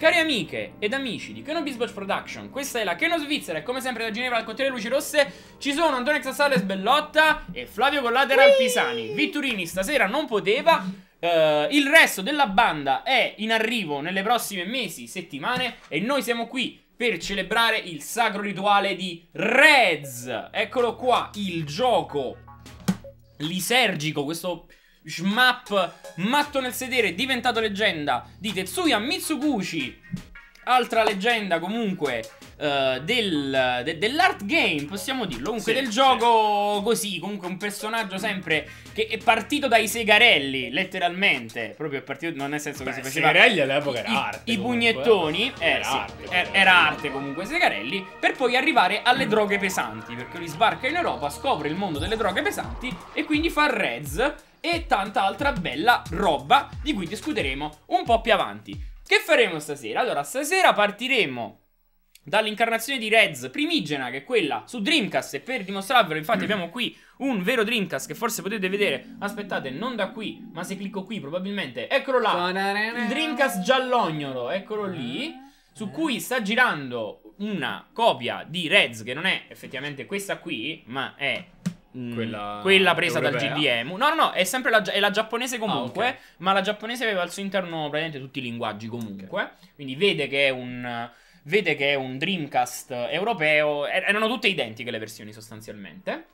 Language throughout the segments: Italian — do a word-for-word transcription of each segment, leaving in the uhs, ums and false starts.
Cari amiche ed amici di Kenobisbach Production, questa è la Keno Svizzera e come sempre da Ginevra al Cortile Luci Rosse ci sono Antonio Xassales Bellotta e Flavio Collateral Pisani. Vitturini stasera non poteva, uh, il resto della banda è in arrivo nelle prossime mesi, settimane e noi siamo qui per celebrare il sacro rituale di Rez. Eccolo qua, il gioco lisergico, questo shmup matto nel sedere diventato leggenda di Tetsuya Mitsuguchi, altra leggenda comunque uh, del, de, dell'art game, possiamo dirlo, comunque sì, del gioco sì. Così, comunque un personaggio sempre che è partito dai segarelli, letteralmente, proprio è partito, non nel senso che Beh, si faceva segarelli all'epoca era i, arte i comunque. pugnettoni, eh, era, sì, arte, era, era arte comunque segarelli, per poi arrivare alle droghe pesanti, perché lui sbarca in Europa, scopre il mondo delle droghe pesanti e quindi fa Rez e tanta altra bella roba di cui discuteremo un po' più avanti. Che faremo stasera? Allora, stasera partiremo dall'incarnazione di Rez primigena, che è quella su Dreamcast, e per dimostrarvelo infatti abbiamo qui un vero Dreamcast che forse potete vedere, aspettate, non da qui, ma se clicco qui probabilmente, eccolo là, il Dreamcast giallognolo, eccolo lì, su cui sta girando una copia di Rez che non è effettivamente questa qui, ma è Quella, quella presa europea. Dal G D M. No, no, no, è sempre la, è la giapponese comunque. Ah, okay. Ma la giapponese aveva al suo interno praticamente tutti i linguaggi comunque. Okay. Quindi vede che è un Vede che è un Dreamcast europeo. Erano tutte identiche le versioni sostanzialmente.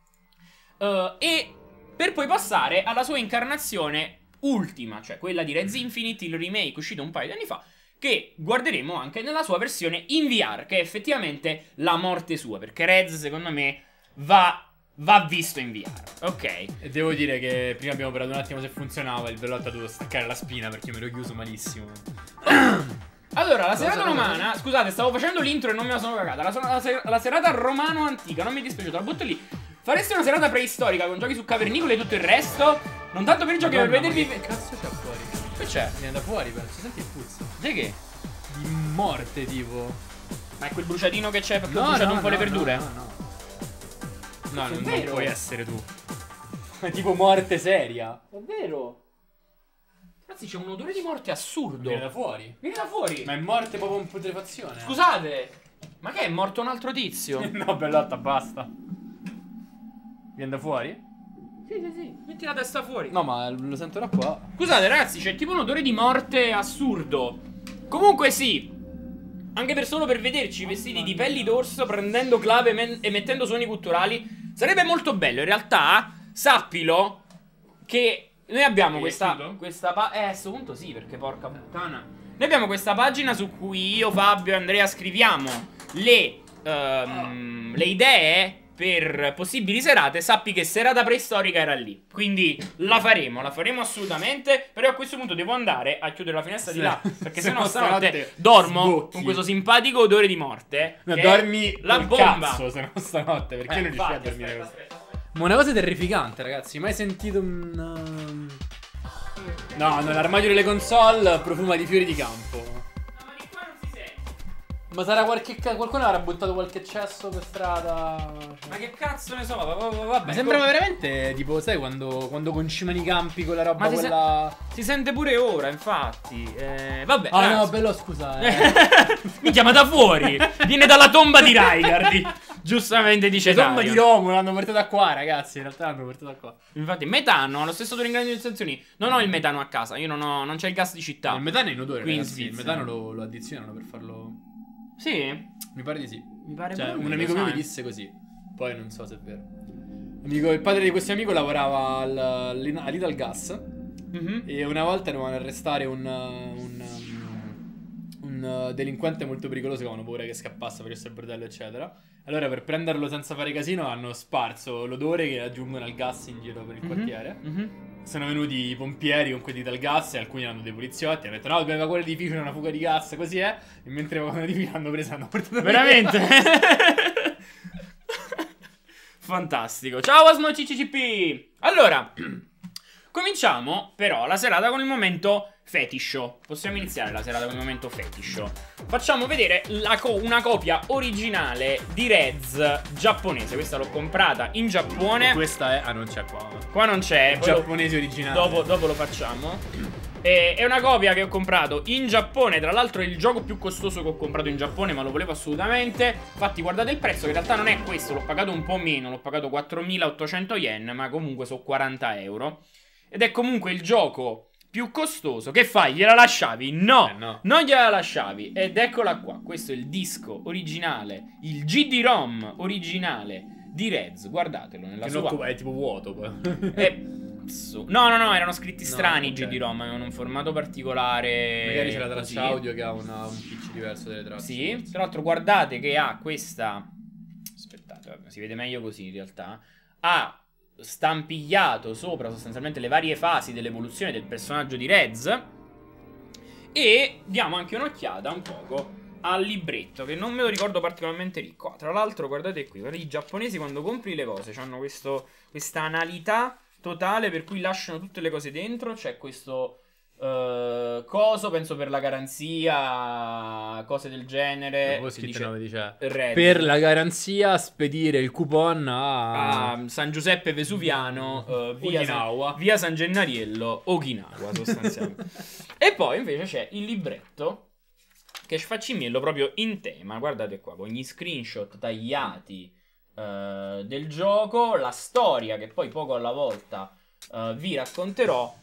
uh, E per poi passare alla sua incarnazione ultima, cioè quella di Rez Infinite, il remake uscito un paio di anni fa, che guarderemo anche nella sua versione in V R, che è effettivamente la morte sua, perché Rez secondo me va Va visto in V R, ok. E devo dire che prima abbiamo operato un attimo se funzionava. Il Bellotta ha dovuto staccare la spina perché me l'ho chiuso malissimo. Allora, la serata romana, scusate, stavo facendo l'intro e non me la sono cagata. La, la, ser la serata romano-antica, non mi è dispiaciuto, la butto lì. Fareste una serata preistorica con giochi su cavernicole e tutto il resto? Non tanto per i giochi, per vedervi. Che cazzo c'è fuori? Che c'è? Viene da fuori, penso. Senti il puzzo. Di che? Di morte, tipo. Ma è quel bruciatino che c'è perché no, ho bruciato no, un po' no, le verdure? No, no, no. No, non, non puoi essere tu. È tipo morte seria. È vero. Ragazzi, c'è un odore di morte assurdo. Viene da fuori. Viene da fuori. Ma è morte proprio in putrefazione. Scusate, ma che è morto un altro tizio? No, Bellotta, basta. Viene da fuori? Sì, sì, sì. Metti la testa fuori. No, ma lo sento da qua. Scusate, ragazzi, c'è tipo un odore di morte assurdo. Comunque sì, anche per solo per vederci vestiti di pelli d'orso, prendendo clave e mettendo suoni culturali, sarebbe molto bello. In realtà, sappilo che noi abbiamo questa, questa pa- Eh, a questo punto sì, perché porca puttana. Noi abbiamo questa pagina su cui io, Fabio e Andrea scriviamo le, um, le idee per possibili serate. Sappi che serata preistorica era lì. Quindi la faremo, la faremo assolutamente. Però a questo punto devo andare a chiudere la finestra di là, perché sennò stanotte dormo sbocchi con questo simpatico odore di morte. No, dormi la bomba cazzo, se no stanotte, perché eh, non riuscivo a infatti, dormire aspetta, così. aspetta, aspetta. Ma una cosa terrificante, ragazzi. Mai sentito un... No, no, l'armadio delle console profuma di fiori di campo. Ma sarà qualche ca- qualcuno avrà buttato qualche cesso per strada. Ma che cazzo ne so, vabbè. Ma sembrava veramente tipo, sai, quando, quando concimano i campi con la roba ma si, quella... se si sente pure ora, infatti. eh, Vabbè. Ah ragazzi. no, bello, scusa eh. Mi chiama da fuori. Viene dalla tomba di Raigardi. Giustamente dice la tomba Dario. di Romolo l'hanno portata qua, ragazzi. In realtà l'hanno portata qua. Infatti metano, ha lo stesso odore in grandi dimensioni. Non ho il metano a casa, io non ho, non c'è il gas di città. Il metano è in odore, Qui in ragazzi. Il Svizzera. metano lo, lo addizionano per farlo... Sì? Mi pare di sì. Mi pare Cioè, pure, un amico mio mi sai. disse così. Poi non so se è vero. Amico, il padre di questo amico lavorava al, all'Ital Gas. Mm-hmm. E una volta dovevano arrestare un, un, un delinquente molto pericoloso che avevano paura che scappasse per il bordello, eccetera. Allora, per prenderlo senza fare casino, hanno sparso l'odore che aggiungono al gas in giro per il Mm-hmm. quartiere. Mm-hmm. Sono venuti i pompieri con quelli dal gas e alcuni hanno dei poliziotti. Hanno detto: no, dobbiamo evacuare l'edificio, c'è una fuga di gas, così è. E mentre evacuano l'edificio hanno preso e hanno portato Veramente? Fantastico. Ciao Asmo C C C P. Allora, cominciamo però la serata con il momento fetiscio. Possiamo iniziare la serata con il momento fetiscio. Facciamo vedere la co una copia originale di Rez giapponese. Questa l'ho comprata in Giappone. E questa è... Ah, non c'è qua. Qua non c'è. Giapponese originale. Dopo, dopo lo facciamo. E, è una copia che ho comprato in Giappone. Tra l'altro è il gioco più costoso che ho comprato in Giappone, ma lo volevo assolutamente. Infatti guardate il prezzo, che in realtà non è questo. L'ho pagato un po' meno, l'ho pagato quattromilaottocento yen, ma comunque sono quaranta euro. Ed è comunque il gioco più costoso. Che fai? Gliela lasciavi? No, eh no. Non gliela lasciavi. Ed eccola qua. Questo è il disco originale, il G D-ROM originale di Rez. Guardatelo nella Che sua... non è tipo vuoto poi. È... No, no, no, erano scritti strani i no, okay. G D-ROM, avevano un formato particolare. Magari c'è la traccia così. audio che ha una, un pitch diverso delle tracce. Sì, forse. tra l'altro guardate che ha questa... Aspettate, si vede meglio così in realtà. Ha stampigliato sopra sostanzialmente le varie fasi dell'evoluzione del personaggio di Rez. E diamo anche un'occhiata un poco al libretto, che non me lo ricordo particolarmente ricco. Tra l'altro guardate qui, guardate, i giapponesi quando compri le cose hanno questo, questa analità totale per cui lasciano tutte le cose dentro. C'è questo uh, coso, penso per la garanzia, cose del genere. Poi scritto nome dice Red. Per la garanzia spedire il coupon a, a San Giuseppe Vesuviano, uh, via, Okinawa. San, via San Gennariello, Okinawa sostanzialmente. E poi invece c'è il libretto che fa cimiello proprio in tema. Guardate qua, con gli screenshot tagliati Uh, del gioco, la storia che poi poco alla volta uh, vi racconterò.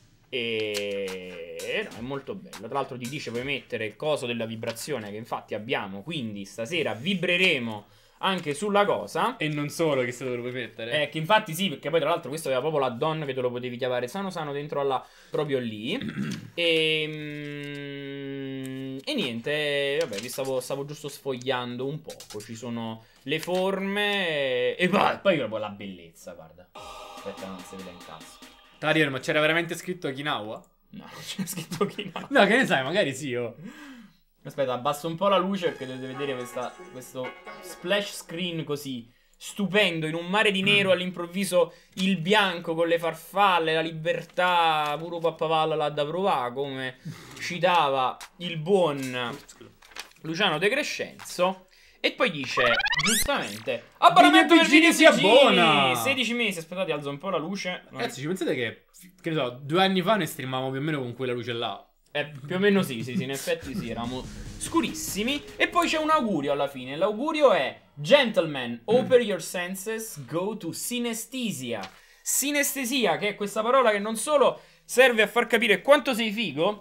E no, è molto bello. Tra l'altro ti dice puoi mettere il coso della vibrazione, che infatti abbiamo, quindi stasera vibreremo anche sulla cosa. E non solo, che se lo puoi mettere. Eh, che infatti sì, perché poi tra l'altro questo aveva proprio l'add-on che te lo potevi chiavare sano sano dentro alla... proprio lì. E... mm, e niente, vabbè, vi stavo, stavo giusto sfogliando un poco. Ci sono le forme e poi, poi proprio la bellezza, guarda. Aspetta, non si vede in cazzo. Tarier, ma c'era veramente scritto Okinawa? No, non c'è scritto Okinawa. No, che ne sai, magari sì, oh. Aspetta, abbasso un po' la luce perché dovete vedere questa, questo splash screen così stupendo, in un mare di nero all'improvviso il bianco con le farfalle, la libertà, puro pappavalla là da provare, come citava il buon Luciano De Crescenzo. E poi dice, giustamente, abbonamento per Gini si abbona! sedici mesi, aspettate, alzo un po' la luce. Ragazzi, ci pensate che, che ne so, due anni fa noi streamavamo più o meno con quella luce là? Eh, più o meno sì, sì, sì, in effetti sì, eravamo scurissimi. E poi c'è un augurio alla fine. L'augurio è: Gentlemen, open your senses, go to synesthesia. Sinestesia, che è questa parola che non solo serve a far capire quanto sei figo,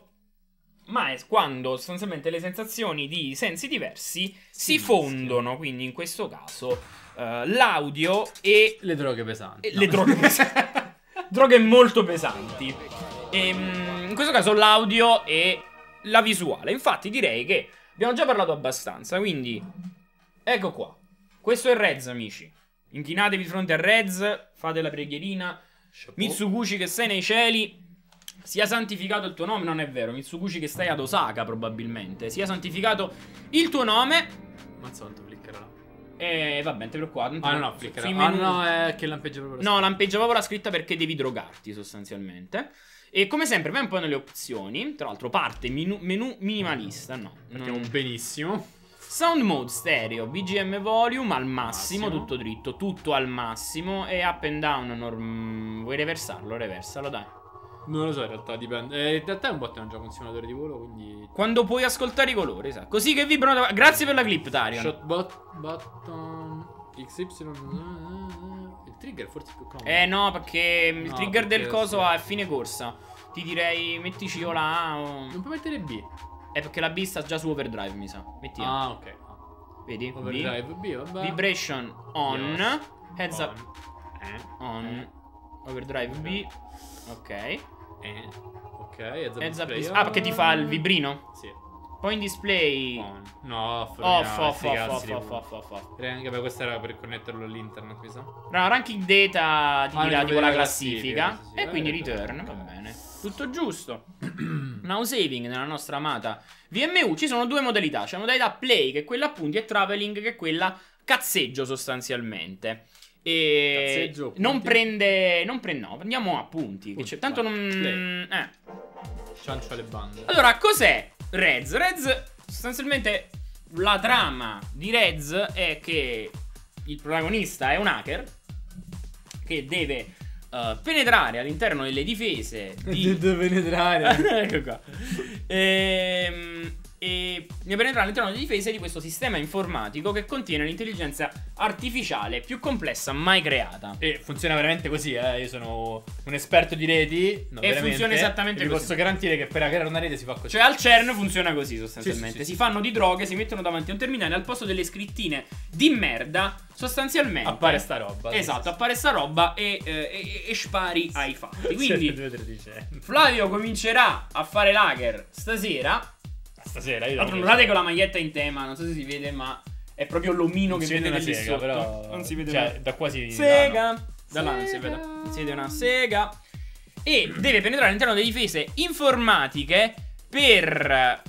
ma è quando sostanzialmente le sensazioni di sensi diversi si fondono. Quindi in questo caso uh, l'audio e le droghe pesanti. e no. le droghe pesanti. Droghe molto pesanti. E, in questo caso l'audio e la visuale. Infatti direi che abbiamo già parlato abbastanza. Quindi ecco qua. Questo è Rez, amici. Inchinatevi di fronte a Rez, fate la preghierina. Chapeau. Mitsuguchi che sei nei cieli, sia santificato il tuo nome. Non è vero, Mitsuguchi che stai ad Osaka probabilmente. Sia santificato il tuo nome. Mazza quanto flickerà. E vabbè, non ti preoccupare. Ah no, no, flickerà. Ah no, è che lampeggia proprio la No, lampeggia proprio la scritta perché devi drogarti sostanzialmente. E come sempre vai un po' nelle opzioni. Tra l'altro parte menu, menu minimalista. No, partiamo non... benissimo. Sound mode stereo, B G M volume al massimo, massimo, tutto dritto, tutto al massimo. E up and down norm... Vuoi reversarlo? Reversalo, dai. Non lo so, in realtà dipende. Eh, in realtà è un bot, è un gioco consumatore di volo, quindi... Quando puoi ascoltare i colori, sa. Così che vibrano da... Grazie per la clip, Tarion. Shot bot, button X Y. Il trigger forse è più comodo. Eh no, perché il No, trigger perché del coso sì. è a fine corsa. Ti direi mettici o la A o... Non puoi mettere B. È perché la B sta già su overdrive, mi sa. Metti A. Ah, ok. Vedi? Overdrive B. B, vabbè. Vibration on. Yes. Heads up Eh. on. Eh. Overdrive B. Ok. Eh. Ok, heads up Heads up display dis- Ah, perché ti fa il vibrino? Sì. Point display. On. No, off. Off, no, off, sti off, cazzi off, di off, culo. off, off, off. Eh, Vabbè, questo era per connetterlo all'internet, mi sa. No, ranking data ti Ah, dirà devo tipo la vedere la classifica. classifica, sì, sì, E quindi vabbè, return, va vabbè. bene. Tutto giusto. Now saving nella nostra amata V M U. Ci sono due modalità. C'è la modalità play, che è quella appunti, e traveling, che è quella cazzeggio sostanzialmente. E Cazzeggio, non appunti? prende. Non prende. No, prendiamo appunti. Che Punti, c'è, tanto vai. non. Play. Eh. Ciancia le bande. Allora, cos'è Rez? Rez, sostanzialmente, la trama di Rez è che il protagonista è un hacker che deve uh, penetrare all'interno delle difese di... Deve penetrare. Ecco qua. Ehm... E ne penetrare all'interno delle difese di questo sistema informatico che contiene l'intelligenza artificiale più complessa mai creata. E funziona veramente così, eh. Io sono un esperto di reti. No, e funziona esattamente vi così. posso garantire che per creare una rete si fa così. Cioè al CERN funziona così sostanzialmente. Sì, sì, sì, si sì. fanno di droghe, si mettono davanti a un terminale, al posto delle scrittine di merda sostanzialmente appare sta roba. Esatto, sì, sì. appare sta roba e, eh, e, e spari ai fatti. Quindi due tredici. Flavio comincerà a fare lager stasera. Stasera io Tra notate con la maglietta in tema, non so se si vede, ma è proprio l'omino non che si vede vede una lì sega, sotto. però Non si vede cioè, una da qua si sega. no. Da là non si Sega. vede. Si vede una sega. E deve penetrare all'interno delle difese informatiche per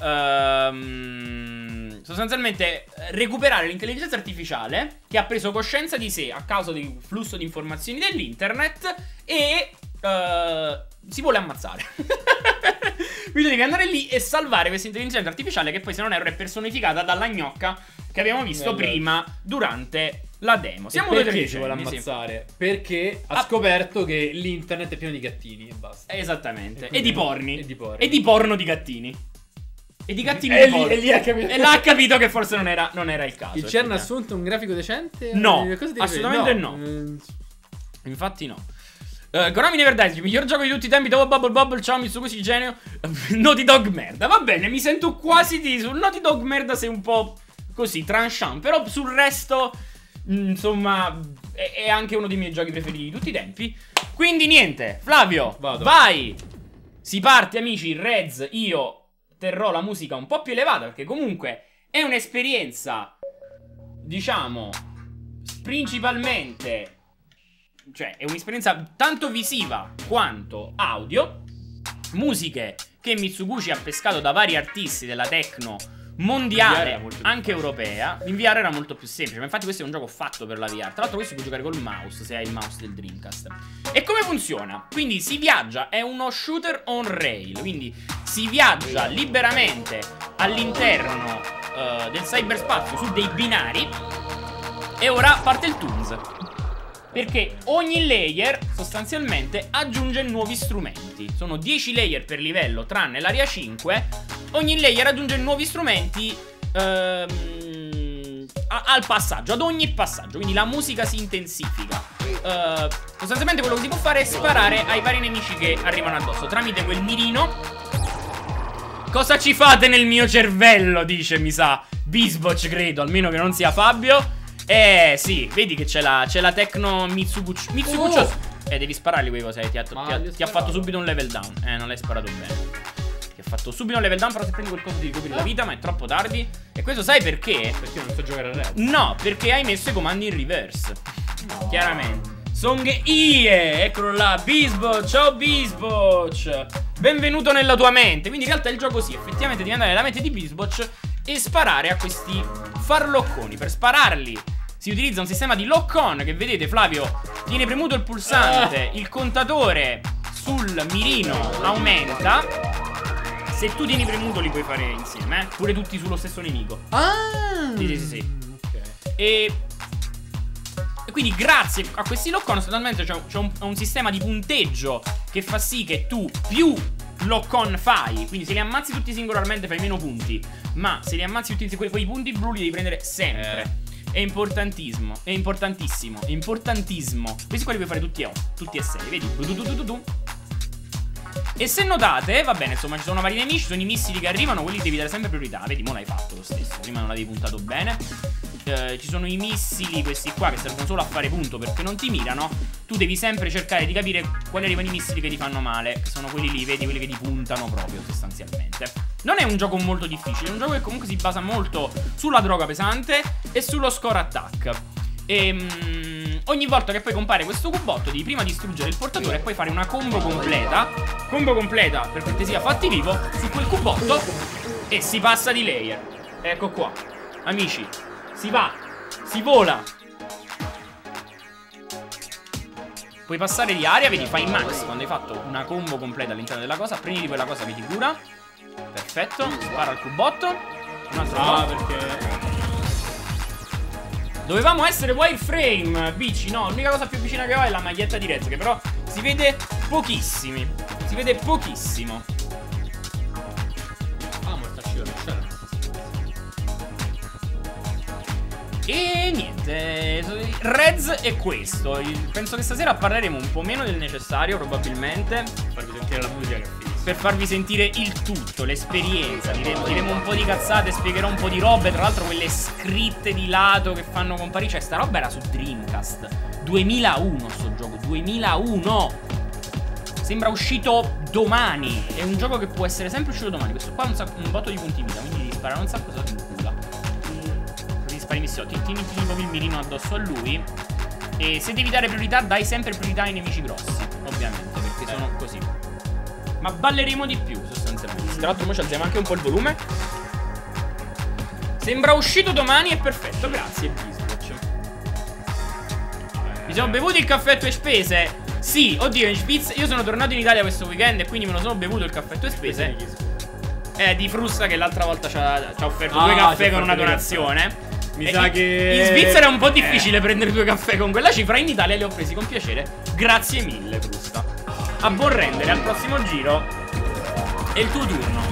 ehm, sostanzialmente recuperare l'intelligenza artificiale che ha preso coscienza di sé a causa del flusso di informazioni dell'internet e eh, si vuole ammazzare. Quindi devi andare lì e salvare questa intelligenza artificiale che poi, se non erro, è personificata dalla gnocca che abbiamo visto Bello. prima durante la demo. Siamo e due perché ci vuole tredicenni, sì. ammazzare? Perché ha Ah. scoperto che l'internet è pieno di gattini e basta. Esattamente. E E, quindi- di porni. e di porni. E di porno di gattini. E di gattini E di lì- porno. e lì ha capito. E là ha capito che forse non era, non era il caso. Il CERN ha assunto un grafico decente? No, Eh, cosa devi assolutamente fare? no. Eh, Infatti no. Uh, Konami Never Dies, il miglior gioco di tutti i tempi dopo Bubble Bubble. Ciao Mitsukoshi genio. Naughty Dog merda. Va bene, mi sento quasi di... Sul Naughty Dog merda sei un po' così, tranchant. Però sul resto, mh, insomma, è, è anche uno dei miei giochi preferiti di tutti i tempi. Quindi niente, Flavio, Vado. vai. Si parte, amici. Rez, io terrò la musica un po' più elevata, perché comunque è un'esperienza, diciamo, principalmente... Cioè, è un'esperienza tanto visiva quanto audio. Musiche che Mitsuguchi ha pescato da vari artisti della techno mondiale, era molto più anche facile. europea. In V R era molto più semplice, ma infatti questo è un gioco fatto per la V R. Tra l'altro questo puoi giocare col mouse, se hai il mouse del Dreamcast. E come funziona? Quindi si viaggia, è uno shooter on rail, quindi si viaggia liberamente all'interno uh, del cyberspazio su dei binari. E ora parte il Toons, perché ogni layer sostanzialmente aggiunge nuovi strumenti. Sono dieci layer per livello, tranne l'area cinque. Ogni layer aggiunge nuovi strumenti ehm, a- al passaggio, ad ogni passaggio. Quindi la musica si intensifica. Eh, sostanzialmente quello che si può fare è sparare ai vari nemici che arrivano addosso tramite quel mirino. Cosa ci fate nel mio cervello? Dice, mi sa, Bisboch, credo, almeno che non sia Fabio. Eh sì, vedi che c'è la, c'è la Tecno Mitsuguchi. Mitsuguchi. Oh! Eh, devi spararli quei cose. Ti ha, ti Ma ha- li ho ti ha fatto sparato. subito un level down. Eh, non l'hai sparato bene. Ti ha fatto subito un level down, però se prendi qualcosa ti recuperi la vita, ma è troppo tardi. E questo sai perché? Perché io non so giocare a Red. No, perché hai messo i comandi in reverse. Chiaramente. Song Ie, eccolo là, Bisboch, ciao Bisboch. Benvenuto nella tua mente. Quindi in realtà il gioco sì, effettivamente devi andare nella mente di Bisboch e sparare a questi farlocconi. Per spararli si utilizza un sistema di lock-on che vedete, Flavio, tiene premuto il pulsante, il contatore sul mirino aumenta. Se tu tieni premuto li puoi fare insieme, eh? Pure tutti sullo stesso nemico. Ah! Sì, sì, sì, sì. Ok. E... e quindi grazie a questi lock-on sostanzialmente c'è un, c'è un, un sistema di punteggio che fa sì che tu più lock-on fai, quindi se li ammazzi tutti singolarmente fai meno punti, ma se li ammazzi tutti que- quei punti blu li devi prendere sempre. Eh. È importantissimo, è importantissimo, è importantissimo. Questi qua li puoi fare tutti e otto, tutti e sei, vedi? Du du du du du du. E se notate, va bene, insomma, ci sono vari nemici, sono i missili che arrivano, quelli devi dare sempre priorità. Vedi, mo l'hai fatto lo stesso, prima non l'avevi puntato bene. Eh, ci sono i missili, questi qua, che servono solo a fare punto perché non ti mirano. Tu devi sempre cercare di capire quali arrivano i missili che ti fanno male, che sono quelli lì, vedi, quelli che ti puntano proprio, sostanzialmente. Non è un gioco molto difficile, è un gioco che comunque si basa molto sulla droga pesante e sullo score attack. E mm, ogni volta che poi compare questo cubotto devi prima distruggere il portatore e poi fare una combo completa. Combo completa, per cortesia, fatti vivo su quel cubotto e si passa di layer. Ecco qua, amici, si va, si vola. Puoi passare di area, vedi, fai max quando hai fatto una combo completa all'interno della cosa. Prendi quella cosa che ti cura. Perfetto, spara al cubotto. Un altro Ah, po'. perché... Dovevamo essere wireframe, bici, no, l'unica cosa più vicina che ho è la maglietta di Rez, che però Si vede pochissimi. Si vede pochissimo. Ah, mortaccio, c'era. E niente, Rez è questo. Penso che stasera parleremo un po' meno del necessario, probabilmente. Per farvi sentire la musica che è figa. Per farvi sentire il tutto, l'esperienza. Diremo, diremo un po' di cazzate, spiegherò un po' di robe. Tra l'altro quelle scritte di lato che fanno comparire. Cioè sta roba era su Dreamcast duemilauno sto gioco, duemilauno. Sembra uscito domani. È un gioco che può essere sempre uscito domani. Questo qua ha un, sacco, un botto di punti vita, quindi gli sparano un sacco di culla. Così spari missioni, ti tieni proprio il mirino addosso a lui. E se devi dare priorità, dai sempre priorità ai nemici grossi, ovviamente, perché sono così. Ma balleremo di più sostanzialmente. Tra l'altro noi ci alziamo anche un po' il volume. Sembra uscito domani, è perfetto, grazie Biswatch. Mi sono bevuto il caffè a tue spese. Sì, oddio, in Spitz, io sono tornato in Italia questo weekend e quindi me lo sono bevuto il caffè a tue spese. Eh, di Frusta che l'altra volta ci ha, ci ha offerto ah, due caffè con una donazione. Mi e sa in, che... in Svizzera è un po' difficile eh. prendere due caffè con quella cifra. In Italia li ho presi con piacere. Grazie mille, Frusta. A buon rendere, al prossimo giro è il tuo turno.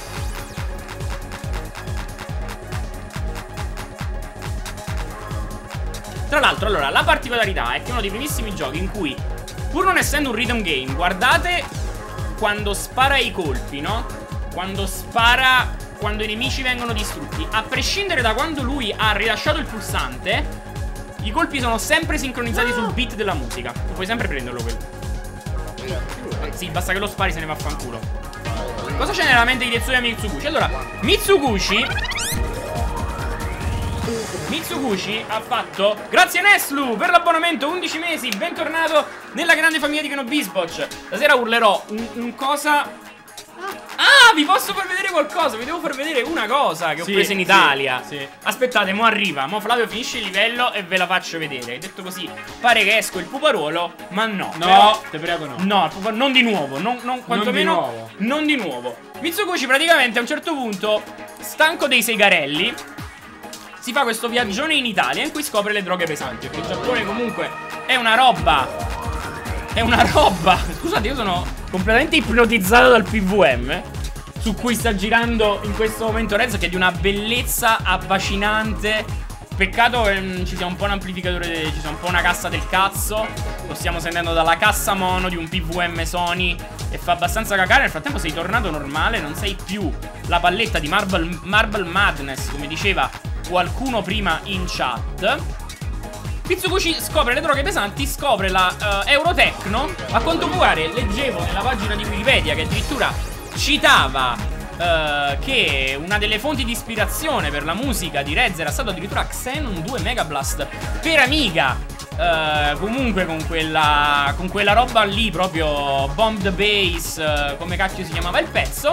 Tra l'altro, allora, la particolarità è che è uno dei primissimi giochi in cui, pur non essendo un rhythm game, guardate quando spara i colpi, no? Quando spara, quando i nemici vengono distrutti. A prescindere da quando lui ha rilasciato il pulsante, i colpi sono sempre sincronizzati sul beat della musica. Tu puoi sempre prenderlo quello. Sì, basta che lo spari, se ne va a fanculo. Cosa c'è nella mente di Tetsuya Mitsuguchi? Allora, Mitsuguchi Mitsuguchi ha fatto... Grazie Neslu per l'abbonamento, undici mesi, bentornato nella grande famiglia di Kenobisbotch. Stasera urlerò un, un cosa... Ah, vi posso far vedere qualcosa. Vi devo far vedere una cosa che ho sì, preso in Italia sì, sì. Aspettate, mo arriva. Mo Flavio finisce il livello e ve la faccio vedere. Detto così, pare che esco il puparuolo, ma no. No, però, te prego no. No, pupa, non di nuovo. Non, non, quantomeno non di nuovo. Non di nuovo. Mitsuguchi praticamente a un certo punto, stanco dei segarelli, si fa questo viaggione in Italia in cui scopre le droghe pesanti. Perché il Giappone comunque è una roba. È una roba. Scusate, io sono completamente ipnotizzato dal P V M su cui sta girando in questo momento Rez, che è di una bellezza abbacinante. Peccato che ci sia un po' un amplificatore, ci sia un po' una cassa del cazzo. Lo stiamo sentendo dalla cassa mono di un P V M Sony e fa abbastanza cagare. Nel frattempo sei tornato normale, non sei più la palletta di Marble, Marble Madness, come diceva qualcuno prima in chat. Mitsuguchi scopre le droghe pesanti, scopre la uh, Eurotechno. A quanto pare leggevo nella pagina di Wikipedia che addirittura citava uh, che una delle fonti di ispirazione per la musica di Rez era stato addirittura Xenon due Megablast per Amiga. Uh, comunque con quella, con quella roba lì proprio Bomb the Bass, uh, come cacchio si chiamava il pezzo.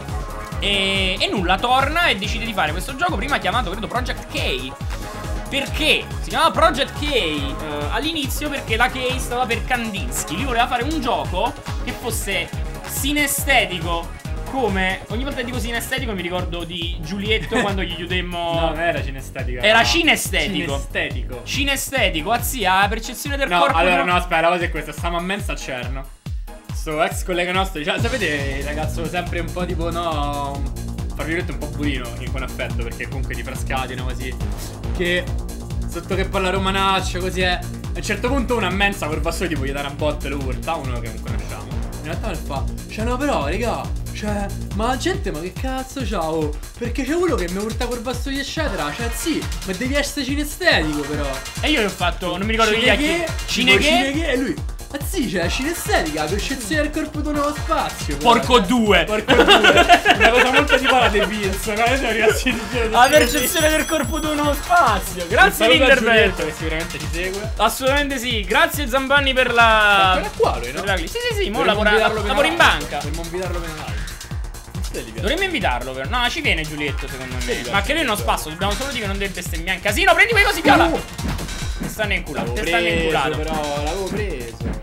E, e nulla, torna e decide di fare questo gioco prima chiamato, credo, Project K. Perché? Si chiamava Project K uh, all'inizio perché la K stava per Kandinsky. Lui voleva fare un gioco che fosse sinestetico, come... Ogni volta che dico sinestetico mi ricordo di Giulietto quando gli chiudemmo... No, non era cinestetico. Era cinestetico. Cinestetico. Cinestetico, azia, la percezione del no, corpo... Allora, no, aspetta, la cosa è questa. Stiamo a Mensa a Cerno. Sto ex collega nostro, diciamo, sapete, il ragazzo sempre un po' tipo, no... Tra virgolette un po' burino, con affetto, perché comunque di frascati, no, così. Che sotto che parla romanaccio, così è. A un certo punto una mensa col vassone tipo gli dà una botta e lo urta, uno che non conosciamo. In realtà mi fa, cioè no però, raga, cioè, ma la gente, ma che cazzo c'ha, oh? Perché c'è uno che mi urta col bastone eccetera, cioè sì, ma devi essere cinestetico però. E io gli ho fatto, non mi ricordo chi è. Cineghe e lui... Ma sì, c'è la cinestetica, percezione del corpo di un nuovo spazio. Porco due. Porco due. Una cosa molto tipo la The Beats, no? Noi siamo rimasti di la percezione del corpo di un nuovo spazio. Grazie l'intervento. Che sicuramente ci segue. Assolutamente sì. Grazie Zambanni per la... Ma qua lui, no? Sì, sì, sì, mo lavora, lavora in banca. Dovremmo invitarlo per una live. Dovremmo invitarlo per... No, ci viene Giulietto secondo me. Ma che lui non spasso, dobbiamo solo dire che non deve bestemmiare. Casino, prendi quei cosi viola. Ti stanno inculato, ti stanno inculato. Però l'avevo preso.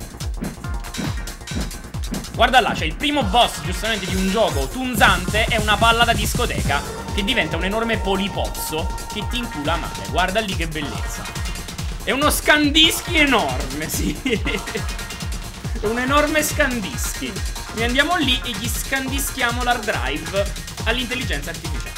Guarda là, c'è il primo boss giustamente di un gioco tunzante. È una palla da discoteca che diventa un enorme polipozzo che ti incula male. Guarda lì che bellezza. È uno scandischi enorme, sì. Un enorme scandischi. Noi andiamo lì e gli scandischiamo l'hard drive all'intelligenza artificiale.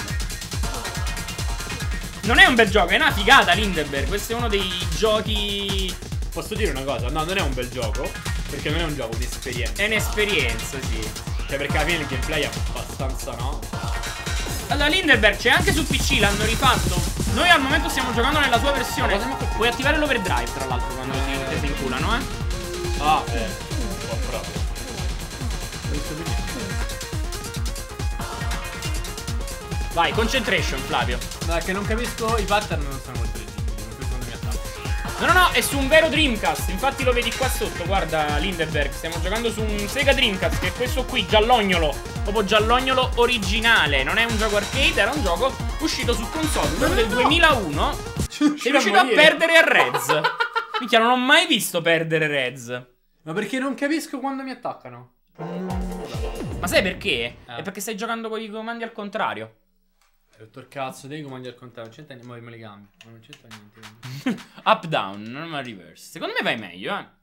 Non è un bel gioco, è una figata Lindenberg. Questo è uno dei giochi... Posso dire una cosa? No, non è un bel gioco, perché non è un gioco, un'esperienza. È un'esperienza, sì. Cioè, perché alla fine il gameplay è abbastanza, no? Allora, Lindenberg c'è anche su P C, l'hanno rifatto. Noi al momento stiamo giocando nella sua versione. Puoi attivare l'overdrive, tra l'altro, quando ti, ti si inculano, eh. Ah, eh. Un po' proprio. Vai, concentration, Flavio. No, è che non capisco, i pattern non sono molto leggibili, non capisco quando mi attacco. No, no, no, è su un vero Dreamcast. Infatti lo vedi qua sotto, guarda Lindenberg. Stiamo giocando su un Sega Dreamcast, che è questo qui, giallognolo. Proprio giallognolo originale. Non è un gioco arcade, era un gioco uscito su console, quello del duemilauno. Sei riuscito a perdere a Rez. Minchia, non ho mai visto perdere Rez. Ma perché non capisco quando mi attaccano? Ma sai perché? Eh. È perché stai giocando con i comandi al contrario. Dottor cazzo, dei comandi al contrario, non c'entra niente, me li cambio. Ma non c'entra niente. Up down, non reverse. Secondo me vai meglio, eh.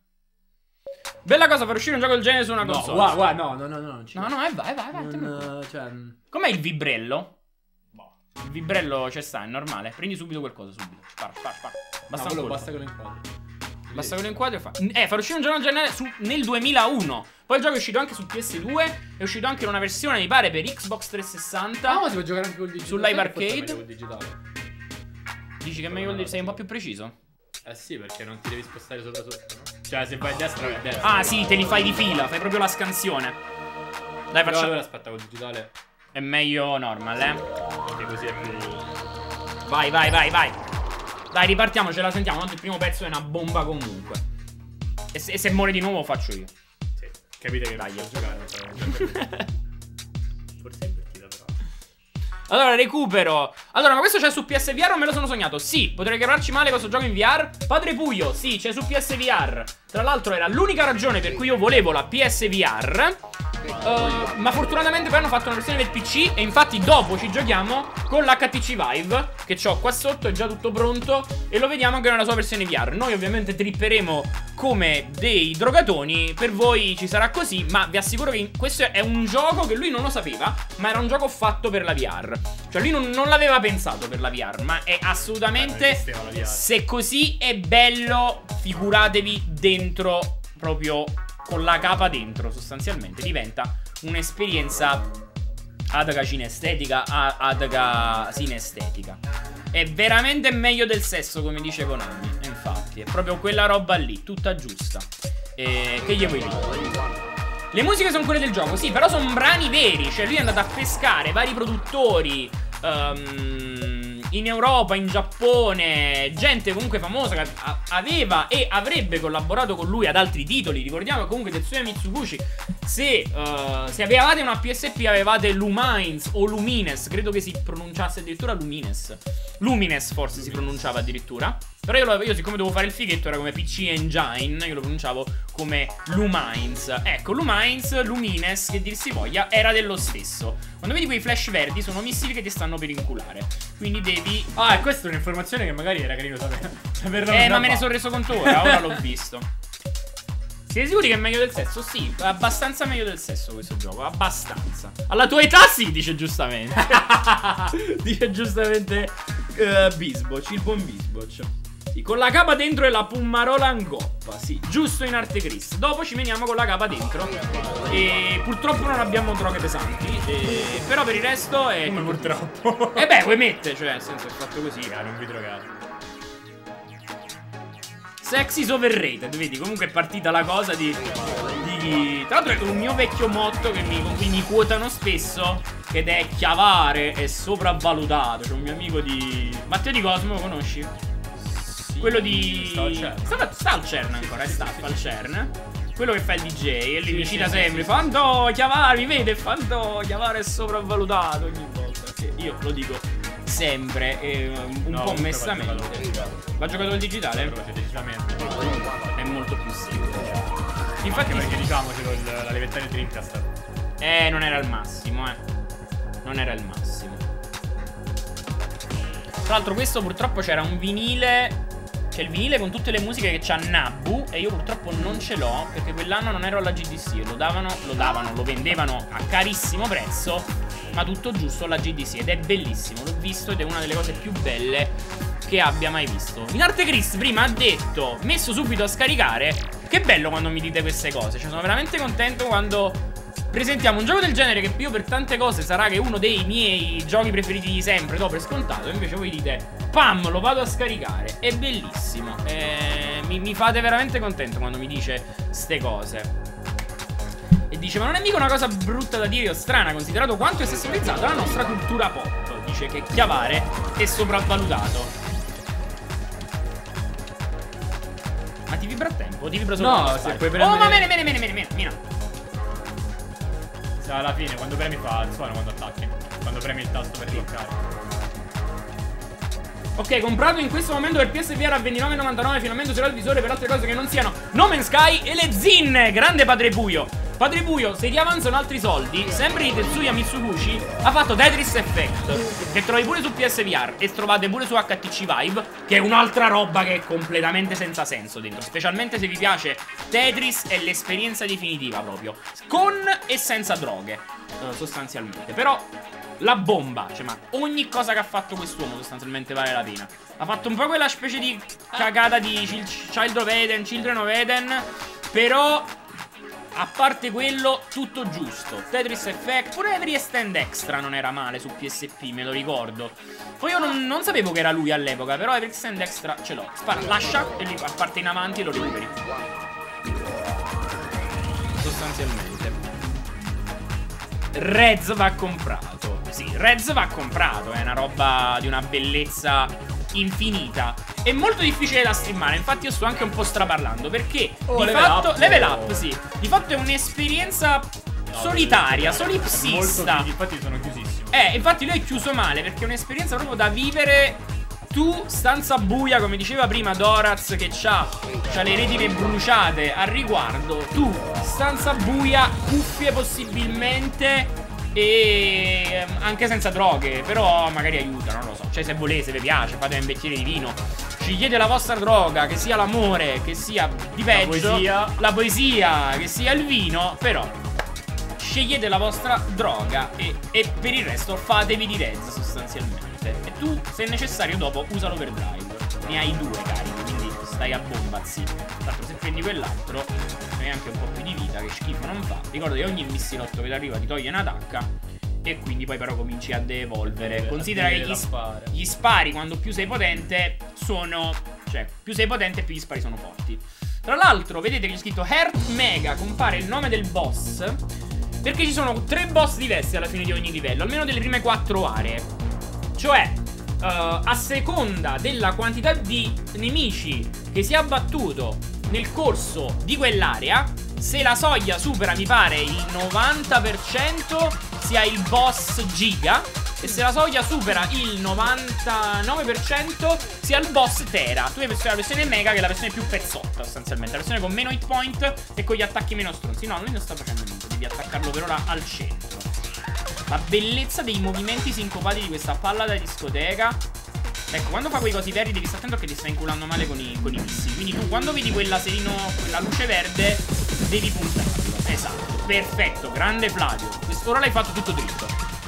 Bella cosa far uscire un gioco del genere su una No, console. guarda, guarda, no, no, no, no, non ci No, no, eh, vai, vai, vai. non, cioè, Com'è il vibrello? boh. Il vibrello c'è sta, è normale. Prendi subito quel coso, subito. Spara, spara, spara. Basta no, un colpo. basta che lo inquadri. Basta che lo inquadri e fa. Eh, far uscire un gioco del genere su, nel duemilauno. Poi il gioco è uscito anche su P S due. È uscito anche in una versione, mi pare, per Xbox trecentosessanta. Ah, ma si può giocare anche col digitale. Sul live arcade. Col digitale. Dici che è meglio, sei un po' più preciso? Eh sì, perché non ti devi spostare sopra sotto, no? Cioè, se vai a destra, vai a destra. Ah, sì, te li fai di fila. Fai proprio la scansione. Dai, Però facciamo. allora aspetta, col digitale. È meglio normal, eh. Perché così è più. Vai, vai, vai, vai. Dai, ripartiamo, ce la sentiamo. Tanto il primo pezzo è una bomba comunque. E se, e se muore di nuovo lo faccio io. Sì, capite che Dai, non io. so giocare. Forse è invertita, però. Allora, recupero. Allora, ma questo c'è su P S V R o me lo sono sognato? Sì, potrei chiamarci male questo gioco in V R. Padre Puyo, sì, c'è su P S V R. Tra l'altro era l'unica ragione per cui io volevo la P S V R. Uh, ma fortunatamente poi hanno fatto una versione del P C. E infatti dopo ci giochiamo con l'H T C Vive, che c'ho qua sotto, è già tutto pronto. E lo vediamo anche nella sua versione V R. Noi ovviamente tripperemo come dei drogatoni. Per voi ci sarà così, ma vi assicuro che questo è un gioco che lui non lo sapeva, ma era un gioco fatto per la V R. Cioè lui non, non l'aveva pensato per la V R, ma è assolutamente, Beh, non esisteva la V R. se così è bello, figuratevi dentro, proprio con la capa dentro, sostanzialmente diventa un'esperienza adaga cinestetica, a- adaga sinestetica. È veramente meglio del sesso, come dice Konami. E infatti è proprio quella roba lì, tutta giusta. E che gli vuoi dire? Le musiche sono quelle del gioco, sì, però sono brani veri. Cioè lui è andato a pescare vari produttori um, in Europa, in Giappone, gente comunque famosa che a- aveva e avrebbe collaborato con lui ad altri titoli. Ricordiamo comunque Tetsuya Mitsuguchi, se, uh, se avevate una P S P avevate Lumines o Lumines, credo che si pronunciasse addirittura Lumines. Lumines forse si pronunciava addirittura. Però io, lo, io siccome dovevo fare il fighetto era come P C Engine, io lo pronunciavo come Lumines. Ecco, Lumines, Lumines, che dir si voglia, era dello stesso. Quando vedi quei flash verdi sono missili che ti stanno per inculare. Quindi devi... Ah, e questa è un'informazione che magari era carino sapere. saperla Eh, un ma po' me ne fa. sono reso conto ora, ora l'ho visto. Siete sicuri che è meglio del sesso? Sì, è abbastanza meglio del sesso questo gioco, abbastanza. Alla tua età sì, dice giustamente. Dice giustamente uh, Bisboc, il buon Bisboc. Sì, con la capa dentro e la pummarola angoppa, sì, giusto in arte Chris. Dopo ci meniamo con la capa dentro. E purtroppo non abbiamo droghe pesanti, e... però per il resto è... Come purtroppo. E beh, vuoi mettere, cioè, nel senso è fatto così. Ah, non vi drogate. Sexy is overrated, vedi, comunque è partita la cosa di, di... Tra l'altro è un mio vecchio motto che mi, con cui mi quotano spesso, ed è chiavare è sopravvalutato. C'è un mio amico di... Matteo Di Cosmo, lo conosci? Sì, Quello di... sta al CERN. Sta, sta al CERN ancora, è stato al CERN. Quello che fa il D J e lui Sì, mi sì, cita sì, sempre, sì, sì. Fando, chiavare, mi vede, Fando, chiavare è sopravvalutato ogni volta. Sì, io lo dico sempre, e un No, po' comunque mestamente. va giocato col digitale. Va giocato il digitale? Però sì, decisamente. È molto più semplice. Infatti, Infatti, perché diciamocelo, il- la levettare Dreamcast. eh, non era il massimo, eh. Non era il massimo. Tra l'altro, questo purtroppo c'era un vinile C'è il vinile con tutte le musiche che c'ha Nabu. E io purtroppo non ce l'ho, perché quell'anno non ero alla G D C. Lo davano, lo davano, lo vendevano a carissimo prezzo, ma tutto giusto alla G D C. Ed è bellissimo, l'ho visto ed è una delle cose più belle che abbia mai visto. Vinarte Chris prima ha detto, messo subito a scaricare. Che bello quando mi dite queste cose. Cioè sono veramente contento quando presentiamo un gioco del genere, che io per tante cose sarà che è uno dei miei giochi preferiti di sempre, do per scontato. Invece voi dite, pam, lo vado a scaricare. È bellissimo. eh, mi, mi fate veramente contento quando mi dice ste cose. E dice, ma non è mica una cosa brutta da dire o strana, considerato quanto è sessualizzata la nostra cultura pop. Dice che Chiavare è sopravvalutato. Ma ti vibra a tempo? Ti vibra solo No, lo se style? puoi premere... Oh, ma bene, bene, bene, bene, bene, bene. Alla fine, quando premi fa il suono quando attacchi. Quando premi il tasto per bloccare. Ok, comprato in questo momento per P S V R a ventinove e novantanove. Finalmente userò il visore per altre cose che non siano No Man's Sky e le zinne. Grande Padre Puyo. Padre Puyo, se ti avanzano altri soldi, sempre di Tetsuya Mitsuguchi ha fatto Tetris Effect, che trovi pure su P S V R e trovate pure su H T C Vive, che è un'altra roba che è completamente senza senso dentro. Specialmente se vi piace Tetris, è l'esperienza definitiva proprio, con e senza droghe, uh, sostanzialmente. Però la bomba, cioè, ma ogni cosa che ha fatto quest'uomo sostanzialmente vale la pena. Ha fatto un po' quella specie di cagata di Child of Eden, Children of Eden, però a parte quello, tutto giusto. Tetris Effect, pure Every Stand Extra non era male su P S P, me lo ricordo. Poi io non, non sapevo che era lui all'epoca, però Every Stand Extra ce l'ho. Spara, lascia e li parte in avanti e lo recuperi. Sostanzialmente Rez va comprato. Sì, Rez va comprato. È una roba di una bellezza infinita. È molto difficile da streamare. Infatti io sto anche un po' straparlando, perché oh, di level fatto up, level oh. up, sì. Di fatto è un'esperienza no, solitaria, solipsista. Molto, infatti sono chiusissimo. Eh, infatti lui è chiuso male, perché è un'esperienza proprio da vivere. Tu, stanza buia, come diceva prima Doraz, che c'ha, c'ha le retine bruciate al riguardo. Tu, stanza buia, cuffie possibilmente, e anche senza droghe, però magari aiuta, non lo so. Cioè, se volete, se vi piace, fate un bicchiere di vino, scegliete la vostra droga, che sia l'amore, che sia di peggio, la poesia. la poesia, che sia il vino. Però scegliete la vostra droga e, e per il resto fatevi di Rez sostanzialmente. E tu, se necessario, dopo usa l'overdrive. Ne hai due carichi, quindi stai a bomba, sì. Tanto se prendi quell'altro hai anche un po' più di vita, che schifo non fa. Ricorda che ogni missilotto che ti arriva ti toglie un'attacca, e quindi poi però cominci a devolvere. Considera che gli, sp gli spari, quando più sei potente, sono... Cioè, più sei potente più gli spari sono forti. Tra l'altro, vedete che c'è scritto Heart Mega, compare il nome del boss, perché ci sono tre boss diversi alla fine di ogni livello, almeno delle prime quattro aree. Cioè, uh, a seconda della quantità di nemici che si è abbattuto nel corso di quell'area, se la soglia supera, mi pare, il novanta per cento, si ha il boss Giga, e se la soglia supera il novantanove per cento si ha il boss Tera. Tu hai la versione Mega, che è la versione più pezzotta sostanzialmente, la versione con meno hit point e con gli attacchi meno stronzi. No, lui non sta facendo niente, devi attaccarlo per ora al centro. La bellezza dei movimenti sincopati di questa palla da discoteca. Ecco, quando fa quei cosi verdi devi stare attento che ti sta inculando male con i, con i missili. Quindi tu, quando vedi quella serino, quella luce verde, devi puntarlo. Esatto, perfetto, grande Flavio. Ora l'hai fatto tutto dritto.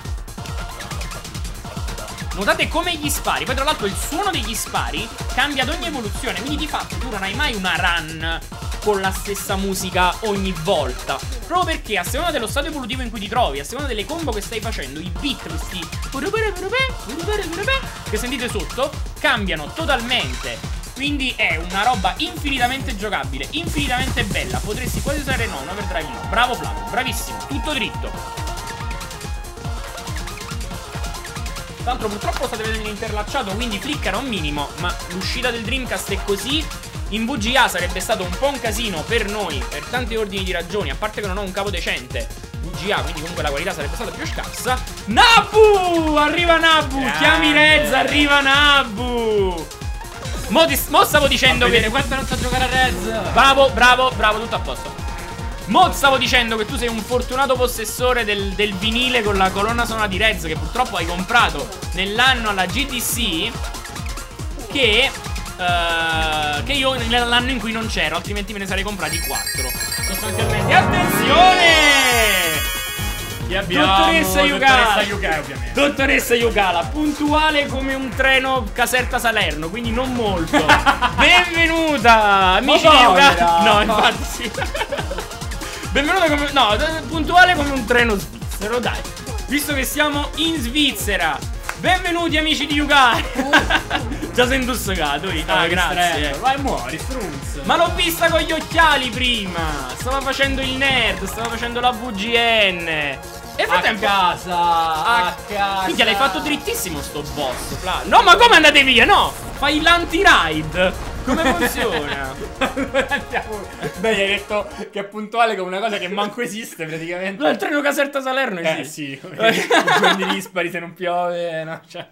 Notate come gli spari. Poi tra l'altro il suono degli spari cambia ad ogni evoluzione, quindi di fatto tu non hai mai una run con la stessa musica ogni volta, proprio perché a seconda dello stato evolutivo in cui ti trovi, a seconda delle combo che stai facendo, i beat, questi che sentite sotto, cambiano totalmente. Quindi è una roba infinitamente giocabile, infinitamente bella. Potresti quasi usare no, un overdrive no. Bravo Flavio, bravissimo, tutto dritto. Tra l'altro purtroppo state vedendo interlacciato, quindi fliccano un minimo, ma l'uscita del Dreamcast è così. In V G A sarebbe stato un po' un casino per noi, per tanti ordini di ragioni, a parte che non ho un cavo decente V G A, quindi comunque la qualità sarebbe stata più scarsa. Nabu! Arriva Nabu! Grande. Chiami Rez, arriva Nabu! Mo, ti, mo stavo dicendo che... Quanto non so giocare a Rez! Bravo, bravo, bravo, tutto a posto. Mo stavo dicendo che tu sei un fortunato possessore del, del vinile con la colonna sonora di Rez, che purtroppo hai comprato nell'anno alla G D C, che... uh, che io nell'anno in cui non c'ero, altrimenti me ne sarei comprati quattro. Sostanzialmente. Attenzione! Chi abbiamo? Dottoressa Yugala. Yugala, ovviamente. Dottoressa Yugala, puntuale come un treno Caserta Salerno, quindi non molto. Benvenuta, amici di Yugala. No, infatti sì. Benvenuta come... No, puntuale come un treno svizzero, dai. Visto che siamo in Svizzera. Benvenuti amici di Yugala. Già sei indossato, ah, grazie. Vai, muori, strunz. Ma l'ho vista con gli occhiali prima. Stava facendo il nerd, stava facendo la V G N. E a tempo... casa, a, a casa. Minchia, l'hai fatto drittissimo sto boss, Fla. No, ma come andate via? No, fai l'anti-ride. Come funziona? Andiamo. Beh, hai detto che è puntuale come una cosa che manco esiste praticamente. No, il treno Caserta Salerno esiste. Eh sì, i giorni dispari se non piove, no, cioè.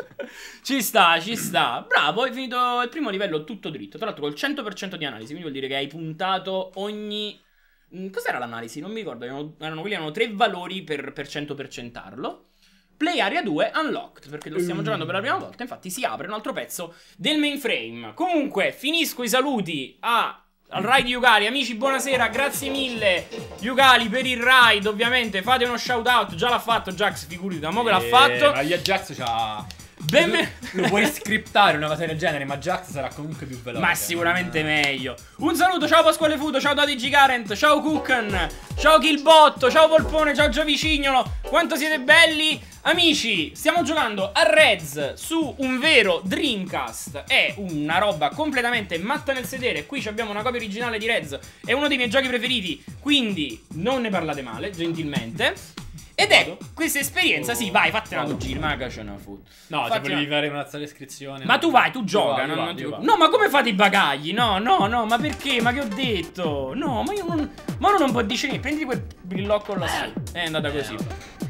Ci sta, ci sta. Bravo, hai finito il primo livello tutto dritto. Tra l'altro col cento per cento di analisi, quindi vuol dire che hai puntato ogni... Cos'era l'analisi? Non mi ricordo, erano, erano, quelli erano tre valori per, per cento percentarlo. Play Area due Unlocked, perché lo stiamo mm. giocando per la prima volta. Infatti si apre un altro pezzo del mainframe. Comunque, finisco i saluti a, al ride Yukali. Amici, buonasera, grazie mille Yukali per il ride. Ovviamente fate uno shout out. Già l'ha fatto Jax, figurati, da mo' che l'ha fatto. Ma io Jax c'ha... Ben... Lo puoi scriptare una cosa del genere, ma Jax sarà comunque più veloce. Ma sicuramente meglio. Un saluto, ciao Pasquale Futo, ciao Daddy Garant, ciao Cooken, ciao Killbotto, ciao Volpone, ciao Giavicignolo. Quanto siete belli. Amici, stiamo giocando a Rez su un vero Dreamcast. È una roba completamente matta nel sedere. Qui abbiamo una copia originale di Rez. È uno dei miei giochi preferiti, quindi non ne parlate male, gentilmente. Ed è questa esperienza, sì, vai, fatti una giro, maga c'è una foot. No, se volevi fare una descrizione. Ma tu vai, tu gioca, non, non ti... No, ma come fate i bagagli? No, no, no, ma perché? Ma che ho detto? No, ma io non... Ma uno non può dire niente, prendi quel brillocco lassù. È andata così.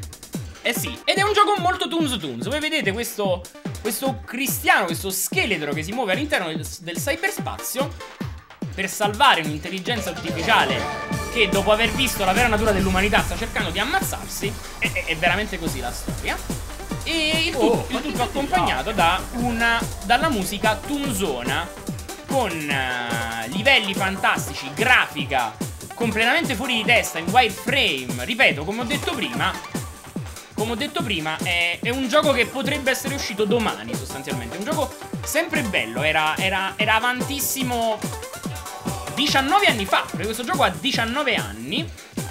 Eh sì, ed è un gioco molto Toons Toons. Voi vedete questo, questo cristiano, questo scheletro che si muove all'interno del, del cyberspazio per salvare un'intelligenza artificiale che dopo aver visto la vera natura dell'umanità sta cercando di ammazzarsi. È, è, è veramente così la storia. E il, oh, tu, il tutto accompagnato da una, dalla musica tunzona con uh, livelli fantastici, grafica completamente fuori di testa in wireframe. Ripeto, come ho detto prima, come ho detto prima, è, è un gioco che potrebbe essere uscito domani sostanzialmente. È un gioco sempre bello, era, era, era avantissimo diciannove anni fa, perché questo gioco ha diciannove anni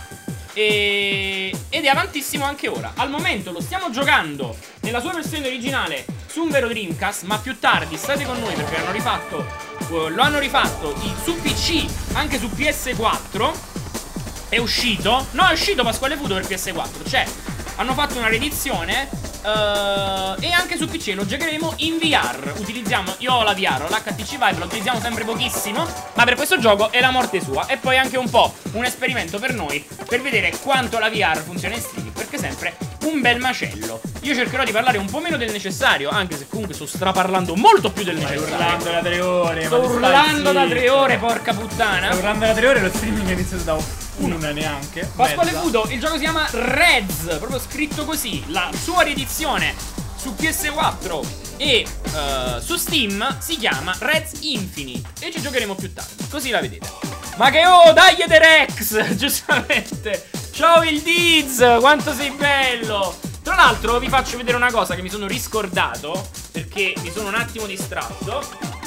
e... ed è avantissimo anche ora. Al momento lo stiamo giocando nella sua versione originale su un vero Dreamcast, ma più tardi state con noi perché hanno rifatto, uh, lo hanno rifatto su P C, anche su P S quattro. È uscito, no è uscito Pasquale Futo per P S quattro, cioè hanno fatto una riedizione uh, e anche su P C lo giocheremo in V R. Utilizziamo, io ho la V R, l'H T C Vive, lo utilizziamo sempre pochissimo, ma per questo gioco è la morte sua. E poi anche un po' un esperimento per noi, per vedere quanto la V R funziona in streaming, perché sempre un bel macello. Io cercherò di parlare un po' meno del necessario, anche se comunque sto straparlando molto più del necessario. Sto urlando da tre ore. Sto urlando da tre ore, porca puttana. Sto urlando da tre ore, lo streaming è iniziato da una neanche. Pasquale Futo, il gioco si chiama Rez, proprio scritto così. La sua riedizione su P S quattro e uh, su Steam si chiama Rez Infinite e ci giocheremo più tardi, così la vedete. Ma che oh, dai The Rex, giustamente. Ciao il Diz, quanto sei bello. Tra l'altro vi faccio vedere una cosa che mi sono riscordato, perché mi sono un attimo distratto,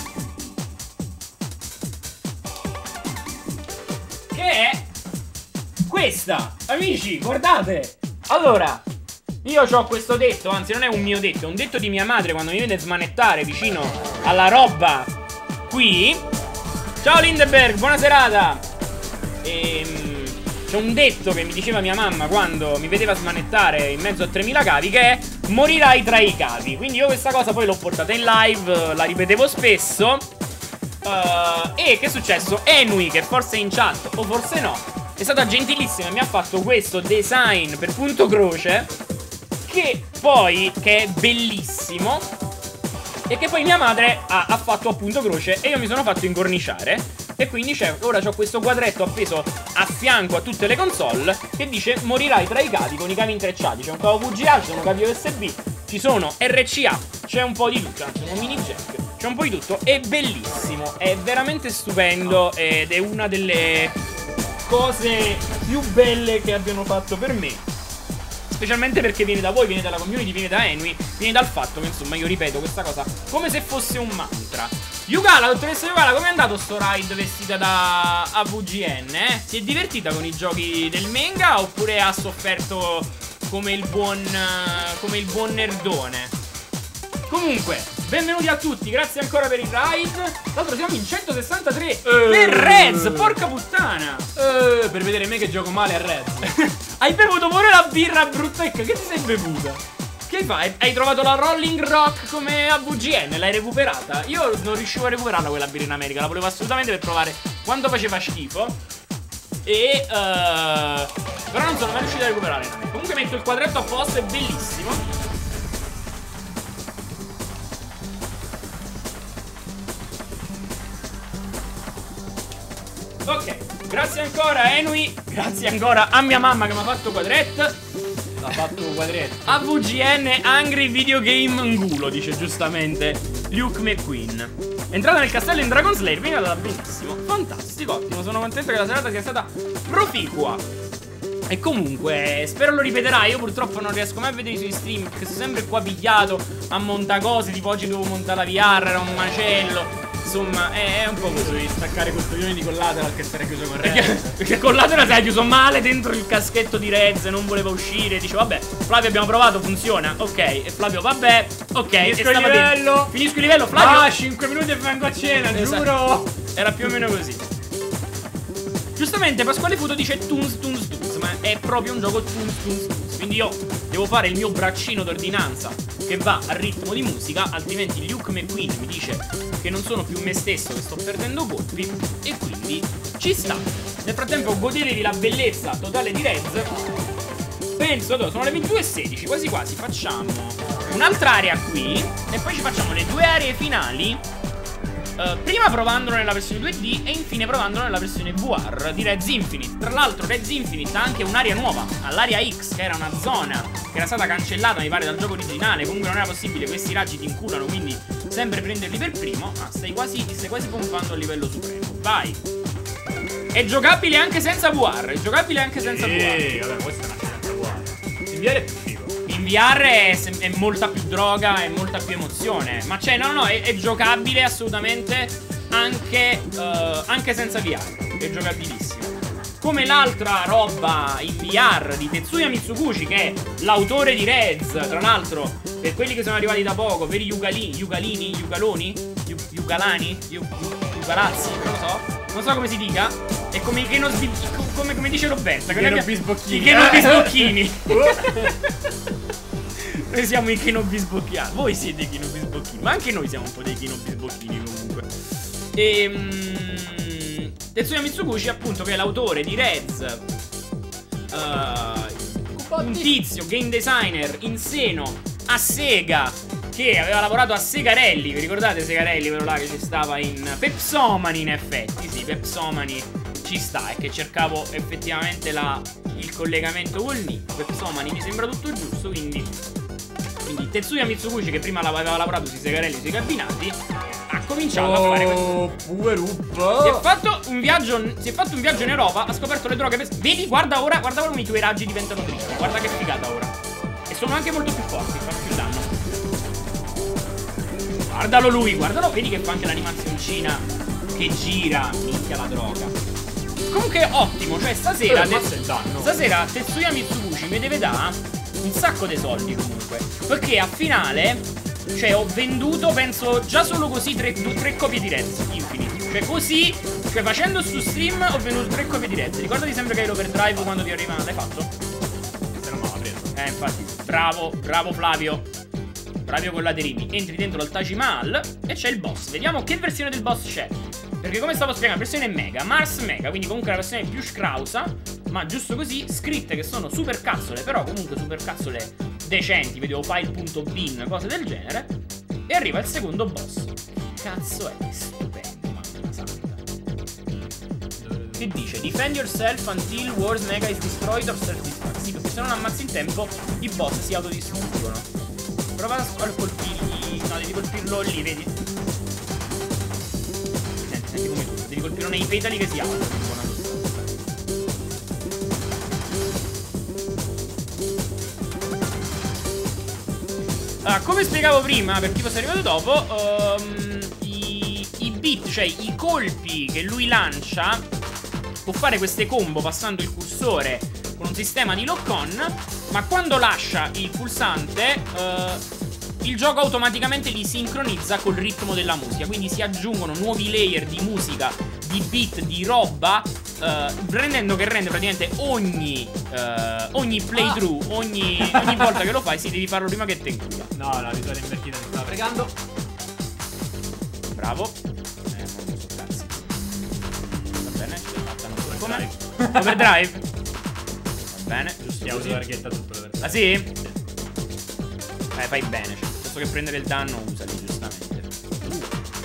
che è questa. Amici, guardate. Allora, io ho questo detto, anzi non è un mio detto, è un detto di mia madre quando mi vede smanettare vicino alla roba qui. Ciao Lindeberg, buona serata. Ehm, c'è un detto che mi diceva mia mamma quando mi vedeva smanettare in mezzo a tremila cavi, che è morirai tra i cavi. Quindi io questa cosa poi l'ho portata in live, la ripetevo spesso. uh, E che è successo? Enui, che forse è in chat o forse no, è stata gentilissima e mi ha fatto questo design per punto croce, che poi, che è bellissimo, e che poi mia madre ha, ha fatto a punto croce e io mi sono fatto incorniciare. E quindi c'è, ora c'ho questo quadretto appeso a fianco a tutte le console che dice morirai tra i cavi, con i cavi intrecciati. C'è un cavo V G A, ci sono cavi U S B, ci sono R C A, c'è un po' di tutto, c'è un mini jack. C'è un po' di tutto. È bellissimo, è veramente stupendo ed è una delle cose più belle che abbiano fatto per me. Specialmente perché viene da voi, viene dalla community, viene da Ennui, viene dal fatto che insomma io ripeto questa cosa come se fosse un mantra. Yugala, dottoressa Yugala, come è andato sto ride vestita da A V G N? Eh? Si è divertita con i giochi del manga oppure ha sofferto come il buon, come il buon nerdone? Comunque, benvenuti a tutti, grazie ancora per il ride. Tra l'altro siamo in centosessantatré eh, per Reds, porca puttana. eh, Per vedere me che gioco male a Reds. Hai bevuto pure la birra bruttecca, che ti sei bevuta? Che fai? Hai trovato la Rolling Rock come A V G N, l'hai recuperata? Io non riuscivo a recuperarla quella birra in America, la volevo assolutamente per provare quanto faceva schifo. E uh, però non sono mai riuscito a recuperarla in America. Comunque metto il quadretto a posto, è bellissimo. Ok, grazie ancora Ennui, grazie ancora a mia mamma che mi ha fatto quadretto. L'ha fatto quadretto. A V G N Angry Video Game Ngulo, dice giustamente Luke McQueen. Entrata nel castello in Dragon Slayer, viene andata benissimo. Fantastico, ottimo, sono contento che la serata sia stata proficua. E comunque, spero lo ripeterà. Io purtroppo non riesco mai a vedere i suoi stream, perché sono sempre qua pigliato a montare cose. Tipo oggi devo montare la V R, era un macello. Insomma, è, è un po' così. Devi staccare quel coglione di collateral che sarà chiuso con Reds. Perché, perché collateral si è chiuso male dentro il caschetto di Reds, non voleva uscire. Dice vabbè, Flavio abbiamo provato, funziona. Ok, e Flavio vabbè, ok. Finisco il livello bene. Finisco il livello, Flavio. Ah, cinque minuti e vengo a cena, esatto. Giuro. Era più o meno così. Giustamente Pasquale Futo dice Toons Toons Toons, ma è proprio un gioco Toons Toons Toons. Quindi io devo fare il mio braccino d'ordinanza che va al ritmo di musica, altrimenti Luke McQueen mi dice che non sono più me stesso, che sto perdendo colpi, e quindi ci sta. Nel frattempo godetevi la bellezza totale di Reds. Penso, sono le ventidue e sedici, quasi quasi facciamo un'altra area qui e poi ci facciamo le due aree finali. Uh, prima provandolo nella versione due D e infine provandolo nella versione V R di Reds Infinite. Tra l'altro Reds Infinite ha anche un'area nuova, all'area X, che era una zona che era stata cancellata mi pare dal gioco originale. Comunque non era possibile, questi raggi ti inculano, quindi sempre prenderli per primo. Ah, stai quasi, ti stai quasi pompando a livello supremo. Vai. È giocabile anche senza V R, è giocabile anche senza V R. Eeeh, vabbè, questa è una senza V R. In V R è più figo. In V R è, è molta più droga, è molta più emozione. Ma cioè, no, no, è, è giocabile assolutamente anche, uh, anche senza V R. È giocabilissimo. Come l'altra roba in V R di Tetsuya Mitsuguchi, che è l'autore di Reds. Tra l'altro, per quelli che sono arrivati da poco, per i Yugalini, Yugalini, Yugaloni, Yu, Yugalani, Yu, Yugalazzi, non lo so. Non so come si dica. È come i che non sbi... come, come dice Roberta, che non bisbocchini. I che non bisbocchini. Noi siamo i che non bisbocchiani. Voi siete i che non bisbocchini. Ma anche noi siamo un po' dei che non bisbocchini comunque. Ehm Tetsuya Mitsuguchi, appunto, che è l'autore di Reds, uh, un tizio, game designer in seno a Sega, che aveva lavorato a Segarelli. Vi ricordate Segarelli, quello là che ci stava in Pepsomani? In effetti, sì, Pepsomani ci sta. E che cercavo effettivamente la, il collegamento col nick. Pepsomani mi sembra tutto giusto, quindi Quindi Tetsuya Mitsuguchi, che prima aveva lavorato sui Segarelli, sui cabinati, ha cominciato oh, a fare questo. Poverup. Si è fatto un viaggio. Si è fatto un viaggio in Europa. Ha scoperto le droghe pesanti. Vedi, guarda ora. Guarda ora come i tuoi raggi diventano dritti. Guarda che figata ora. E sono anche molto più forti. Fanno più danno. Guardalo lui. Guardalo. Vedi che fa anche l'animazioncina che gira. Minchia la droga. Comunque ottimo. Cioè stasera. Eh, te stasera Tetsuya Mitsuguchi mi deve dare un sacco di soldi comunque. Perché a finale, cioè, ho venduto, penso, già solo così tre, tre copie di Reds Infinite. Cioè così, cioè facendo su stream ho venduto tre copie di Reds. Ricordati sempre che hai l'overdrive quando ti arriva. L'hai fatto? Se non me l'ha preso. Eh infatti, bravo, bravo Flavio. Flavio con la Derimi. Entri dentro al Taj Mahal e c'è il boss. Vediamo che versione del boss c'è. Perché come stavo spiegando, la versione è Mega, Mars Mega, quindi comunque la versione più scrausa, ma giusto così, scritte che sono super cazzole, però comunque super cazzole decenti, vedevo file.bin, cose del genere. E arriva il secondo boss. Cazzo è stupendo, mamma santa. Che dice? Defend yourself until Wars Mega is destroyed or self-destruct. Sì, perché se non ammazzi in tempo i boss si autodistruggono. Prova a colpirgli. No, devi colpirlo lì, vedi? che non è i petali che si alzano in buona sostanza. Ah, come spiegavo prima, per chi fosse arrivato dopo, um, i, i beat, cioè i colpi che lui lancia, può fare queste combo passando il cursore con un sistema di lock-on, ma quando lascia il pulsante, uh, il gioco automaticamente li sincronizza col ritmo della musica. Quindi si aggiungono nuovi layer di musica, di beat, di roba, uh, rendendo che rende praticamente ogni uh, ogni playthrough, ah. ogni, ogni volta che lo fai, sì, devi farlo prima che te incula. No, la visuale invertita mi stava fregando. Bravo. Eh, non so cazzi. Va bene, ce l'ho fatta, non so come. Overdrive. Va bene, giusto Ti così. uso l'archetta tutto l'overdrive. Ah sì? Eh, fai bene, cioè, piuttosto che prendere il danno, usali, giustamente. Uh.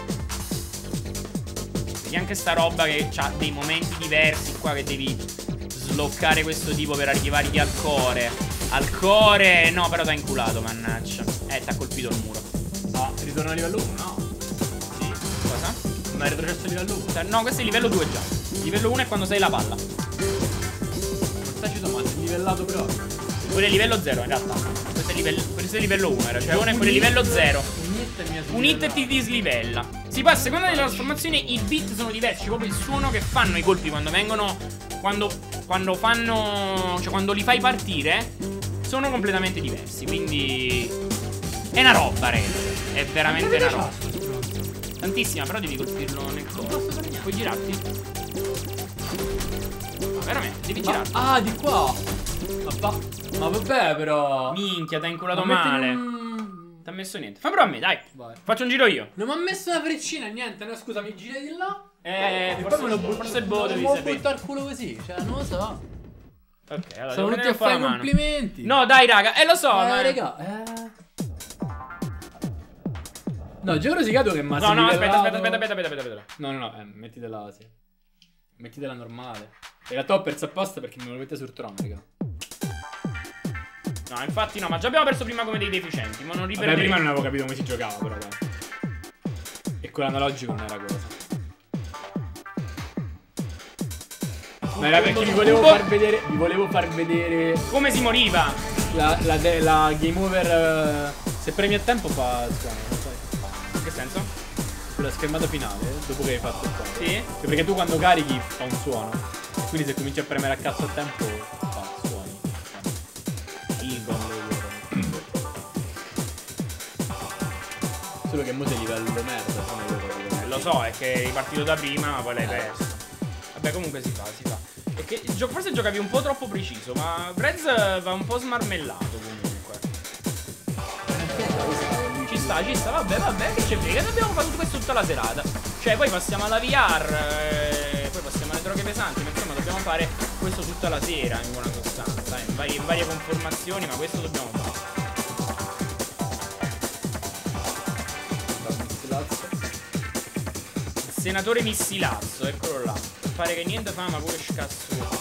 Vedi anche sta roba che ha dei momenti diversi qua, che devi sloccare questo tipo per arrivargli al core. Al core, no, però t'ha inculato, mannaggia. Eh, t'ha colpito il muro. Ah, ritorno a livello uno, no? Sì. Cosa? Non hai retrocesso a livello uno? No, questo è livello due già. Livello uno è quando sei la palla. Non sta cito, ma sei livellato però. Quello è livello zero in realtà. Questo è livello, questo è livello uno, hai ragione, quello è livello zero. Un hit e ti dislivella. Si poi a seconda della trasformazione i beat sono diversi, proprio il suono che fanno i colpi quando vengono. Quando, quando fanno. Cioè quando li fai partire sono completamente diversi. Quindi è una roba, Red. È veramente una roba. Tantissima, però devi colpirlo nel cuore. Puoi girarti? Ma veramente, devi girarti. Ah, di qua. Ma, ma vabbè, però. Minchia, t'ha inculato Ma male. un... T'ha messo niente. Fa però a me, dai. Vai. Faccio un giro io. Non mi ha messo una freccina, niente. No, scusa, mi giri di là. Eh, e forse, poi me lo butto. forse il boh devi Non sapere. buttare il culo così. Cioè, non lo so. Ok, allora Sono devo venuti a prendere un po' la fare mano. complimenti. No, dai, raga. Eh, lo so, Eh, ma. raga. Eh. No, già ho rosicato che ma No, no, aspetta, aspetta, aspetta, aspetta, aspetta, aspetta. No, no, no, eh, mettitela sì. Mettitela normale. In realtà ho perso apposta perché me lo mette sul trono, raga. No, infatti no, ma già abbiamo perso prima come dei deficienti. Ma non Vabbè, riperderemo. prima non avevo capito come si giocava, però dai. E con l'analogico non era cosa. Ma era perché vi volevo far vedere. Vi volevo far vedere Come si moriva? la, la, de- la game over. uh, Se premi a tempo fa suono, non sai. In che senso? Sulla schermata finale, dopo che hai fatto il suono. Sì? Perché tu quando carichi fa un suono. E quindi se cominci a premere a cazzo a tempo fa suoni. Il gong. Solo che mo sei livello merda. Eh, lo so, è che eri partito da prima, ma poi l'hai perso. Vabbè, comunque si fa, si fa. È che il gioco forse giocavi un po' troppo preciso, ma Brez va un po' smarmellato comunque. Ci sta, ci sta, vabbè, vabbè, che c'è frega, abbiamo fatto questo tutta la serata. Cioè, poi passiamo alla V R, eh, poi passiamo alle droghe pesanti, ma insomma dobbiamo fare questo tutta la sera, in buona sostanza, eh, in, varie, in varie conformazioni, ma questo dobbiamo fare. Il senatore Missilazzo, eccolo là. Pare che niente fa, ma pure scasso.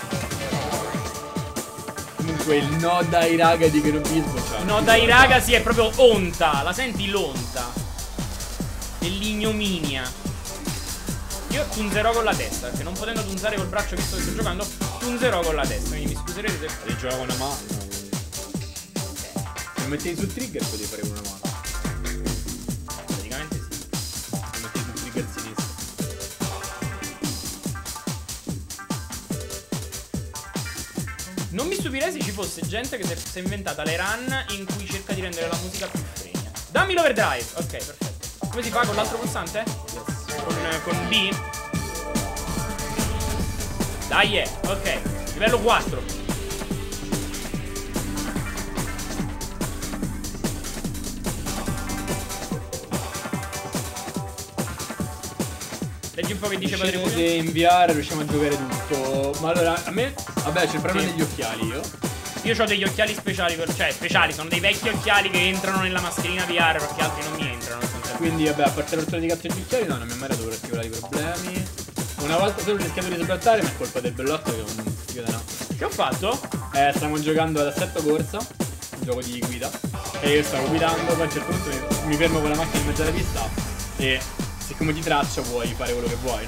Comunque il no dai raga di Grobismo, cioè. No, dai raga, sì, è proprio onta. La senti l'onta? Dell'ignominia. Io tunzerò con la testa, perché non potendo tunzare col braccio visto che sto giocando, tunzerò con la testa. Quindi mi scuserete se Io gioco con una mano. Se metti sul trigger potevi fare con una mano. praticamente sì. Se metti sul trigger sinistro. Non mi stupirei se ci fosse gente che si è inventata le run in cui cerca di rendere la musica più fregna. Dammi l'overdrive. Ok, perfetto. Come si fa con l'altro pulsante? Con, con B? Dai, eh. Ok. Livello quattro. Leggi un po' che dice Padre Pugno. Se inviare riusciamo a giocare tutto. Ma allora, a me. Vabbè, c'è il problema Sì. degli occhiali io. Io ho degli occhiali speciali per, cioè speciali, sono dei vecchi occhiali che entrano nella mascherina V R perché altri non mi entrano. Quindi vabbè, a parte la rottura di cazzo degli occhiali, no, non mi è mai dato particolari problemi. Una volta solo ho rischiato di sbrattare, ma è colpa del bellotto che non si chiude no. Che ho fatto? Eh, stiamo giocando ad assetto corsa, un gioco di guida. E io stavo guidando, poi a un certo punto mi, mi fermo con la macchina in mezzo alla pista. E siccome ti traccia puoi fare quello che vuoi, no?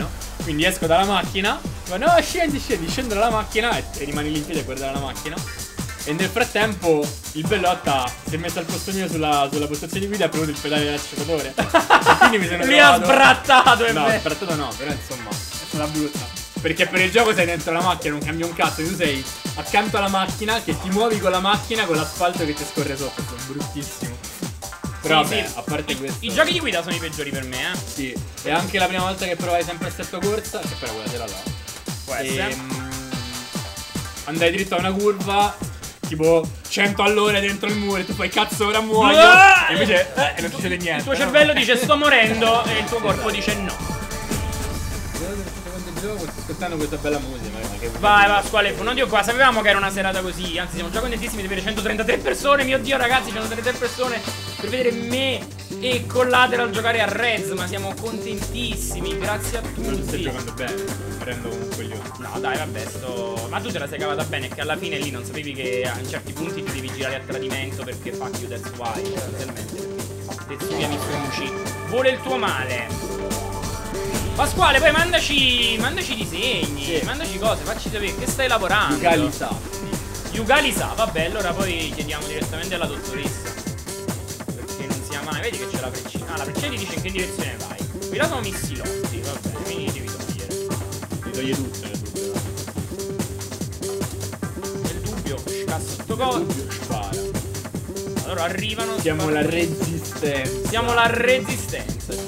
Quindi esco dalla macchina. Ma no, scendi, scendi, scendo dalla macchina e, e rimani lì in piedi a guardare la macchina. E nel frattempo il Bellotta si è messo al posto mio sulla, sulla postazione di guida e ha premuto il pedale dell'acceleratore. E quindi mi sono Lui ha trovato... sbrattato. No, sbrattato no, però insomma è stata brutta. Perché per il gioco sei dentro la macchina, non cambia un cazzo. Tu sei accanto alla macchina che ti muovi con la macchina con l'asfalto che ti scorre sotto. È bruttissimo. Però Sì, vabbè, sì. a parte I, questo, I giochi di guida sono i peggiori per me, eh. sì. E anche la prima volta che provai sempre assetto corsa, che però quella sera là. Può essere. Ehm, andai dritto a una curva, tipo cento all'ora dentro il muro e tu fai cazzo ora muoio. Ah! E invece eh, e non succede niente. Il tuo cervello dice sto morendo e il tuo corpo dice no. Quando gioco sto ascoltando questa bella musica. Ma che Vai, va, squale, non dico qua, sapevamo che era una serata così. Anzi, siamo già contentissimi di avere centotrentatré persone. Mio Dio, ragazzi, centotrentatré persone per vedere me e Collateral giocare a Reds. Ma siamo contentissimi, grazie a Non stai tutti. giocando bene, mi rendo un coglione. No, dai, vabbè, sto. Ma tu te la sei cavata bene, che alla fine lì non sapevi che a certi punti ti devi girare a tradimento perché fuck you, that's why. Sostanzialmente. Tetsuya Mitsubishi vuole il tuo male. Pasquale, poi mandaci. Mandaci disegni, Sì. mandaci cose, facci sapere che stai lavorando. Yugalisa. Yugalisa, vabbè, allora poi chiediamo direttamente alla dottoressa. Perché non sia mai. Vedi che c'è la freccina. Ah, la freccina ti dice in che direzione vai. Qui là sono missilotti, vabbè, quindi li devi togliere. Mi toglie tutto nel dubbio. Nel dubbio, scazzo sto coso. Dubbio spara. Allora arrivano. Siamo la resistenza. Siamo la resistenza.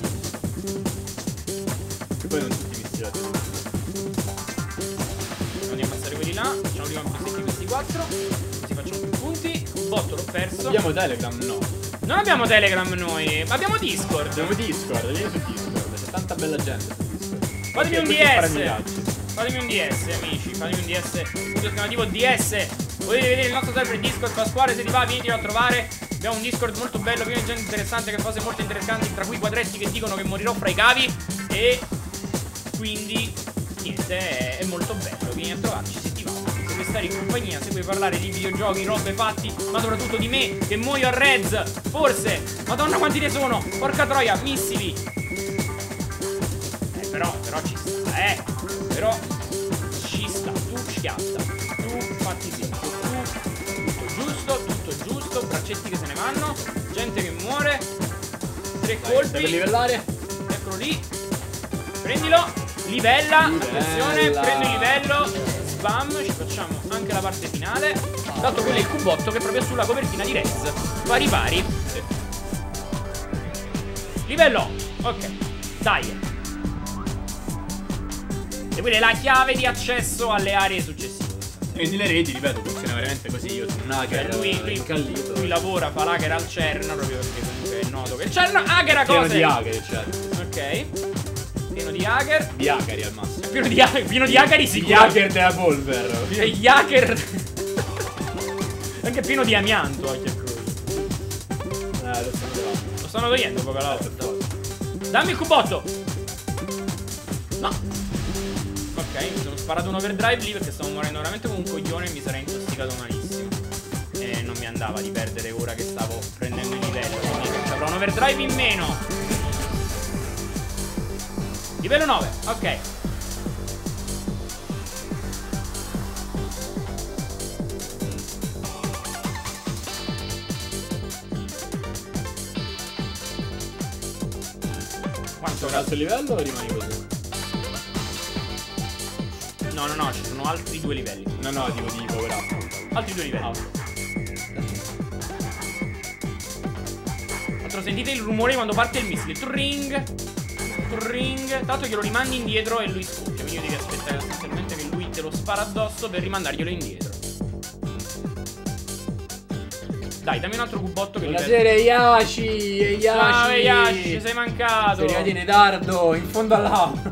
Che poi non tutti missilotti. Andiamo a ammazzare quelli là. Facciamo prima un po' questi quattro. Così facciamo più punti. Un botto l'ho perso. Abbiamo Telegram? No. Non abbiamo Telegram noi, ma abbiamo Discord. Abbiamo Discord, vieni su Discord. C'è tanta bella gente su Discord. Fatemi un Tutti a fare D S. miraggi. Fatemi un D S, amici. Fatemi un D S. Punto esclamativo D S. Volete vedere il nostro server Discord? Pasquale, se ti va, venitelo a trovare. Abbiamo un Discord molto bello, pieno di gente interessante, che fa cose molto interessanti, tra cui quadretti che dicono che morirò fra i cavi. E quindi niente, è, è molto bello. Vieni a trovarci se ti va. Se vuoi stare in compagnia, se vuoi parlare di videogiochi, robe fatti, ma soprattutto di me che muoio a Reds. Forse, madonna quanti ne sono. Porca troia, missili. Eh però, però ci sta, eh. Però ci sta, tu schiatta. Tu fatti sempre. Tu tutto giusto, tutto giusto. Braccetti che se ne vanno. Gente che muore. Tre Dai, colpi. stai per livellare? Eccolo lì. Prendilo. Livella, Livella. attenzione, prendo il livello. Spam, ci facciamo anche la parte finale. Tanto quello è il cubotto che è proprio sulla copertina di Rez. Pari pari. Sì. Livello. Ok. Dai. E quella è la chiave di accesso alle aree successive. E nelle reti, ripeto, funziona veramente così. Io sono un hacker Cioè lui, lui, incallito. lui lavora, fa l'hacker al CERN, proprio perché comunque è noto che il CERN hackera Pieno cose. di hacker, certo. Ok. Pieno di hacker. Di hackeri al massimo. Pieno di hacker, pieno di hackeri Gli sicuro. hacker della polver. E gli hacker. Anche pieno di amianto anche quello. Eh, lo stanno levando. Lo stanno togliendo poca la volta. Dammi il cubotto. No. Ok, mi sono sparato un overdrive lì perché stavo morendo veramente come un coglione e mi sarei intossicato malissimo. E non mi andava di perdere ora che stavo prendendo il livello. Quindi avrò un overdrive in meno. Livello nove, ok. Quanto Alzo il livello o rimani così? No, no, no, ci sono altri due livelli. No, no, tipo di power up. Altri due livelli. Ah. Altro, sentite il rumore quando parte il missile. Tring. Tring. Tanto glielo rimandi indietro e lui scoppia. Quindi io devi aspettare sostanzialmente che lui te lo spara addosso per rimandarglielo indietro. Dai, dammi un altro cubotto che Buonasera Yashi, Yashi. Ciao Yashi, ci sei mancato. Sei arrivati in ritardo, in fondo all'aula.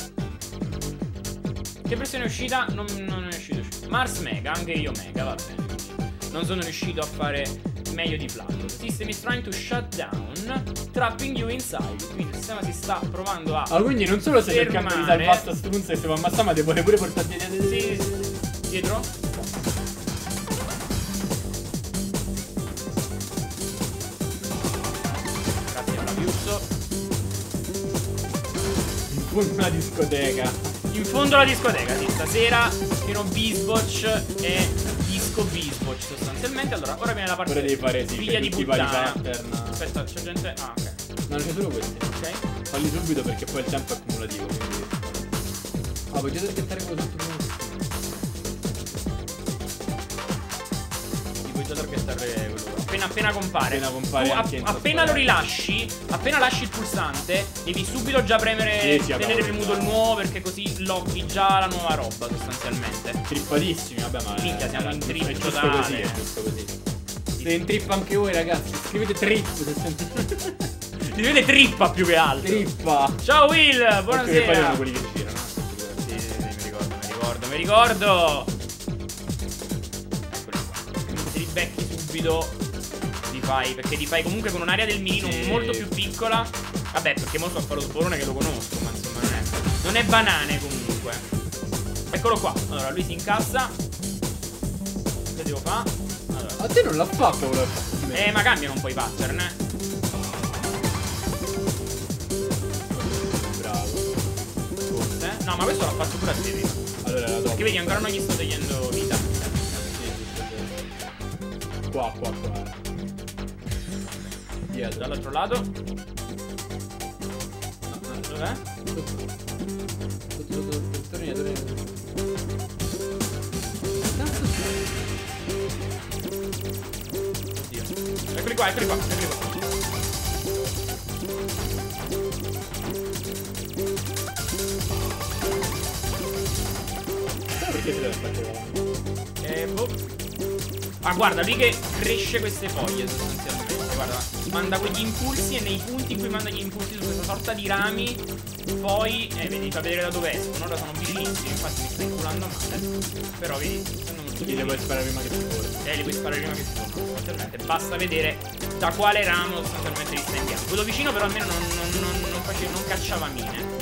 Che pressione è uscita? Non, non è uscito, è uscito. Mars Mega, anche io Mega, va bene. Non sono riuscito a fare meglio di Flato. System is trying to shut down, trapping you inside. Quindi il sistema si sta provando a Ah, quindi non solo stai cercando di fermare. salvare sto strunzo che si può ammazzare, ma ti vuole pure portare dietro. Sì, sì, sì. Dietro? Grazie Flaviuzzo. In fondo una discoteca. In fondo alla discoteca, sì, stasera pieno Bisbocch e disco Bisbocch sostanzialmente. Allora, ora viene la parte ora devi fare sì, figlia di tutti i vari puttana. pattern. Aspetta, c'è gente... Ah, ok. No, c'è solo questi. Ok. Falli subito perché poi il tempo è accumulativo, quindi... Ah, puoi già aspettare quello sotto prima. Ti puoi già targettare quello. Appena appena compare. Appena compare Tu, anche app- in appena lo sottofondo. rilasci, appena lasci il pulsante, devi subito già premere, Sì, sì, tenere vabbè, premuto il vabbè. nuovo perché così loghi già la nuova roba sostanzialmente. Trippadissimi, vabbè, ma... Minchia, siamo era- in trip è giusto totale. così, è giusto così. Siete in trip anche voi, ragazzi. Scrivete trip se sentite. Ti vede trippa più che altro. Trippa. Ciao Will, Anche che poi buonasera. erano quelli che girano. Sì, sì, mi ricordo, mi ricordo, mi ricordo. Eccoli qua. Comunque se li becchi subito li fai, perché li fai comunque con un'area del mirino Sì. molto più piccola. Vabbè, perché mo sto a fare lo sborone che lo conosco, ma insomma non è, non è banane comunque. Eccolo qua. Allora lui si incassa. Che devo fare? Allora. A te non l'ha fatto quello che ha fatto. Eh, ma cambiano un po' i pattern, eh. Bravo. Forse. No, ma questo l'ha fatto pure a te prima. Allora era dopo. Perché vedi, ancora non gli sto togliendo vita. Sì, sì, sì, sì. Qua, qua, qua. Dietro. Dall'altro lato. Dov'è? Sotto, sotto, sotto, torni, torni. Cazzo sei? Oddio. Eccoli qua, eccoli qua, eccoli qua. Perché si deve fare? Eh, boh. Ah, guarda, lì che cresce queste foglie sostanzialmente. Guarda, manda quegli impulsi e nei punti in cui manda gli impulsi su questa sorta di rami. Poi, eh, vedi, fa vedere da dove escono. Ora sono vicinissimi, infatti mi sto inculando male. Però vedi, sono molto Gli devo sparare prima che si muore. Eh, li puoi sparare prima che si tornano, sostanzialmente. Basta vedere da quale ramo sostanzialmente li stai inviando. Quello vicino però almeno non, non, non, non, faceva, non cacciava mine.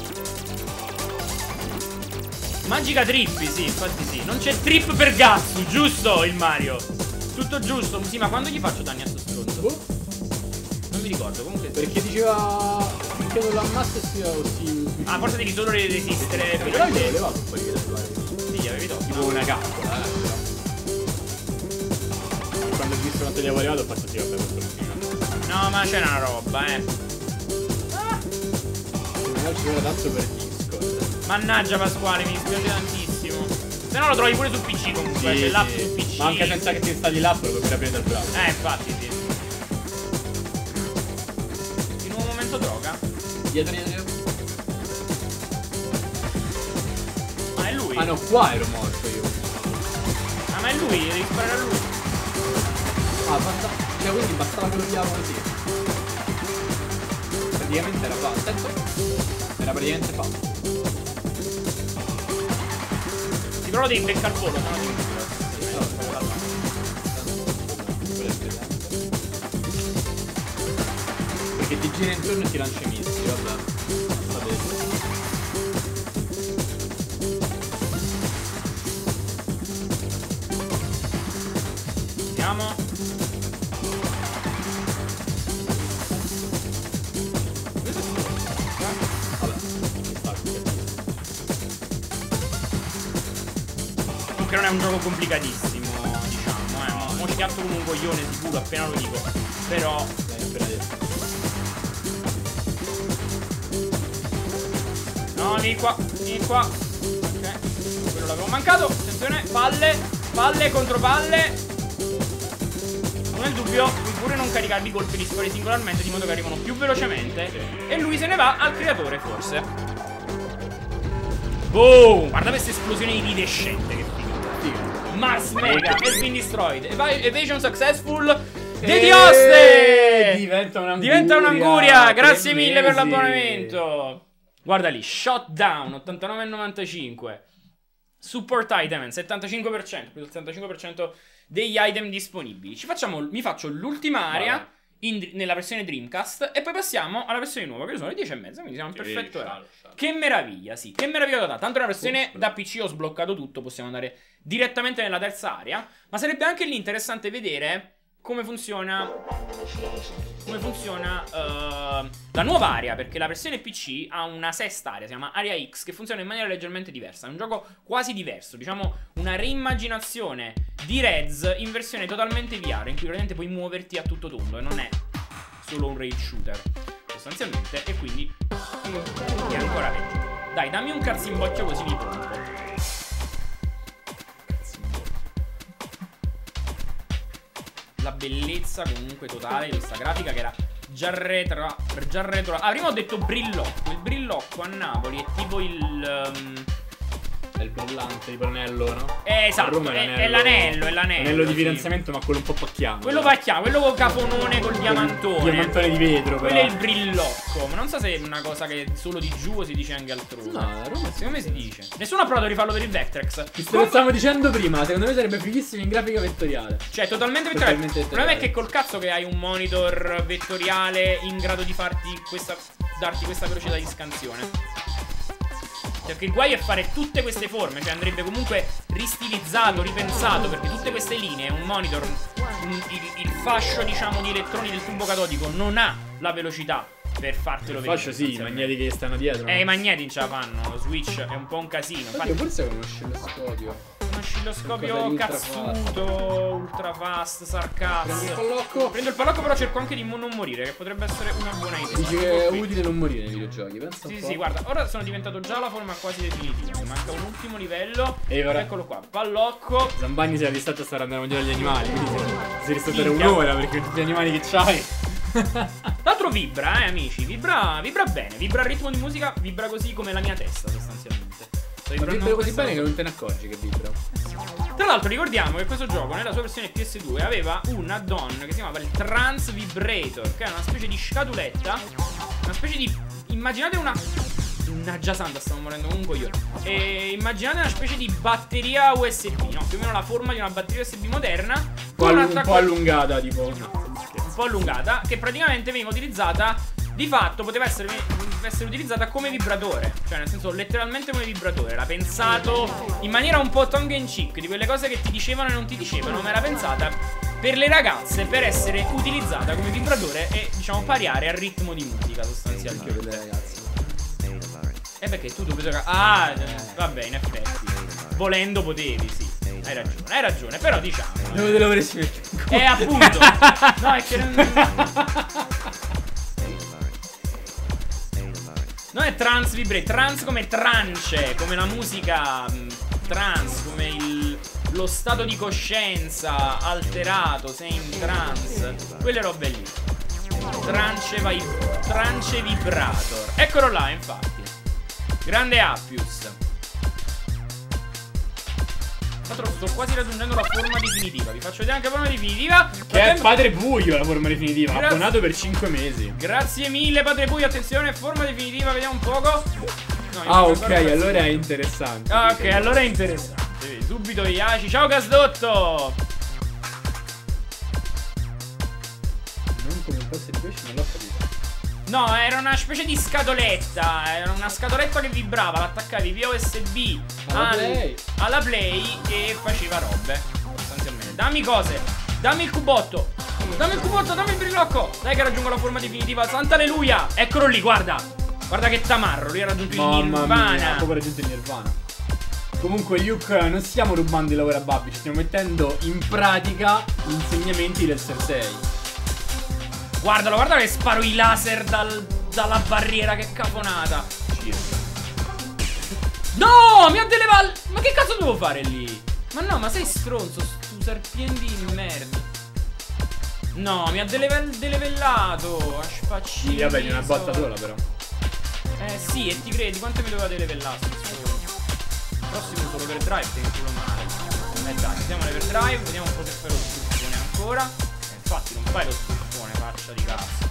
Magica trippi, sì, infatti sì. Non c'è trip per Gatsu, giusto il Mario. Tutto giusto. Sì, ma quando gli faccio danni a sto stronzo? Boh. Non mi ricordo, comunque. Perché diceva finché non lo ammazza si si Ah, forse devi solo resistere. però io avevo levato un po' di vita sulla Sì, gli avevi tolto. tipo una cappola, eh. E quando ho visto quanto gli avevo levato ho fatto sì, vabbè, questo non figa. No, ma c'è una roba, eh. Ah. Non ci vuole tanto per Discord. Mannaggia Pasquale, mi dispiace tantissimo. Se no lo trovi pure su P C comunque. C'è l'app su P C. Ma anche senza che ti installi l'app lo puoi aprire dal browser. Eh, infatti, sì. Di nuovo momento droga. Dietro, dietro. Ma è lui? Ah no, qua ero morto io. Ah, ma è lui, devi sparare a lui. Ah, basta. Cioè quindi bastava che lo pigliavo così. Praticamente era fatto. Attento. Era praticamente fatto. Sì, però lo devi beccare al volo, no? Perché ti gira intorno e ti lancia i missili, vabbè. Va bene. Andiamo. Vabbè, ci sta, ci sta. Comunque non è un gioco complicatissimo, diciamo, eh. Mo, mo schiatto come un coglione sicuro, appena lo dico. Però. Dai, appena detto. No, vieni qua, vieni qua. Ok, quello l'avevo mancato. Attenzione, palle, palle contro palle. Non è dubbio, puoi pure non caricarli i colpi di spari singolarmente, di modo che arrivano più velocemente. E lui se ne va al creatore, forse. Boom! Guarda questa esplosione iridescente, che figa. Mars Mega has been destroyed. Eva Evasion successful. Dedioste! Diventa un'anguria. Diventa un'anguria. Grazie Tre mille per mesi. l'abbonamento. Guarda lì, Shutdown ottantanove e novantacinque. Support item settantacinque per cento, più del settantacinque per cento degli item disponibili. Ci facciamo, mi faccio l'ultima area in, nella versione Dreamcast e poi passiamo alla versione nuova, che sono le dieci e mezza, quindi siamo in perfetto orario. Che meraviglia, sì, che meraviglia da tanto una versione Super. da P C ho sbloccato tutto, possiamo andare direttamente nella terza area, ma sarebbe anche lì interessante vedere come funziona come funziona la nuova area, perché la versione P C ha una sesta area, si chiama Area X, che funziona in maniera leggermente diversa. È un gioco quasi diverso, diciamo una reimmaginazione di Rez in versione totalmente V R, in cui praticamente puoi muoverti a tutto tondo e non è solo un rail shooter sostanzialmente, e quindi è ancora peggio. Dai, dammi un calzimbocchio così mi pompo. La bellezza comunque totale di questa grafica, che era già retro, già retro. Ah, prima ho detto brillocco. Il brillocco a Napoli è tipo il um... è il brillante, tipo l'anello, no? Eh, esatto, è, è l'anello, è l'anello. L'anello di sì. fidanzamento, ma quello un po' pacchiano. Quello pacchiano, quello con caponone col diamantone. Diamantone di vetro, quello però. è il brillocco. Ma non so se è una cosa che solo di giù o si dice anche altrove. No, a Roma secondo me si dice. Nessuno ha provato a rifarlo per il Vectrex. Questo lo stavamo dicendo prima, secondo me sarebbe fighissimo in grafica vettoriale. Cioè, totalmente vettoriale. Totalmente Il problema è che col cazzo che hai un monitor vettoriale in grado di farti questa, darti questa velocità di scansione. Perché il guai è fare tutte queste forme, cioè andrebbe comunque ristilizzato, ripensato, perché tutte queste linee, un monitor, un, il, il fascio diciamo di elettroni del tubo catodico non ha la velocità per fartelo vedere. Fascio sì, i magneti che stanno dietro. Eh, no? I magneti non ce la fanno, lo switch è un po' un casino. Infatti, forse con uno oscilloscopio. Un oscilloscopio cazzuto, ultra fast, sarcasmo. Prendo il pallocco. Prendo il pallocco, però cerco anche di non morire, che potrebbe essere una buona idea. Dici che è utile non morire nei videogiochi, pensa Sì, un sì, po'. sì, guarda, ora sono diventato già la forma quasi definitiva. Mi manca un ultimo livello. E ora... Eccolo qua, pallocco. Zambagni si è distratto a stare andando a mangiare gli animali, quindi si è ristare Minchia. un'ora perché tutti gli animali che c'hai. L'altro vibra, eh, amici. Vibra, vibra bene. Vibra il ritmo di musica, vibra così come la mia testa, sostanzialmente. Sto Ma vibra così bene cosa... che non te ne accorgi che vibra. Tra l'altro ricordiamo che questo gioco nella sua versione P S due aveva un add-on che si chiamava il Trance Vibrator, che è una specie di scatuletta, una specie di... immaginate una... Mannaggia santa, stavo morendo comunque io. E immaginate una specie di batteria U S B, no? Più o meno la forma di una batteria U S B moderna. Un po', un, un po' allungata, tipo. No, un po' allungata, che praticamente veniva utilizzata. Di fatto poteva essere, essere utilizzata come vibratore. Cioè nel senso letteralmente come vibratore. Era pensato in maniera un po' tongue in cheek, di quelle cose che ti dicevano e non ti dicevano, ma era pensata per le ragazze, per essere utilizzata come vibratore e diciamo pariare al ritmo di musica sostanzialmente. Anche per le ragazze. Eh perché tu dovevi giocare. Ah, vabbè, in effetti volendo potevi, sì. Hai ragione, hai ragione, però diciamo Dove te lo vorresti mettere? Eh appunto. No, è che non è trance vibrate, trance come trance, come la musica trance, come il, lo stato di coscienza alterato, sei in trance, quelle robe lì. Trance, vai, trance vibrator. Eccolo là, infatti. Grande Appius. Tra l'altro sto quasi raggiungendo la forma definitiva. Vi faccio vedere anche la forma definitiva. Che è Padre Buio la forma definitiva. Grazie. Abbonato per cinque mesi. Grazie mille Padre Buio. Attenzione, forma definitiva, vediamo un poco. No, ah ok, allora è interessante. Ah, ok, allora è interessante. Vedi, subito Iaci. Ciao Gasdotto. Non come un pezzo di pesce, non l'ho capito. No, era una specie di scatoletta. Era una scatoletta che vibrava. L'attaccavi via U S B alla, al, play. alla play e faceva robe. Sostanzialmente. Dammi cose. Dammi il cubotto. Dammi il cubotto, dammi il brillocco. Dai che raggiungo la forma definitiva. Santa alleluia. Eccolo lì, guarda. Guarda che tamarro. Lui ha raggiunto Mamma il Nirvana. Mia, ha proprio raggiunto il Nirvana. Comunque Luke, non stiamo rubando il lavoro a Babbi, ci stiamo mettendo in pratica gli insegnamenti del Sensei. Guardalo, guarda che sparo i laser dal, dalla barriera, che caponata. Circa. No, mi ha delle valle. Ma che cazzo devo fare lì? Ma no, ma sei stronzo, stu serpienti di merda. No, mi ha dele delevellato. A spacci. Sì, vabbè, di una botta sola però. Eh sì, e ti credi, quanto mi doveva delevellare sto prossimo solo per drive, te ne culo male. Eh dai, siamo all'everdrive, vediamo un po' se fai lo stuffone ancora. Eh, infatti non fai lo stuffone, faccia di cazzo.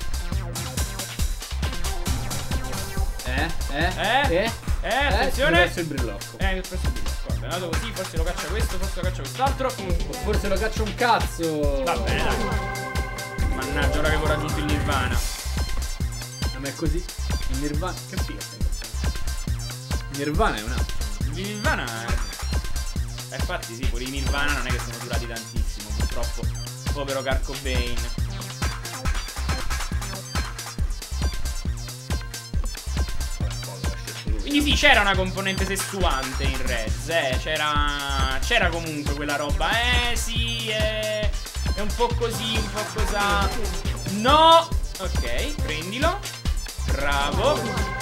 Eh? Eh? Eh? Eh? Eh, attenzione. Eh, ho preso il brillocco. Eh, mi ho preso il brillocco. Vabbè, è andato così, forse lo caccia questo, forse lo caccia quest'altro. Forse lo caccio un cazzo. Va bene, dai. Mannaggia, ora che avevo raggiunto il Nirvana. Ma è così. Il Nirvana. Che figa stai pensando? Il Nirvana è un altro. Il Nirvana è... Eh, infatti sì, quelli di Nirvana non è che sono durati tantissimo, purtroppo. Povero Kurt Cobain. Quindi sì, c'era una componente sessuante in Rez, eh, c'era c'era comunque quella roba. Eh sì, è, è un po' così, un po' cosà. No! Ok, prendilo. Bravo.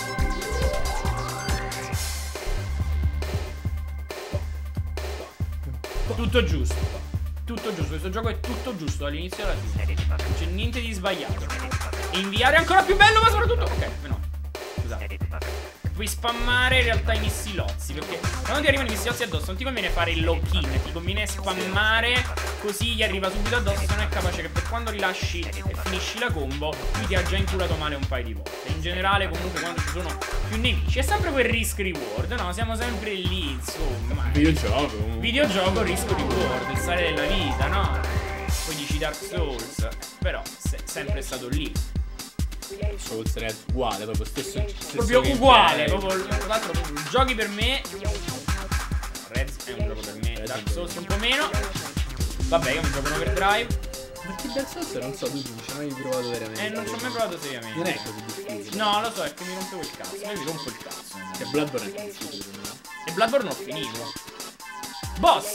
Tutto giusto. Tutto giusto, questo gioco è tutto giusto dall'inizio alla fine. Non c'è niente di sbagliato. Inviare è ancora più bello, ma soprattutto... Ok, no. Scusate. Puoi spammare in realtà i missilozzi, perché quando ti arrivano i missilozzi addosso non ti conviene fare il lock-in, ti conviene spammare, così gli arriva subito addosso, se non è capace che per quando rilasci e finisci la combo lui ti ha già inculato male un paio di volte. In generale comunque quando ci sono più nemici è sempre quel risk reward, no? Siamo sempre lì, insomma. Videogioco. Videogioco, risk reward, il sale della vita, no? Poi dici Dark Souls, però è sempre stato lì. Souls Red uguale, proprio stesso, stesso proprio uguale, proprio, tra l'altro proprio giochi per me. Red è un gioco per me, Red Dark Souls un po' meno. Vabbè, io mi gioco in overdrive. Perché Dark Souls non so, tu non ci hai mai provato veramente. Eh, non ci ho mai provato seriamente. Non è così difficile. No, lo so, è che mi rompevo il cazzo. Io mi rompo il cazzo. Che Bloodborne è difficile per me. E Bloodborne ho finito. Boss?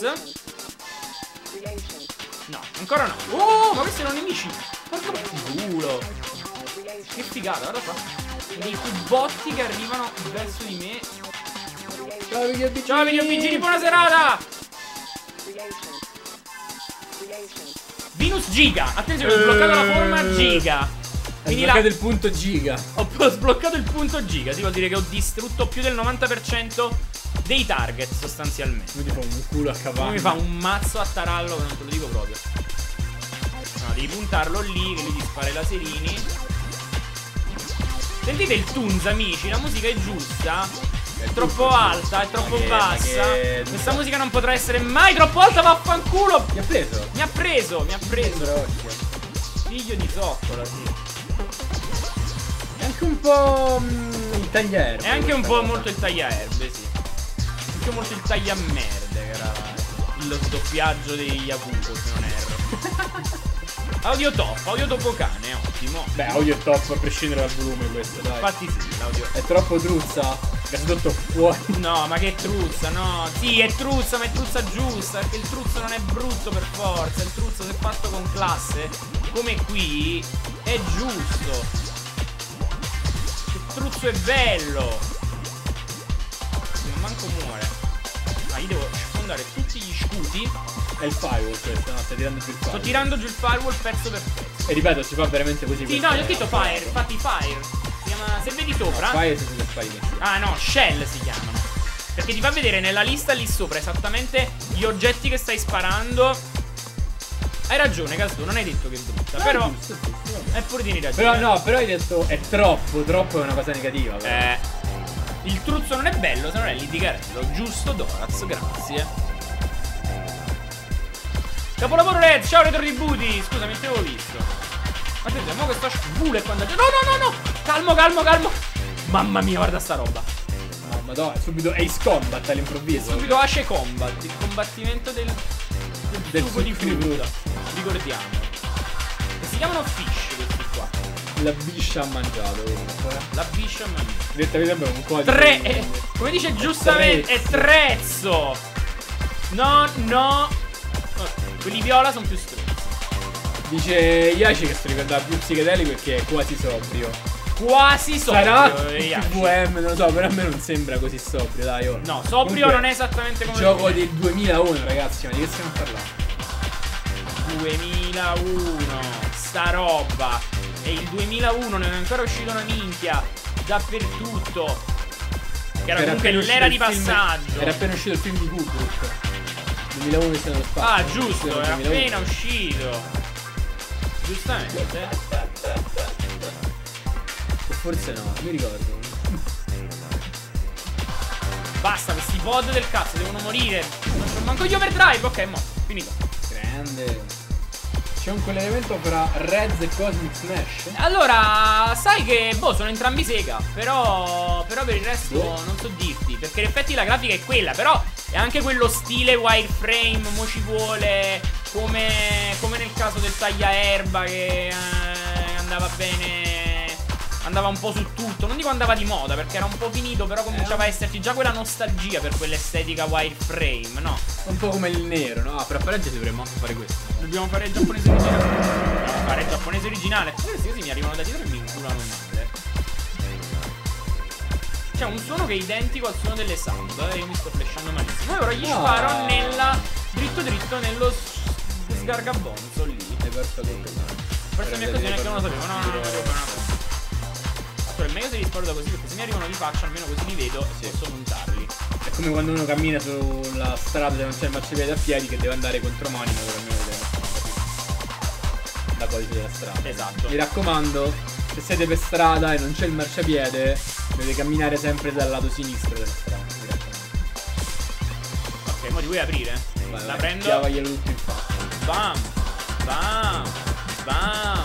No, ancora no. Oh, ma questi erano nemici. Porca culo. Che figata, guarda qua. Dei cubotti che arrivano verso di me. Ciao video B G. Ciao video B G, buona serata. Venus Giga. Attenzione, ho sbloccato la forma Giga. Hai sbloccato il punto Giga. Ho sbloccato il punto Giga. Sì, vuol dire che ho distrutto più del novanta per cento dei target sostanzialmente. Quindi fa un culo a cavallo. Mi fa un mazzo a tarallo che non te lo dico proprio. No, devi puntarlo lì, che lui ti spara i laserini. Sentite il tunes, amici, la musica è giusta. È troppo alta, è troppo che, bassa. che... Questa musica non potrà essere mai troppo alta, vaffanculo. Mi ha preso? Mi ha preso, mi ha preso. Figlio di zoccola, sì. È anche un po' mm, il tagliaerbe. È anche un po' cosa. molto il tagliaerbe, sì. Anche molto il tagliamerde, che era lo sdoppiaggio degli Yakuto, se non erro. Audio top, audio topo cane, ottimo. Beh, audio top a prescindere dal volume questo, dai. Infatti sì, l'audio. È troppo truzza? Che è tutto fuori. No, ma che truzza, no. Sì, è truzza, ma è truzza giusta. Perché il truzzo non è brutto per forza. Il truzzo, se fatto con classe, come qui, è giusto. Il truzzo è bello. Non manco muore. Ah, io devo sfondare tutti gli scuti. È il firewall questo, no? Stai tirando giù il firewall. Sto tirando giù il firewall pezzo per pezzo. E ripeto, si fa veramente così. Sì, no, io ho scritto fire, infatti fire. Si chiama, se vedi sopra. No, fire se si spari messi. Ah no, shell si chiamano. Perché ti fa vedere nella lista lì sopra esattamente gli oggetti che stai sparando. Hai ragione, Casto, non hai detto che è brutta. No, però giusto, giusto. è pure di ragione. Però no, però hai detto è troppo, troppo è una cosa negativa. Però. Eh. Il truzzo non è bello, se non è litigarello. Giusto, Doraz, grazie. Capolavoro Red, ciao Retro Ributi. Scusa, mi ti avevo visto. Attenzione, mo che sto sbule quando... No, no, no, no. Calmo, calmo, calmo. Mamma mia, guarda sta roba. No, madonna, subito Ace Combat all'improvviso. Subito Ace Combat, il combattimento del, del, del succo di succo di frutta. Ricordiamo. E si chiamano fish questi qua. La biscia ha mangiato comunque. La biscia ha mangiato. Direttamente abbiamo un codice. Tre, eh, come dice giustamente, è trezzo. No, no. Quelli viola sono più stronzi. Dice Yashi che si ricordava più psichedelico perché è quasi sobrio. Quasi sobrio. Sarà Yashi. V M, non lo so, però a me non sembra così sobrio, dai. Oh. No, sobrio Comunque, non è esattamente come gioco del duemilauno, ragazzi, ma di che stiamo a parlare? duemilauno, sta roba. E il duemilauno non è ancora uscito una minchia. Dappertutto. Che era, era comunque l'era di passaggio. Film, era appena uscito il film di Kubrick. duemilauno è stato lo spazio. Ah, giusto, era appena uscito. Giustamente. Forse no, mi ricordo. Basta, questi pod del cazzo devono morire. Non c'ho manco gli overdrive. Ok, mo, finito. Grande. C'è un collegamento fra Reds e Cosmic Smash? Allora, sai che, boh, sono entrambi Sega. Però, però per il resto Boh. non so dirti. Perché in effetti la grafica è quella. Però è anche quello stile wireframe. Mo ci vuole. Come, come nel caso del tagliaerba che eh, andava bene andava un po' su tutto. Non dico andava di moda perché era un po' finito, però cominciava a esserci già quella nostalgia per quell'estetica wireframe, no? Un po' come il nero, no? Per apparenza dovremmo anche fare questo. Dobbiamo fare il giapponese originale. Dobbiamo fare il giapponese originale. Questi così mi arrivano da dietro e mi inculano male. C'è un suono che è identico al suono delle sound. E io mi sto flashando malissimo. E ora gli sparo ah. nella. dritto dritto nello sgargabonzo lì. Hai perso tutto. Forse mi è così, neanche non lo sapevo. No, no, no, no, no. Allora, è meglio se li sparo da così, perché se mi arrivano di faccia almeno così li vedo e posso montarli. È come quando uno cammina sulla strada dove non c'è il marciapiede a piedi, che deve andare contro mano per almeno vedere la codice della strada. Esatto. Mi raccomando, se siete per strada e non c'è il marciapiede, dovete camminare sempre dal lato sinistro della strada. Mi raccomando. Ok, mo ti vuoi aprire? Vai, la vai, prendo. Chiavaglielo tutto in faccia. Bam! Bam! Bam!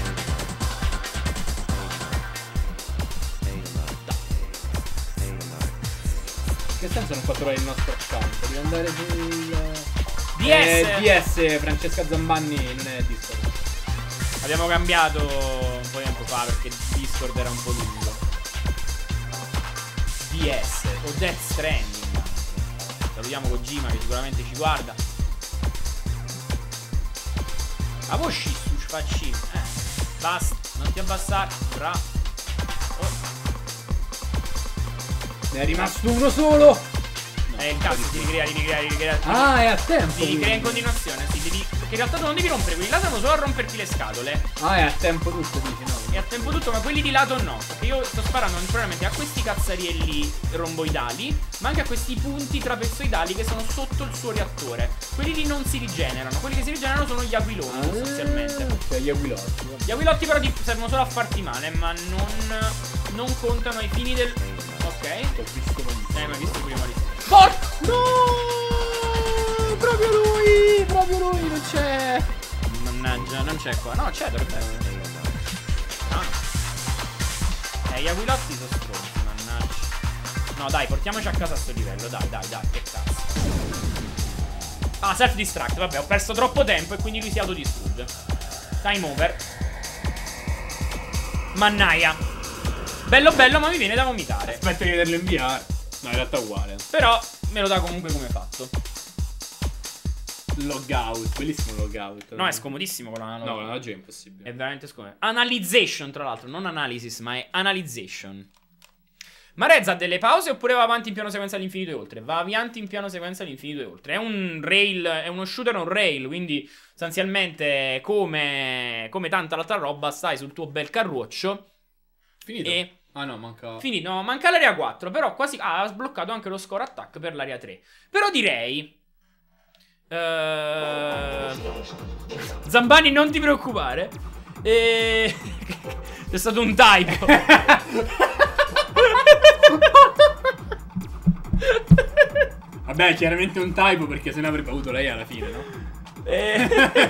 Che senso non può trovare il nostro account? Devi andare sul D S! eh, D S Francesca Zambanni, non è Discord. Abbiamo cambiato un po' di tempo fa perché Discord era un po' lungo. D S o Death Stranding. Salutiamo Kojima che sicuramente ci guarda. Ma voi sci su facci. Eh, basta, non ti abbassare. Bra. Oh. Ne è rimasto uno solo. No, eh, il cazzo, ti ricrea, ti ricrea, ti ricrea. Ah, è a tempo. Ti ricrea in continuazione, sì, devi. Perché in realtà tu non devi rompere, quelli là sono solo a romperti le scatole. Ah, è a tempo tutto, dici, no? È a tempo tutto, ma quelli di lato no. Perché io sto sparando probabilmente a questi cazzarielli romboidali, ma anche a questi punti trapezoidali che sono sotto il suo reattore. Quelli lì non si rigenerano. Quelli che si rigenerano sono gli aquiloni, ah, sostanzialmente. Cioè gli aquilotti. Gli aquilotti però ti servono solo a farti male, ma non, non contano ai fini del. Ok. Ho visto malissimo. Eh, ma hai visto prima lì. Porca! No! Proprio lui! Proprio lui, non c'è! Mannaggia, non c'è qua. No, c'è, dovrebbe essere. Ah. Eh, gli aquilotti sono stronzi, mannaggia. No, dai, portiamoci a casa a sto livello. Dai, dai, dai, che cazzo. Ah, self-destruct, vabbè, ho perso troppo tempo e quindi lui si autodistrugge. Time over. Mannaia. Bello bello, ma mi viene da vomitare. Aspetta di vederlo inviare. No, in realtà è uguale. Però me lo dà comunque come fatto. Logout, bellissimo logout. No, è scomodissimo con l'analogico. No, l'analogico è impossibile. È veramente scomodo. Analyzation, tra l'altro, non analysis, ma è analyzation. Ma Rez ha delle pause oppure va avanti in piano sequenza all'infinito e oltre? Va avanti in piano sequenza all'infinito e oltre. È un rail, è uno shooter on rail, quindi sostanzialmente come, come tanta l'altra roba stai sul tuo bel carroccio. Finito? E ah no, manca. Finito, no, manca l'area quattro, però quasi ah, ha sbloccato anche lo score attack per l'area tre. Però direi uh... Zambani, non ti preoccupare. E... C'è stato un typo. Vabbè, chiaramente un typo perché sennò avrebbe avuto lei alla fine, no? E...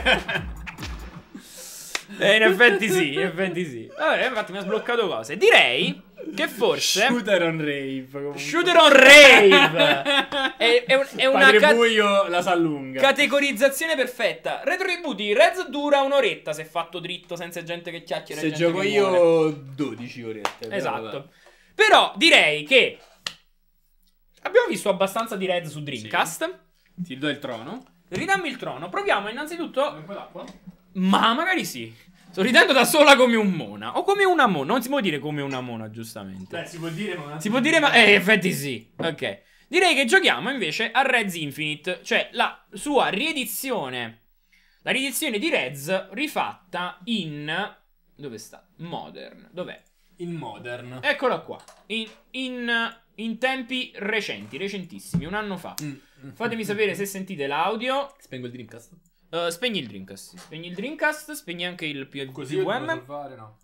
eh, in effetti sì, in effetti sì. Vabbè, infatti mi ha sbloccato cose. Direi che forse Shooter on rave comunque. Shooter on rave È, è, un, è una Padre Buio la sa lunga. Categorizzazione perfetta. Retrotributi, Rez dura un'oretta se fatto dritto, senza gente che chiacchiera. Se gente gioco che io muore. dodici orette. Esatto. Però, però direi che abbiamo visto abbastanza di Rez su Dreamcast. Sì. Ti do il trono. Ridammi il trono. Proviamo innanzitutto. Un po' d'acqua? Ma magari sì. Sto ridendo da sola come un mona. O come una mona. Non si può dire come una mona, giustamente. Beh, si può dire, ma. Si può dire, ma. Eh, in effetti sì. Ok. Direi che giochiamo invece a Rez Infinite. Cioè la sua riedizione. La riedizione di Rez rifatta in. Dove sta? Modern. Dov'è? In Modern. Eccola qua. In, in, in tempi recenti, recentissimi, un anno fa. Mm. Fatemi sapere se sentite l'audio. Spengo il Dreamcast. Uh, spegni il Dreamcast. Spegni il Dreamcast, spegni anche il P V M. Così io devo salvare, no?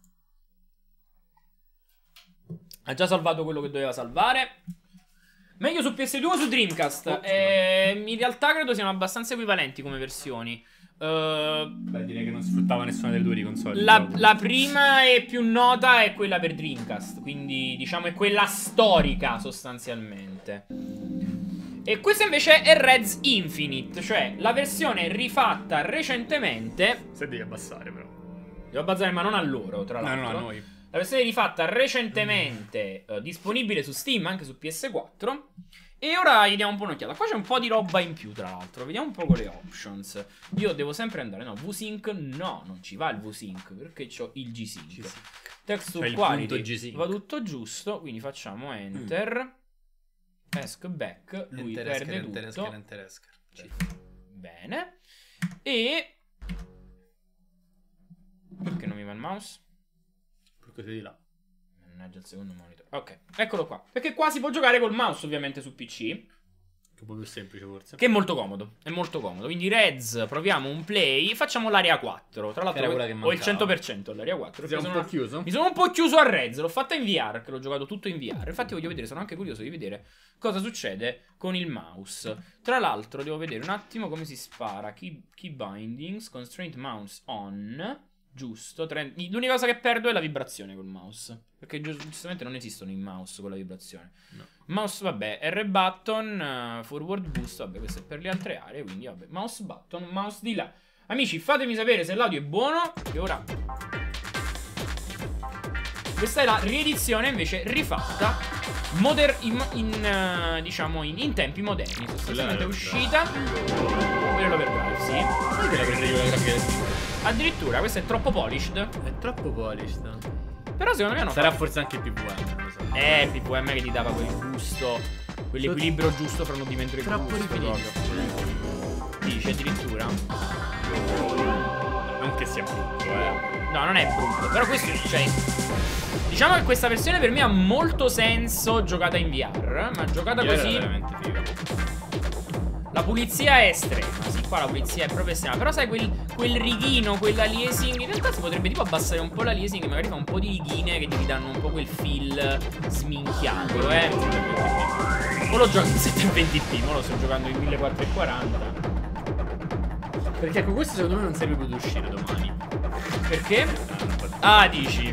Ha già salvato quello che doveva salvare. Meglio su P S due o su Dreamcast? Oh, eh, in realtà credo siano abbastanza equivalenti come versioni. Uh, Beh, direi che non sfruttava nessuna delle due di console. La, la prima e più nota è quella per Dreamcast. Quindi diciamo è quella storica sostanzialmente. E questa invece è Rez Infinite, cioè la versione rifatta recentemente. Se devi abbassare però. Devo abbassare, ma non a loro, tra l'altro. No, no, a noi. La versione rifatta recentemente uh, disponibile su Steam, anche su P S quattro. E ora gli diamo un po' un'occhiata. Qua c'è un po' di roba in più, tra l'altro. Vediamo un po' con le options. Io devo sempre andare. No, VSync no, non ci va il VSync, perché ho il G-Sync. Texture quality va tutto giusto, quindi facciamo enter. Mm. Esc back. Lui enter perde escher, tutto. Enter escher, enter escher. Sì. Bene. E perché non mi va il mouse? Perché sei di là. Mannaggia il secondo monitor. Ok, eccolo qua. Perché qua si può giocare col mouse ovviamente su P C. Che è un po' più semplice forse. Che è molto comodo. È molto comodo. Quindi Rez, proviamo un play. Facciamo l'area quattro. Tra l'altro ho il cento per cento all'area quattro. Sei un sono po' una... chiuso? Mi sono un po' chiuso a Rez. L'ho fatta in V R, che l'ho giocato tutto in V R. Infatti voglio vedere, sono anche curioso di vedere cosa succede con il mouse. Tra l'altro devo vedere un attimo come si spara. Key, key bindings, constraint mouse on. Giusto. L'unica cosa che perdo è la vibrazione col mouse. Perché giustamente non esistono i mouse con la vibrazione. No. Mouse, vabbè, R button, uh, forward boost, vabbè, questo è per le altre aree, quindi vabbè, mouse button, mouse di là. Amici, fatemi sapere se l'audio è buono, che ora... Questa è la riedizione invece rifatta moder in, in uh, diciamo in, in tempi moderni. Sostanzialmente è uscita. Quello l'overdrive, sì. Perché la prendo io la grafica? Addirittura, questo è troppo polished. È troppo polished. Però secondo me no. Sarà forse anche il P V M, non lo so. Eh, il P V M che ti dava quel gusto, quell'equilibrio giusto fra un movimento e il troppo rifinito. Dice addirittura. Non che sia brutto, eh. No, non è brutto. Però questo, cioè, diciamo che questa versione per me ha molto senso giocata in V R. Ma giocata V R così è veramente figa. La pulizia è estrema. Sì, qua la pulizia è proprio estrema. Però sai quel, quel righino, quella aliasing. In realtà si potrebbe tipo abbassare un po' la aliasing, magari fa un po' di righine che ti danno un po' quel feel sminchiato, eh. O lo gioco in settecentoventi p, ma lo sto giocando in millequattrocentoquaranta. Perché ecco, questo secondo me non sarebbe potuto uscire domani. Perché? Ah, dici.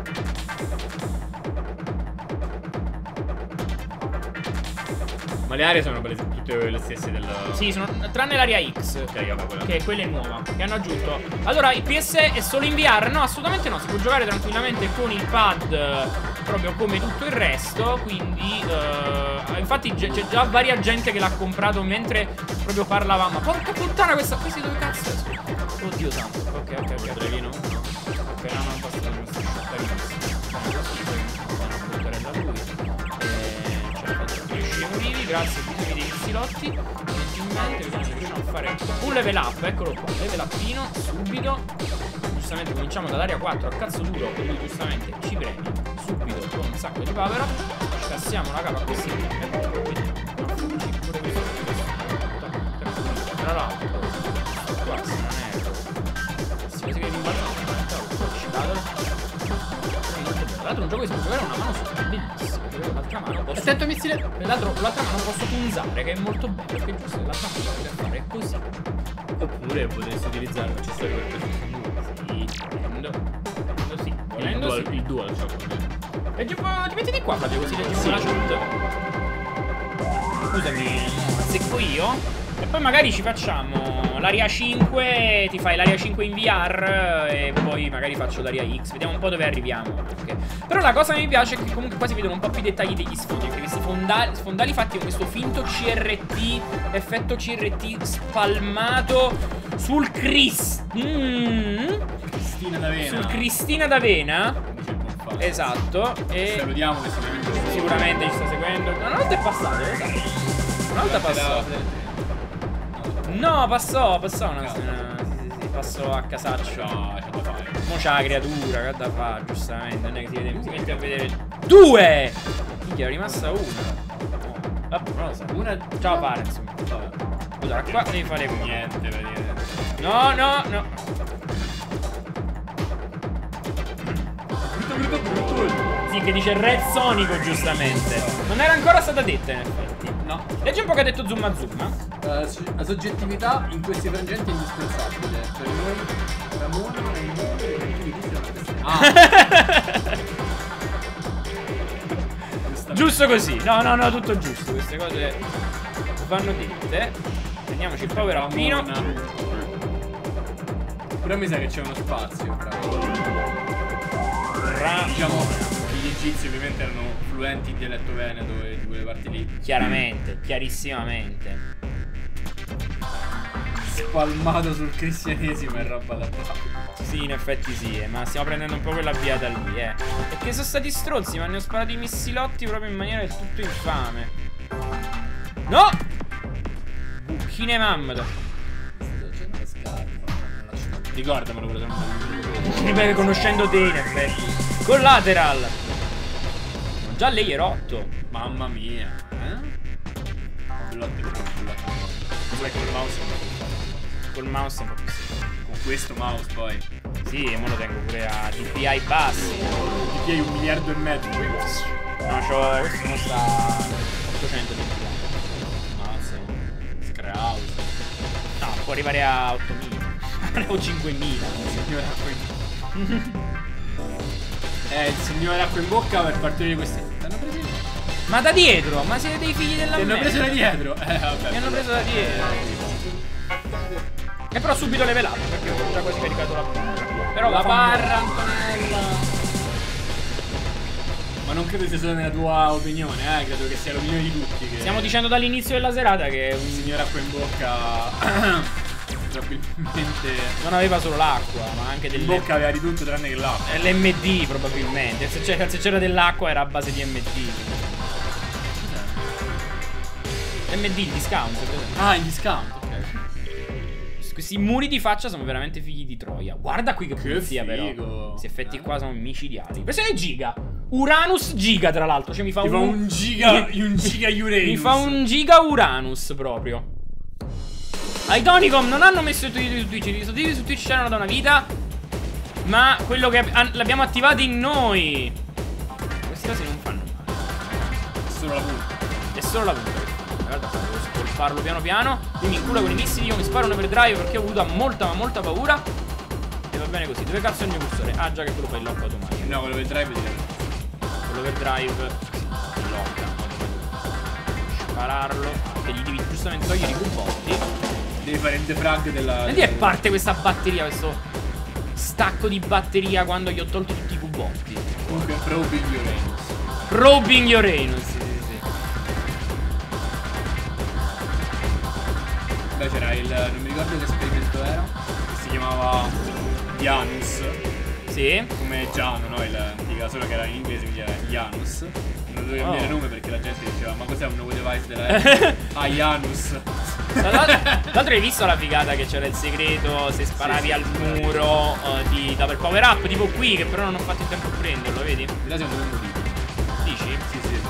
Ma le aree sono tutte le stesse del... Sì, sono, tranne l'area X, okay, vabbè, che è quella è nuova, che hanno aggiunto. Allora, il P S è solo in V R? No, assolutamente no. Si può giocare tranquillamente con il pad, proprio come tutto il resto. Quindi, uh, infatti c'è già varia gente che l'ha comprato mentre proprio parlavamo. Ma porca puttana, questa... Questi dove cazzo è? Oddio santo. Ok, ok, ok. Brevino? Ok, no, no, basta. Non sto grazie, bisogno dei silotti. Gentilmente, vediamo se riusciamo a fare un level up. Eccolo qua, level upino, subito. Giustamente cominciamo dall'area quattro a cazzo duro. E lui giustamente ci preme subito con un sacco di power up. Ci cassiamo la capa così. Tra l'altro, qua se non erro, si vede che rimbalza. Tra l'altro un gioco che si può giocare una mano sopra, bellissimo. L'altra mano posso... Attento missile. L'altra mano posso punzare, che è molto bello, perché giusto l'altra mano poter fare così. Oppure potresti utilizzare l'accessorio per questo. Sì, volendo. Volendo sì. Volendo il dual, sì. Il dual shot. Leggi un po', ti metti di qua, Flavio, così leggi un po' la chat. Scusami, secco io. E poi magari ci facciamo l'area cinque, ti fai l'area cinque in V R e poi magari faccio l'area X. Vediamo un po' dove arriviamo. Okay. Però la cosa che mi piace è che comunque qua si vedono un po' più i dettagli degli sfondi. Perché questi fondali, sfondali fatti con questo finto C R T, effetto C R T spalmato sul Cris. Mm. Cristina d'Avena. Sul Cristina d'Avena. Esatto. E salutiamo che sicuramente, sicuramente ci sta seguendo. No, una volta è passato, lo sai. Una volta passò. No, passò, passò una... Sì, sì, sì, passò a casaccio. No, c'è da fare. Mo c'ha la creatura, che ha da fare, giustamente. Non è che si, vede, si mette a vedere. Due! Minchia, è rimasta una. No, vabbè, non lo so. Una. Ciao, pare, insomma. Vabbè. Allora, qua devi fare niente, vedete. No, no, no. Brutto, brutto, brutto. Sì, che dice Red Sonico, giustamente. Non era ancora stata detta, in effetti. No. Leggi un po' che ha detto Zumma Zumma. Uh, la soggettività in questi frangenti è indispensabile. Per noi Ramone è il mondo dei Ah. Giusto così. No, no, no, tutto giusto. Queste cose vanno dette. Prendiamoci il power upino. Però mi sa che c'è uno spazio. Bravo. Ra Diciamo, gli egizi ovviamente erano fluenti in dialetto veneto e di quelle parti lì. Chiaramente, chiarissimamente. Spalmato sul cristianesimo e roba da qua. Sì, in effetti sì, eh, ma stiamo prendendo un po' quella viata lì, eh. Perché sono stati stronzi, ma ne ho sparati i missilotti proprio in maniera del tutto infame. No! Buchine mamma. Ricordamelo quello che Ripeto, conoscendo te, in effetti. Collateral. Ma già lei è rotto. Mamma mia. Eh? Bullotti con bullotti. Cos'è col mouse? Col mouse è un po' più semplice. Con questo mouse poi. Sì, e mo lo tengo pure a D P I bassi. Di più hai un miliardo e mezzo. No, c'ho. Questo non sta. ottocento di Mazza. Screhouse. No, può arrivare a ottomila. O cinquemila. Signore acqua in Eh, il signore acqua in bocca per partorire questi. T'hanno preso in... Ma da dietro, ma siete dei figli della Ti hanno merda. preso da dietro. Eh, vabbè. Mi hanno preso da dietro. E però subito level up, perché ho già quasi caricato la barra. Però La la barra, Antonella. Ma non credo sia solo nella tua opinione, eh. Credo che sia l'opinione di tutti. Che Stiamo dicendo dall'inizio della serata che il un signore acqua in bocca probabilmente non aveva solo l'acqua, ma anche del in bocca aveva di tutto tranne che l'acqua. l'M D probabilmente. Se c'era, se c'era dell'acqua era a base di M D. M D, il discount, per esempio. Ah, in discount, ok. Questi muri di faccia sono veramente figli di Troia. Guarda qui che pulizia, però. figo. Questi effetti qua sono micidiali. Pressione giga. Uranus giga, tra l'altro. Cioè mi fa Ti un, fa un giga, un giga Uranus. Mi fa un giga Uranus proprio. Itonicom non hanno messo i tutti su Twitch. I sottotitoli su Twitch c'erano da una vita, ma quello che l'abbiamo attivato in noi. Queste cose non fanno male. È solo la punta. È solo la punta. Guarda, devo spolparlo piano piano. Lui mi incula con i missili, io mi sparo un overdrive perché ho avuto molta ma molta paura. E va bene così. Dove cazzo è il mio cursore? Ah, già che quello fa il lock automatico. No, quello del drive direi. L'overdrive si blocca. Spararlo. Che gli devi giustamente togliere i cubotti. Devi fare il defrag della. Vedi, è parte questa batteria, questo stacco di batteria quando gli ho tolto tutti i cubotti. Comunque probing Uranus. Probing Uranus, sì, sì, sì. Beh, c'era il. Non mi ricordo che esperimento era. Che si chiamava Janus. Sì. Come Giano, no? Il, dica solo che era in inglese, quindi era Janus. Non dovevo cambiare Oh. nome perché la gente diceva: ma cos'è un nuovo device della Apple? Ah, Janus. Tra l'altro tra l'altro hai visto la figata che c'era il segreto se sparavi Sì, sì, al sì, muro uh, di double power up, tipo qui, che però non ho fatto in tempo a prenderlo, vedi? In realtà siamo due motivi. Dici? Sì, sì, sì,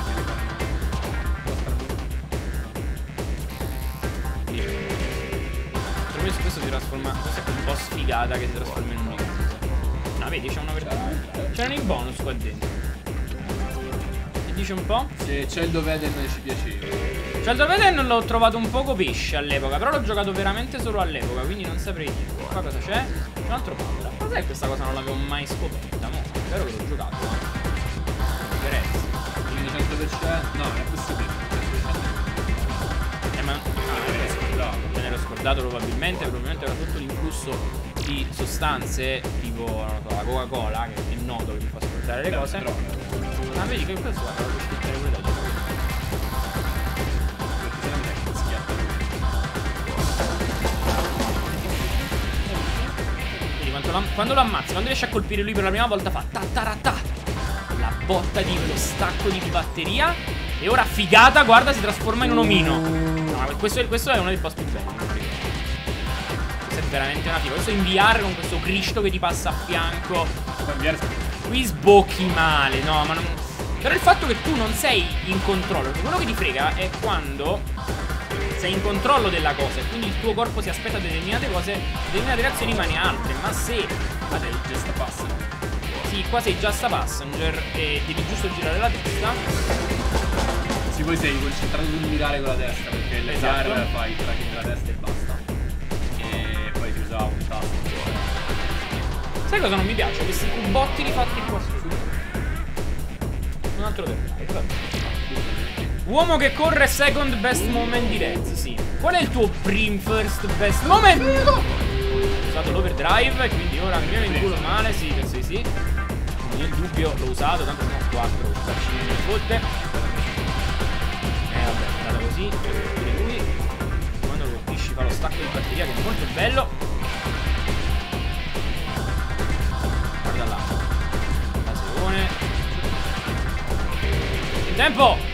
Dici. Per me questo si trasforma. Questo è un po' sfigata che si trasforma in un unicorno. No, vedi, c'è una verdura. C'erano i bonus qua dentro. E dice un po'? Se c'è il Doveden ci piaceva. Cioè il Doveden l'ho trovato un poco pesce all'epoca, però l'ho giocato veramente solo all'epoca, quindi non saprei dire. Qua cosa c'è? Un altro powder. Ma sai che questa cosa non l'avevo mai scoperta, mo? Spero che l'ho giocato. Mi interessa. Quindi cento per cento. No, non è possibile. Eh ma. Ah, me l'ero scordato. Me l'ero scordato probabilmente, probabilmente era tutto l'influsso di sostanze tipo, non so, la Coca-Cola, che è noto che mi fa scordare le cose. Ah, vedi che questo guarda, lo puoi schiacciare pure da giù. Quando lo ammazzi, quando riesci a colpire lui per la prima volta fa ta ta ra ta. La botta di quello stacco di batteria. E ora figata, guarda, si trasforma in un omino. No, questo, è, questo è uno dei boss più belli. Questo è veramente una figa. Questo in V R con questo Cristo che ti passa a fianco. Qui sbocchi male, no, ma non. Però il fatto che tu non sei in controllo, perché quello che ti frega è quando sei in controllo della cosa e quindi il tuo corpo si aspetta determinate cose, determinate reazioni, ma ne altre. Ma se ah, sei just a passenger. Sì, qua sei just a passenger e devi giusto girare la testa. Sì, poi sei concentrato sul mirare con la testa, perché il Esatto. V R fai il tracking della testa e basta. E poi si usava un tasto. Sai cosa non mi piace? Questi cubotti rifatti qua su. Un altro dettaglio. Uomo che corre second best moment di Rez, sì. Qual è il tuo prim first best moment? Ho usato l'overdrive, quindi ora mi viene in culo male, sì, penso di sì. nel dubbio l'ho usato, tanto sono quattro bacini di fotte. Eh vabbè, è andata così, pure lui. Quando lo colpisci fa lo stacco di batteria che è molto bello. Guarda là. Laserone. Il tempo!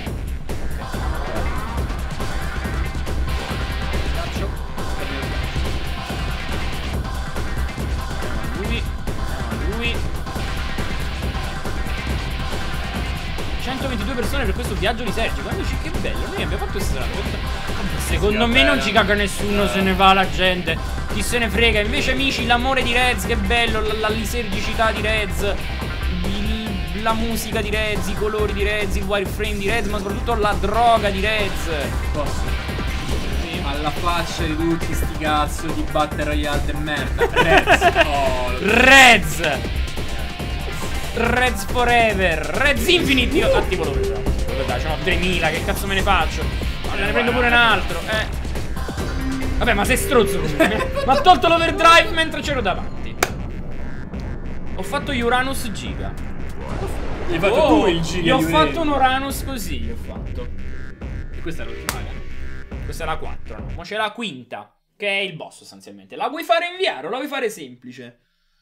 centoventidue persone per questo viaggio di Sergio. Amici, che bello. Noi abbiamo fatto questa volta. Secondo sì, me non ci caga nessuno, eh. se ne va la gente. Chi se ne frega. Invece, amici, l'amore di Rez, che bello. La, la lisergicità di Rez. Il, la musica di Rez. I colori di Rez. Il wireframe di Rez. Ma soprattutto la droga di Rez. Posso? Sì. Alla faccia di tutti sti cazzo di Battle Royale de merda. Rez. Oh, Rez. Reds Forever, Reds Infinite. Io attivo l'overdrive. Dai, c'ho tremila, che cazzo me ne faccio? Allora, ne prendo pure un altro. Eh. Vabbè, ma sei strozzo comunque. Ma ha tolto l'overdrive mentre c'ero davanti. Ho fatto Uranus Giga. Gli hai fatto oh, tu il Giga? Gli ho fatto un Uranus così, gli ho fatto. E questa è l'ultima gara. Questa è la quattro, no? Ma c'è la quinta, che è il boss sostanzialmente. La vuoi fare inviare o la vuoi fare semplice?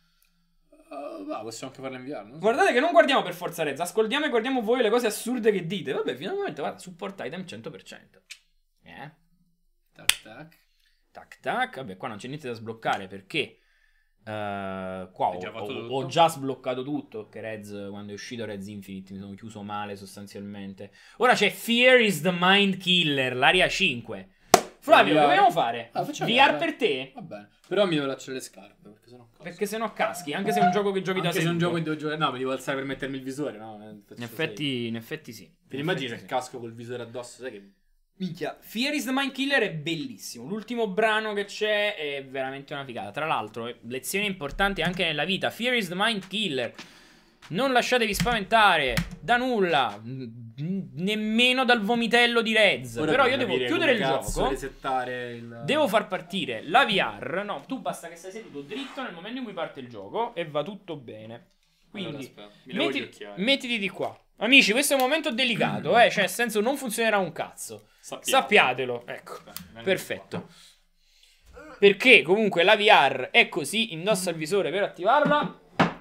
Uh, va, possiamo anche farla inviare. So. Guardate che non guardiamo per forza Rez, ascoltiamo e guardiamo voi le cose assurde che dite. Vabbè, finalmente, guarda, support item cento per cento. Eh. Tac tac. Tac tac. Vabbè, qua non c'è niente da sbloccare perché uh, qua ho già, ho, ho già sbloccato tutto. Che Rez, quando è uscito Rez Infinite, mi sono chiuso male sostanzialmente. Ora c'è Fear is the Mind Killer, l'area cinque. Flavio, che dobbiamo fare? Ah, V R per te? Va bene. Però mi devo lasciare le scarpe, perché sennò casco. Perché sennò caschi, anche se è un gioco che giochi anche da sempre. se è un gioco che devo giocare. No, mi devo alzare per mettermi il visore, no? In effetti, in effetti sì. Ti immagini il casco col visore addosso, sai che... Minchia, Fear is the Mind Killer è bellissimo. L'ultimo brano che c'è è veramente una figata. Tra l'altro, lezioni importanti anche nella vita. Fear is the Mind Killer. Non lasciatevi spaventare da nulla, nemmeno dal vomitello di Rez. Ora però io devo chiudere il gioco, il... devo far partire la V R. No, tu basta che stai seduto dritto nel momento in cui parte il gioco e va tutto bene. Quindi allora, metti, mettiti di qua. Amici, questo è un momento delicato, eh, cioè nel senso non funzionerà un cazzo. Sappiate. Sappiatelo, ecco. Beh, perfetto. Perché comunque la V R è così, indossa il visore per attivarla.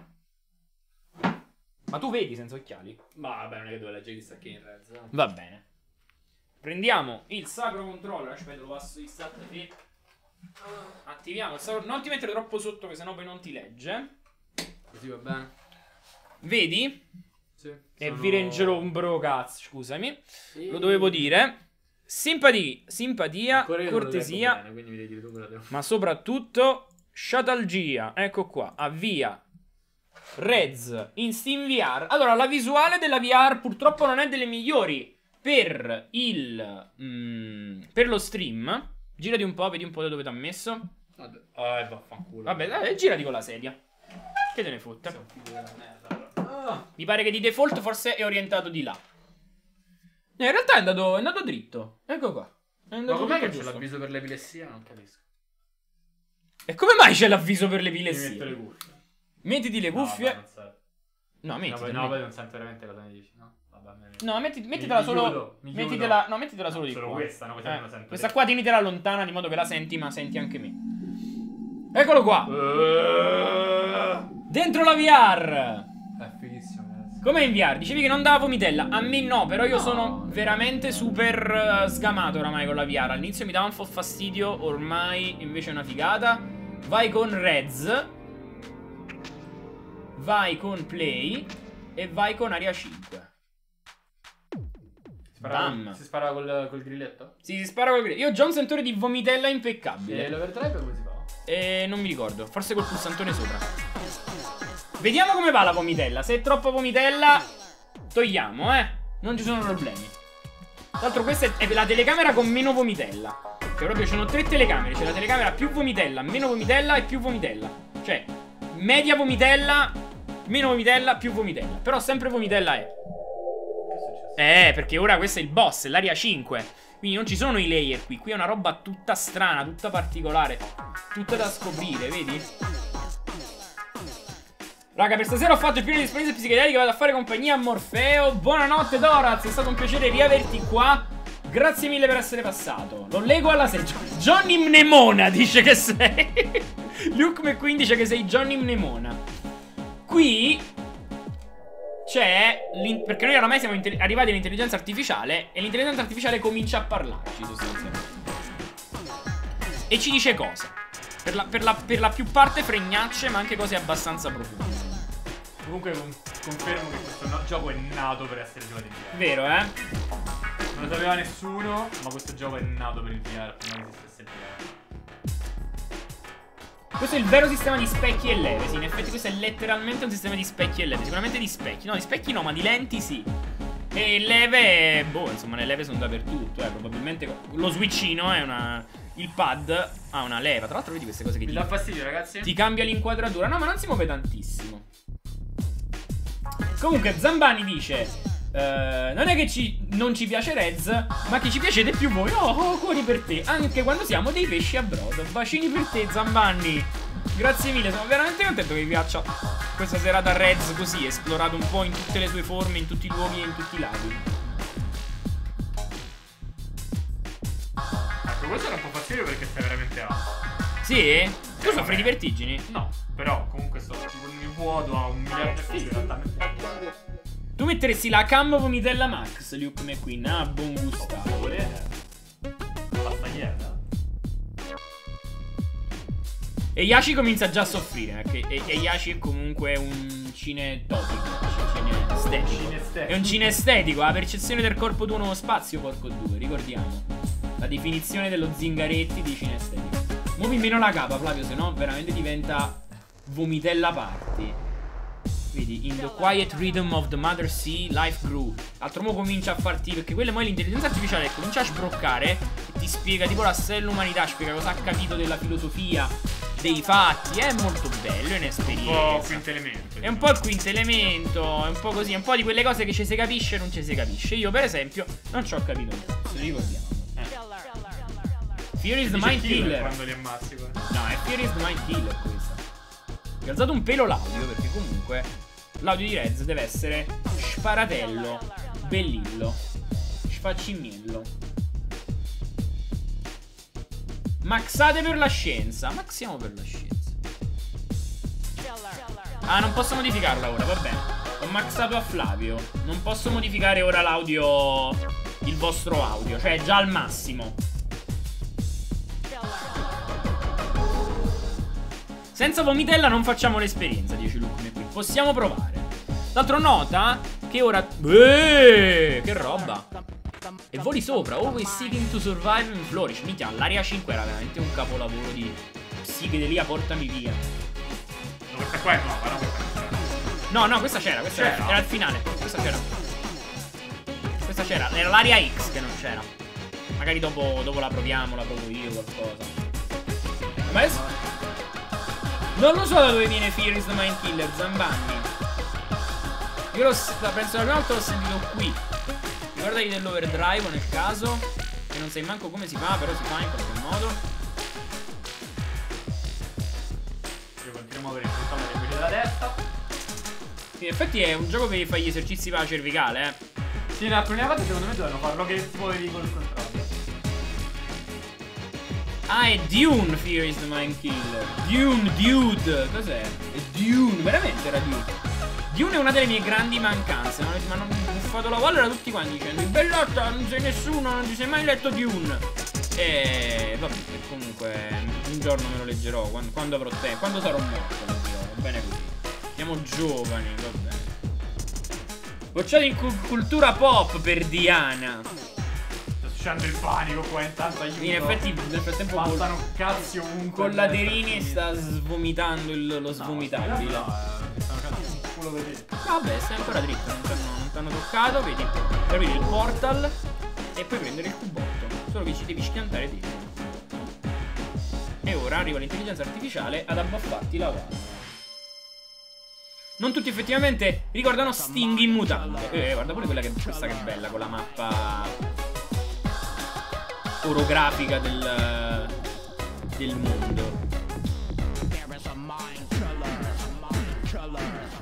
Ma tu vedi senza occhiali? Ma vabbè, non è che dove leggere chissà che in Rez. No? Va bene. Prendiamo il sacro controller. Aspetta, lo passo di stat e attiviamo il sacro. Non ti mettere troppo sotto, che sennò poi non ti legge. Così va bene. Vedi? Sì. E sono... vi rengerò un bro cazzo, scusami. Sì. Lo dovevo dire. Simpatia, simpatia, cortesia. Bene, quindi mi devi dire tu quello devo... Ma soprattutto sciatalgia. Ecco qua, avvia. Rez in Steam V R. Allora, la visuale della V R purtroppo non è delle migliori per il mm, per lo stream. Girati un po', vedi un po' da dove ti ha messo. Vabbè, ah, vaffanculo. Vabbè, dai, girati con la sedia. Che te ne fotte? Ah, mi pare che di default forse è orientato di là. No, in realtà è andato, è andato dritto. Ecco qua. È Ma com'è che c'è l'avviso per l'epilessia? Non capisco. E come mai c'è l'avviso per l'epilessia? Mi metto le cuffie. Mettiti le cuffie. No, no mettitela. No, poi non sento veramente cosa mi dici, no? Vabbè, me... No, metti, mettitela mi, solo. Mi chiudo, mi mettitela, no, mettitela solo no, di solo qua. Questa, no? Questa, eh, non sento questa qua tienitela lontana di modo che la senti, ma senti anche me. Eccolo qua. Uh... Dentro la V R. È fighissimo, ragazzi. Com'è in V R? Dicevi che non dava vomitella. A me no, però io no, sono veramente super uh, sgamato oramai con la V R. All'inizio mi dava un po' fastidio, ormai invece è una figata. Vai con Rez. Vai con Play. E vai con Aria cinque. Bam. Si spara col, col grilletto? Sì, si spara col grilletto. Io ho già un sentore di vomitella impeccabile. E l'overdrive come si fa? E non mi ricordo. Forse col pulsantone sopra. Vediamo come va la vomitella. Se è troppa vomitella, togliamo, eh. Non ci sono problemi. Tra l'altro questa è la telecamera con meno vomitella. Cioè proprio ci sono tre telecamere. C'è la telecamera più vomitella, meno vomitella e più vomitella. Cioè, media vomitella, meno vomitella, più vomitella. Però sempre vomitella è. Eh, perché ora questo è il boss, è l'area cinque. Quindi non ci sono i layer qui. Qui è una roba tutta strana, tutta particolare. Tutta da scoprire, vedi? Raga, per stasera ho fatto il pieno di esperienze psichedeliche, vado a fare compagnia a Morfeo. Buonanotte Doraz, è stato un piacere riaverti qua. Grazie mille per essere passato. Lo leggo alla serie. Johnny Mnemona dice che sei. Luke McQueen dice che sei Johnny Mnemona. Qui c'è, perché noi oramai siamo arrivati all'intelligenza artificiale e l'intelligenza artificiale comincia a parlarci sostanzialmente. E ci dice cose. Per la, per la, per la più parte fregnacce, ma anche cose abbastanza profonde. Comunque con, confermo che questo no, gioco è nato per essere giocato in V R. Vero, eh? Non lo sapeva nessuno, ma questo gioco è nato per il V R, prima che esistesse il V R. Questo è il vero sistema di specchi e leve. Sì, in effetti questo è letteralmente un sistema di specchi e leve. Sicuramente di specchi. No, di specchi no, ma di lenti sì. E leve, boh, insomma, le leve sono dappertutto, eh. Probabilmente lo switchino è una... Il pad ha una leva. Tra l'altro vedi queste cose che Mi ti... dà fastidio, ragazzi? Ti cambia l'inquadratura. No, ma non si muove tantissimo. Comunque Zambani dice eh, non è che ci, non ci piace Rez, ma che ci piacete più voi. Oh, oh, cuori per te. Anche quando siamo dei pesci a brodo. Bacini per te, Zambani. Grazie mille, sono veramente contento che vi piaccia questa serata Rez così, esplorato un po' in tutte le sue forme, in tutti i luoghi e in tutti i lati. Ecco, questo era un po' fastidio perché stai veramente alto. Sì? Tu Eh, soffri vabbè. di vertigini? No, però comunque sto tipo in vuoto a un miliardo di figli, in realtà. Tu metteresti la cam vomitella Max, Luke McQueen. Ah, buon gustato. Basta ieri. E Yashi comincia già a soffrire, perché e, e Yashi è comunque un cinetotico, cinestetico. Cinestetico. È un cinestetico, la percezione del corpo d'uno spazio, porco due, ricordiamo. La definizione dello Zingaretti di cinestetico. Muovi meno la capa, Flavio, se no veramente diventa vomitella party. Vedi, in the quiet rhythm of the mother sea, life grew. Altro mo comincia a farti, perché quella mo è l'intelligenza artificiale che comincia a sbroccare e ti spiega tipo la storia dell'umanità, spiega cosa ha capito della filosofia, dei fatti. È molto bello, è un'esperienza. Un po' quinto elemento. È un po' il quinto elemento, è un po' così, è un po' di quelle cose che ci si capisce e non ci si capisce. Io per esempio non ci ho capito un cazzo, ricordiamo. Eh. Fear is the mind killer. Quando li ammazzi, guarda. No, è Fear is the mind killer questa. Ho alzato un pelo l'audio perché comunque l'audio di Rez deve essere sparatello, bellillo, sfaccimiello. Maxate per la scienza. Maxiamo per la scienza. Ah, non posso modificarla ora, va bene. Ho maxato a Flavio. Non posso modificare ora l'audio, il vostro audio, cioè è già al massimo. Senza vomitella non facciamo l'esperienza, dice Luke McQueen. Possiamo provare. D'altro nota che ora... Eeeh, che roba. E voli sopra. Always seeking to survive and flourish. Minchia, l'Area cinque era veramente un capolavoro di psichedelia, portami via. No, questa qua è nuova, no? No, no, questa c'era, questa era, era il finale. Questa c'era. Questa c'era, era l'Area X che non c'era. Magari dopo, dopo la proviamo, la provo io, qualcosa. Ma è... Non lo so da dove viene Fear is the Mind Killer, Zambani. Io lo penso la prima volta l'ho sentito qui. Ricordati dell'overdrive nel caso. Che non sai manco come si fa, però si fa in qualche modo. Io continuo a avere il controllo delle guide della testa. Sì, in effetti è un gioco che fa gli esercizi per la cervicale, eh. Sì, nella prima parte secondo me dovevano farlo che ti muovevi col controllo. Ah, è Dune Fear is the Mind Killer. Dune, Dude. Cos'è? È Dune, veramente era Dune. Dune è una delle mie grandi mancanze. Ma mi hanno buffato la Wall, era tutti quanti dicendo: bellotta, non sei nessuno, non ti sei mai letto Dune. E vabbè, comunque un giorno me lo leggerò quando, quando avrò tempo. Quando sarò morto lo leggerò, va bene così. Siamo giovani, va bene. Bocciato in cu cultura pop per Diana. Sta succedendo il panico qua, intanto aiuto. In effetti nel frattempo passano cazzi ovunque. con la Derini sta svomitando il, lo svomitabile. No, no, no, stanno cazzo il culo vedete. Vabbè, stai ancora dritto, non ti hanno toccato, vedi. Per aprire il portal e poi prendere il cubotto. Solo che ci devi schiantare dentro. E ora arriva l'intelligenza artificiale ad abbaffarti la Wall. Non tutti effettivamente ricordano Sting in mutande. Eh, guarda pure quella che questa che è bella, con la mappa orografica del, del mondo.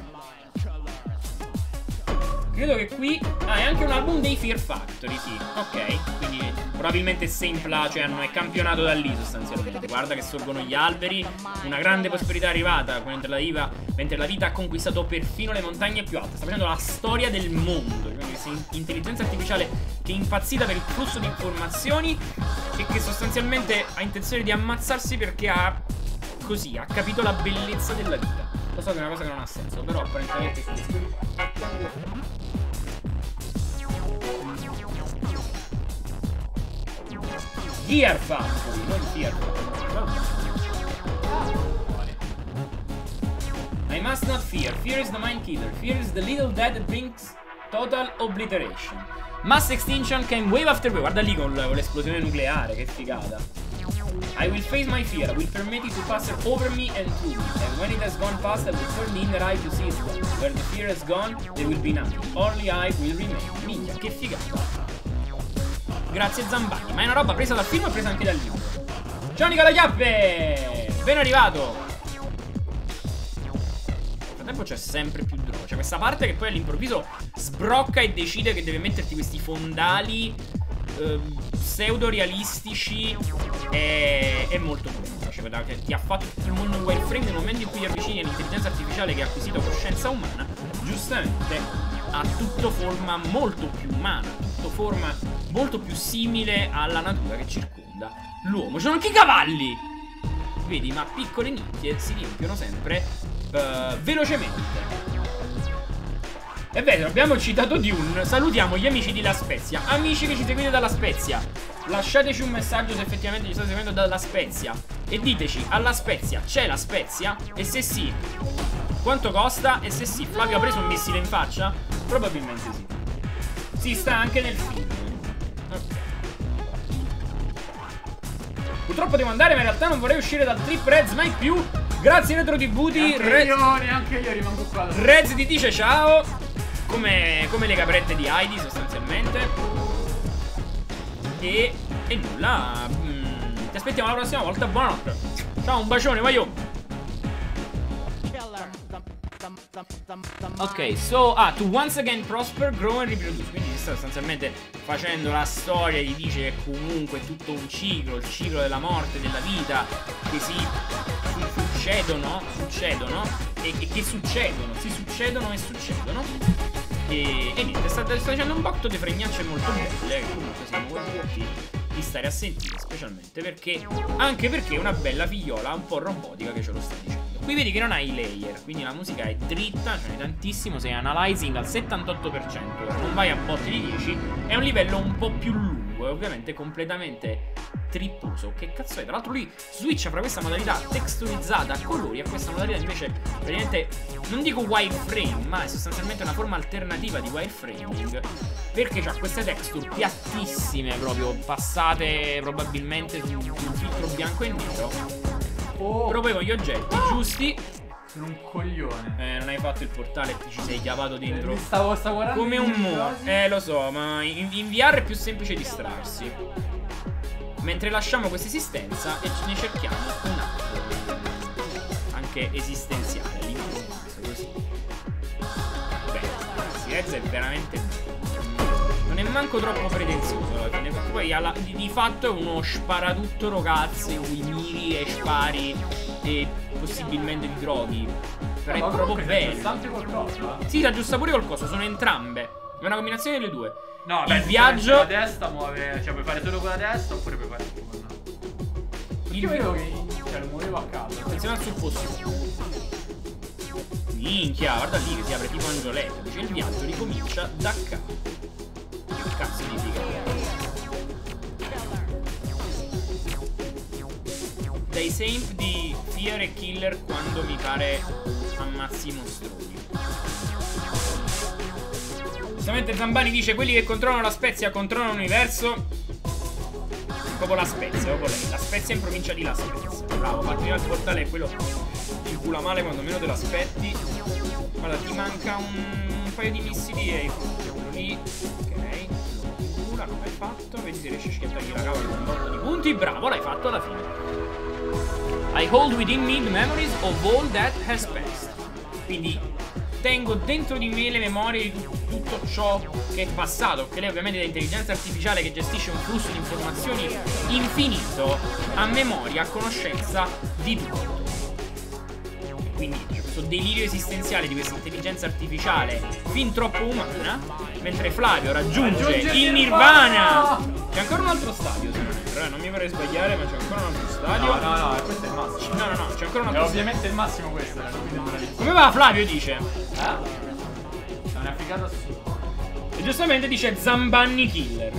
Credo che qui... Ah, è anche un album dei Fear Factory, sì. Ok, quindi probabilmente Sempla, cioè hanno è campionato da lì sostanzialmente. Guarda che sorgono gli alberi, una grande prosperità è arrivata, mentre la, vita, mentre la vita ha conquistato perfino le montagne più alte. Sta facendo la storia del mondo. Quindi questa intelligenza artificiale che è impazzita per il flusso di informazioni e che sostanzialmente ha intenzione di ammazzarsi perché ha... così, ha capito la bellezza della vita. Lo so che è una cosa che non ha senso, però apparentemente Fear Factory, non Fear Factory. I must not fear. Fear is the mind killer. Fear is the little dead that brings total obliteration. Mass extinction came wave after wave. Guarda lì con l'esplosione nucleare, che figata. I will face my fear. I will permit it to pass over me and through me. And when it has gone past, I will turn the inner eye to see it gone. Where the fear has gone, there will be nothing. Only I will remain. Minchia, che figata. Grazie Zambani. Ma è una roba presa dal film e presa anche dal libro. Ciao Nicola Chiappe! Ben arrivato. Nel frattempo c'è sempre più droga. C'è questa parte che poi all'improvviso sbrocca e decide che deve metterti questi fondali eh, pseudo realistici. E è molto bello. Cioè, che ti ha fatto tutto il mondo in wireframe. Nel momento in cui ti avvicini all'intelligenza artificiale che ha acquisito coscienza umana, giustamente ha tutto forma molto più umana, tutto forma molto più simile alla natura che circonda l'uomo. Ci sono anche i cavalli! Vedi, ma piccole nicchie si riempiono sempre uh, velocemente. È vero, abbiamo citato Dune. Salutiamo gli amici di La Spezia. Amici che ci seguite dalla Spezia, lasciateci un messaggio se effettivamente ci state seguendo dalla Spezia e diteci, alla Spezia c'è La Spezia? E se sì, quanto costa? E se sì, Flavio ha preso un missile in faccia? Probabilmente sì. Si sta anche nel film. Okay. Purtroppo devo andare, ma in realtà non vorrei uscire dal trip Reds mai più. Grazie Retro T V T. Neanche io, neanche io rimango qua. Reds ti dice ciao. Come, come le caprette di Heidi sostanzialmente. E, e nulla. mm, Ti aspettiamo la prossima volta. Buonanotte. Ciao, un bacione, vai io. Ok, so, ah, to once again prosper, grow and reproduce. Quindi si sta sostanzialmente facendo la storia, ti dice che comunque è tutto un ciclo, il ciclo della morte, della vita, che si succedono, succedono, e, e che succedono, si succedono e succedono. E, e niente, sta, sta facendo un botto di fregnacce molto belle, che comunque siamo contenti di stare a sentire, specialmente perché, anche perché è una bella figliola un po' robotica che ce lo sta dicendo. Qui vedi che non hai i layer, quindi la musica è dritta, ce n'è tantissimo, sei analyzing al settantotto per cento, non vai a botte di dieci, è un livello un po' più lungo e ovviamente completamente tripposo. Che cazzo è? Tra l'altro lui switcha fra questa modalità texturizzata a colori a questa modalità invece praticamente, non dico wireframe, ma è sostanzialmente una forma alternativa di wireframing, perché c'ha queste texture piattissime proprio, passate probabilmente su un filtro bianco e nero. Oh. Però poi con gli oggetti giusti. Sono un coglione. Eh, non hai fatto il portale e ti ci sei chiavato dentro. Mi stavo, stavo guardando come un mo. Eh, lo so, ma in, in V R è più semplice distrarsi. Mentre lasciamo questa esistenza e ne cerchiamo un'altra, anche esistenziale, all'improvviso, così. Beh, ragazzi, Rez è veramente... non è manco troppo pretenzioso alla fine, perché poi alla, di, di fatto è uno sparatutto ragazzi, cui miri e spari e possibilmente ti droghi. Però no, è proprio bello. Sì, si aggiusta pure qualcosa, sono entrambe. È una combinazione delle due. No, il beh, viaggio. La destra muove, cioè puoi fare solo con la destra oppure puoi fare con la. Io vedo che cioè, lo muovevo a caso. Attenzione al supposto. Minchia, guarda lì che si apre tipo Angioletto. Dice il viaggio ricomincia da capo. Che cazzo significa? Dai Saint di Fear e Killer quando mi pare ammazzi i mostroni. Giustamente Zambani dice quelli che controllano la Spezia controllano l'universo. Proprio la Spezia, proprio lei. La Spezia in provincia di La Spezia. Bravo, fatti il portale è quello che incula male quando meno te l'aspetti. Guarda, ti manca un, un paio di missili e quello lì. Ok. Incula, non l'hai fatto. Vedi se riesci a schiattargli la cava con un botto di punti. Bravo, l'hai fatto alla fine. I hold within me the memories of all that has passed. Quindi tengo dentro di me le memorie di tutto ciò che è passato. Perché lei ovviamente è l'intelligenza artificiale che gestisce un flusso di informazioni infinito, a memoria, a conoscenza di tutto. Quindi c'è questo delirio esistenziale di questa intelligenza artificiale fin troppo umana, mentre Flavio raggiunge, raggiunge il Nirvana. C'è ancora un altro stadio, eh, non mi vorrei sbagliare, ma c'è ancora un altro stadio. No, no, no, questo è il massimo. No, no, no, c'è ancora un altro è stadio. Ovviamente il massimo questo, era come va Flavio, dice? Eh? È una figata assurda. E giustamente dice Zambanni Killer.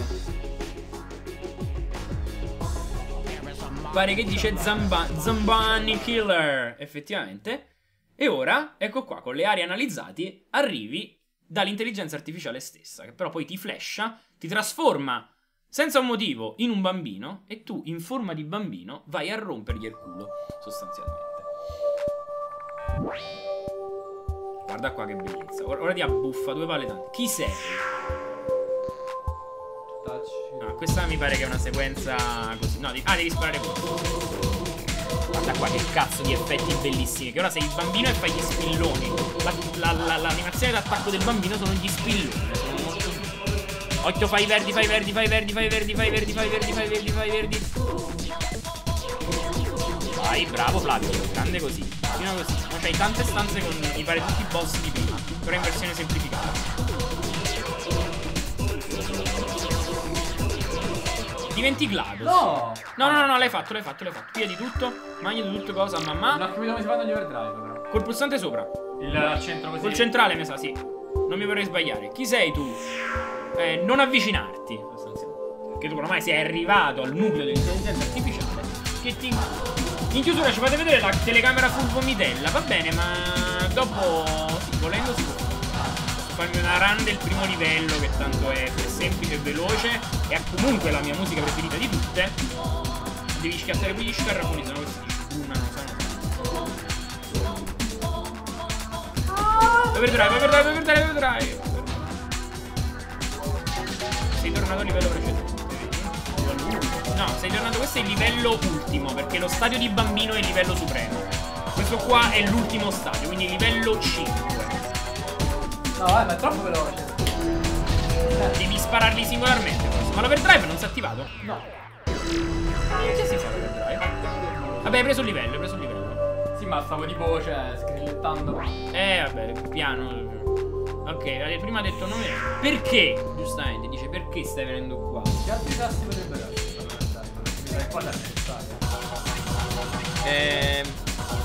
Pare che dice Zamba Zambanni Killer, effettivamente. E ora, ecco qua, con le aree analizzate, arrivi dall'intelligenza artificiale stessa, che però poi ti flasha, ti trasforma senza un motivo in un bambino, e tu, in forma di bambino, vai a rompergli il culo, sostanzialmente. Guarda qua che bellezza. Ora, ora ti abbuffa, due palle tante. Chi sei? Ah, questa mi pare che è una sequenza così. No, devi, ah, devi sparare questo. Guarda qua che cazzo di effetti bellissimi. Che ora sei il bambino e fai gli spilloni. L'animazione d'attacco del bambino sono gli spilloni. Sono molto... Occhio, fai verdi, fai verdi, fai verdi, fai verdi, fai verdi, fai verdi, fai verdi, fai verdi. Vai, bravo Flavio, grande così. Fino così. Ma c'hai tante stanze con, mi pare, tutti i boss di prima, però in versione semplificata. Diventi GLaDOS. No! No, no, no, no, l'hai fatto, l'hai fatto, l'hai fatto. Via di tutto, mangi di tutto cosa, mamma. Non ho capito come si fanno gli overdrive, però. Col pulsante sopra. Il al centro così. Col centrale, mi sa, sì. Non mi vorrei sbagliare. Chi sei tu? Eh, non avvicinarti, sostanzialmente. Perché tu ormai sei arrivato al nucleo dell'intelligenza artificiale. Che ti... In chiusura ci fate vedere la telecamera full vomitella. Va bene, ma dopo, sì, volendo si può farmi una run del primo livello, che tanto è semplice e veloce, e ha comunque la mia musica preferita di tutte. Devi schiattare qui gli scarafoni, sennò questi ti spugnano, sanno. Overdrive, overdrive, overdrive, overdrive. Sei tornato a livello precedente. No, sei tornato, questo è il livello ultimo, perché lo stadio di bambino è il livello supremo. Questo qua è l'ultimo stadio, quindi livello cinque. No, eh, ma è troppo veloce. Devi spararli singolarmente. Ma l'overdrive non si è attivato? No. Che si fa l'overdrive? Vabbè, hai preso il livello, hai preso il livello. Sì, ma stavo tipo, cioè, scriillettando. Eh, vabbè, piano. Ok, prima ha detto nome. Perché? Giustamente, dice perché stai venendo qua? Che altri tasti potrebbero essere? Mi sa qua da necessario. Ehm.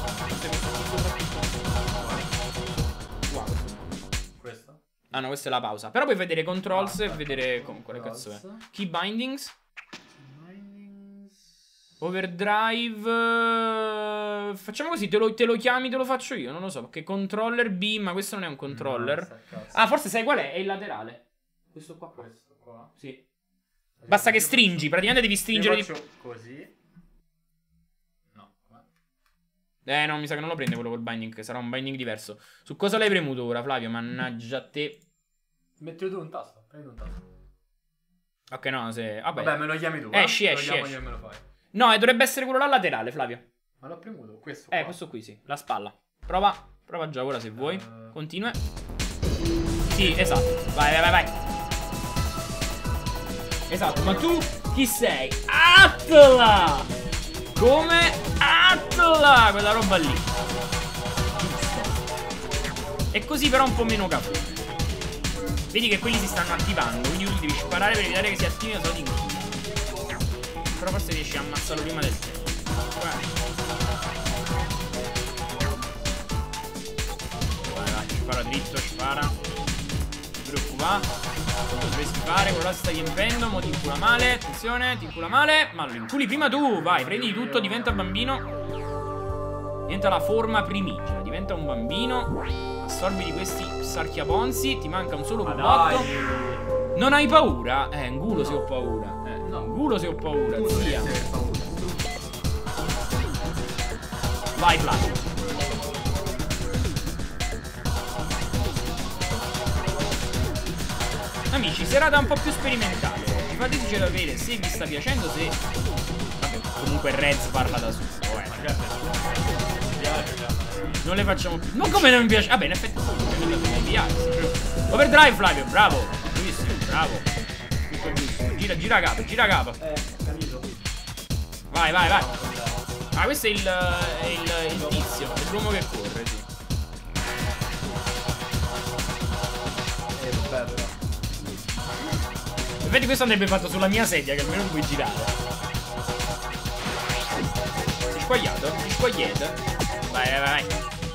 Questo? Ah no, questa è la pausa. Però puoi vedere controls ah, e vedere comunque che cazzo è. Key bindings. Overdrive. Facciamo così, te lo, te lo chiami, te lo faccio io. Non lo so, perché controller B, ma questo non è un controller. No, ah, forse sai qual è? È il laterale. Questo qua. Questo qua. Sì. Basta che stringi, praticamente devi stringere di così. No. Eh no, mi sa che non lo prende quello col binding, che sarà un binding diverso. Su cosa l'hai premuto ora, Flavio? Mannaggia te. Metti tu un tasto, prendi un tasto. Ok, no, se... Vabbè, Vabbè me lo chiami tu. Esci, eh? esci, esci. Io me lo fai. No, e dovrebbe essere quello là laterale, Flavio. Ma l'ho premuto, questo Eh, qua. questo qui, sì, la spalla. Prova, prova già ora se vuoi. uh... Continua. Sì, esatto, vai, vai, vai, vai. Esatto, ma tu chi sei? Atla! Come? Atla! Quella roba lì. Giusto. E così però un po' meno capo. Vedi che quelli si stanno attivando, quindi tu devi sparare per evitare che si attivino solo di qui. Però forse riesci a ammazzarlo prima del tempo. Guarda. Vai, vai, spara dritto, spara. Non ti preoccupare. Lo dovresti fare, quello là si sta riempendo. Mo ti incula male, attenzione, ti incula male. Ma lo inculi prima tu, vai, prendi tutto, diventa bambino. Diventa la forma primigenia, diventa un bambino. Assorbi di questi sarchiaponzi. Ti manca un solo cubotto. Non hai paura? Eh, Angulo se ho paura. Eh, no, Angulo se ho paura, zia. Vai, Flavio. Amici, serata un po' più sperimentale. Fateci sapere se vi sta piacendo, se... Vabbè, comunque Rez parla da solo, eh. Non le facciamo più. Ma come non mi piace? Vabbè, in effetti Overdrive, Flavio, bravo. Bravissimo, bravo. Tutto giusto. Gira, gira capo, gira capo. Eh, capito. Vai, vai, vai. Ah, questo è il, è il, il tizio, è l'uomo che corre, sì. Eh, vabbè, però. Vedi, questo andrebbe fatto sulla mia sedia, che almeno non puoi girare. Sei squagliato? Sei squagliato? Vai, vai, vai.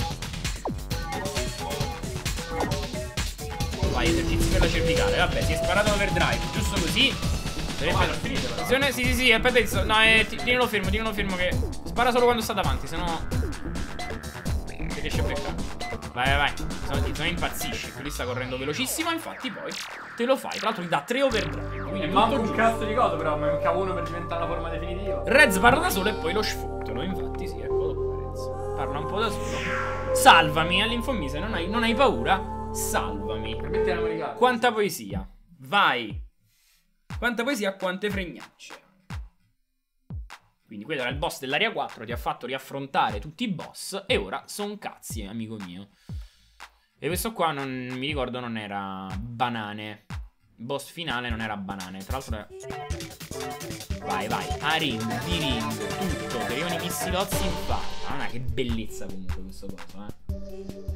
Vai, esercizi per la cervicale. Vabbè, si è sparato overdrive, giusto così. Ah, l'ho finito, però. Sì, sì, sì, aspetta, no, eh, tienilo fermo, tienilo fermo che spara solo quando sta davanti, sennò non si riesce a beccare. Vai, vai, vai, sono, sono impazzisci. Lui sta correndo velocissimo, infatti poi te lo fai. Tra l'altro gli dà tre overdrive. Quindi manco un cazzo di cosa, però manca uno per diventare la forma definitiva. Rez parla da solo e poi lo sfottano. Infatti sì, eccolo qua, Rez. Parla un po' da solo. Salvami all'infomise, non hai, non hai paura? Salvami. Quanta poesia. Vai. Quanta poesia, quante fregnacce. Quindi quello era il boss dell'area quattro. Ti ha fatto riaffrontare tutti i boss. E ora son cazzi, amico mio. E questo qua non mi ricordo, non era banane. Il boss finale non era banane. Tra l'altro vai, vai. Arin, Dirin, tutto. Ti arrivano i missilozzi in faccia. Ah, che bellezza comunque questo coso, eh.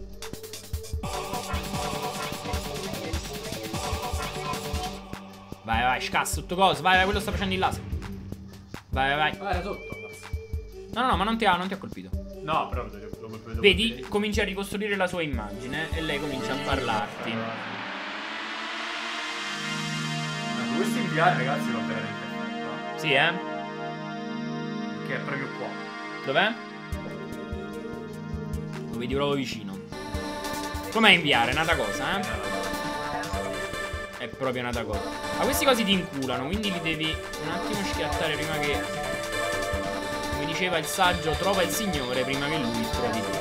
Vai, vai, scassa tutto coso. Vai, vai, quello sta facendo il laser. Vai, vai, vai. Ah, era sotto. No, no, no, ma non ti ha, non ti ha colpito. No, però lo, lo, lo, lo vedi, comincia a ricostruire la sua immagine e lei comincia a parlarti. Ma questo inviare, ragazzi, va veramente effetto. Sì, eh? Che è proprio qua. Dov'è? Lo vedi proprio vicino. Com'è inviare? È un'altra cosa, eh? È proprio un'altra cosa. Ma questi cosi ti inculano, quindi li devi un attimo schiattare prima che, come diceva il saggio, trova il Signore prima che lui trovi te.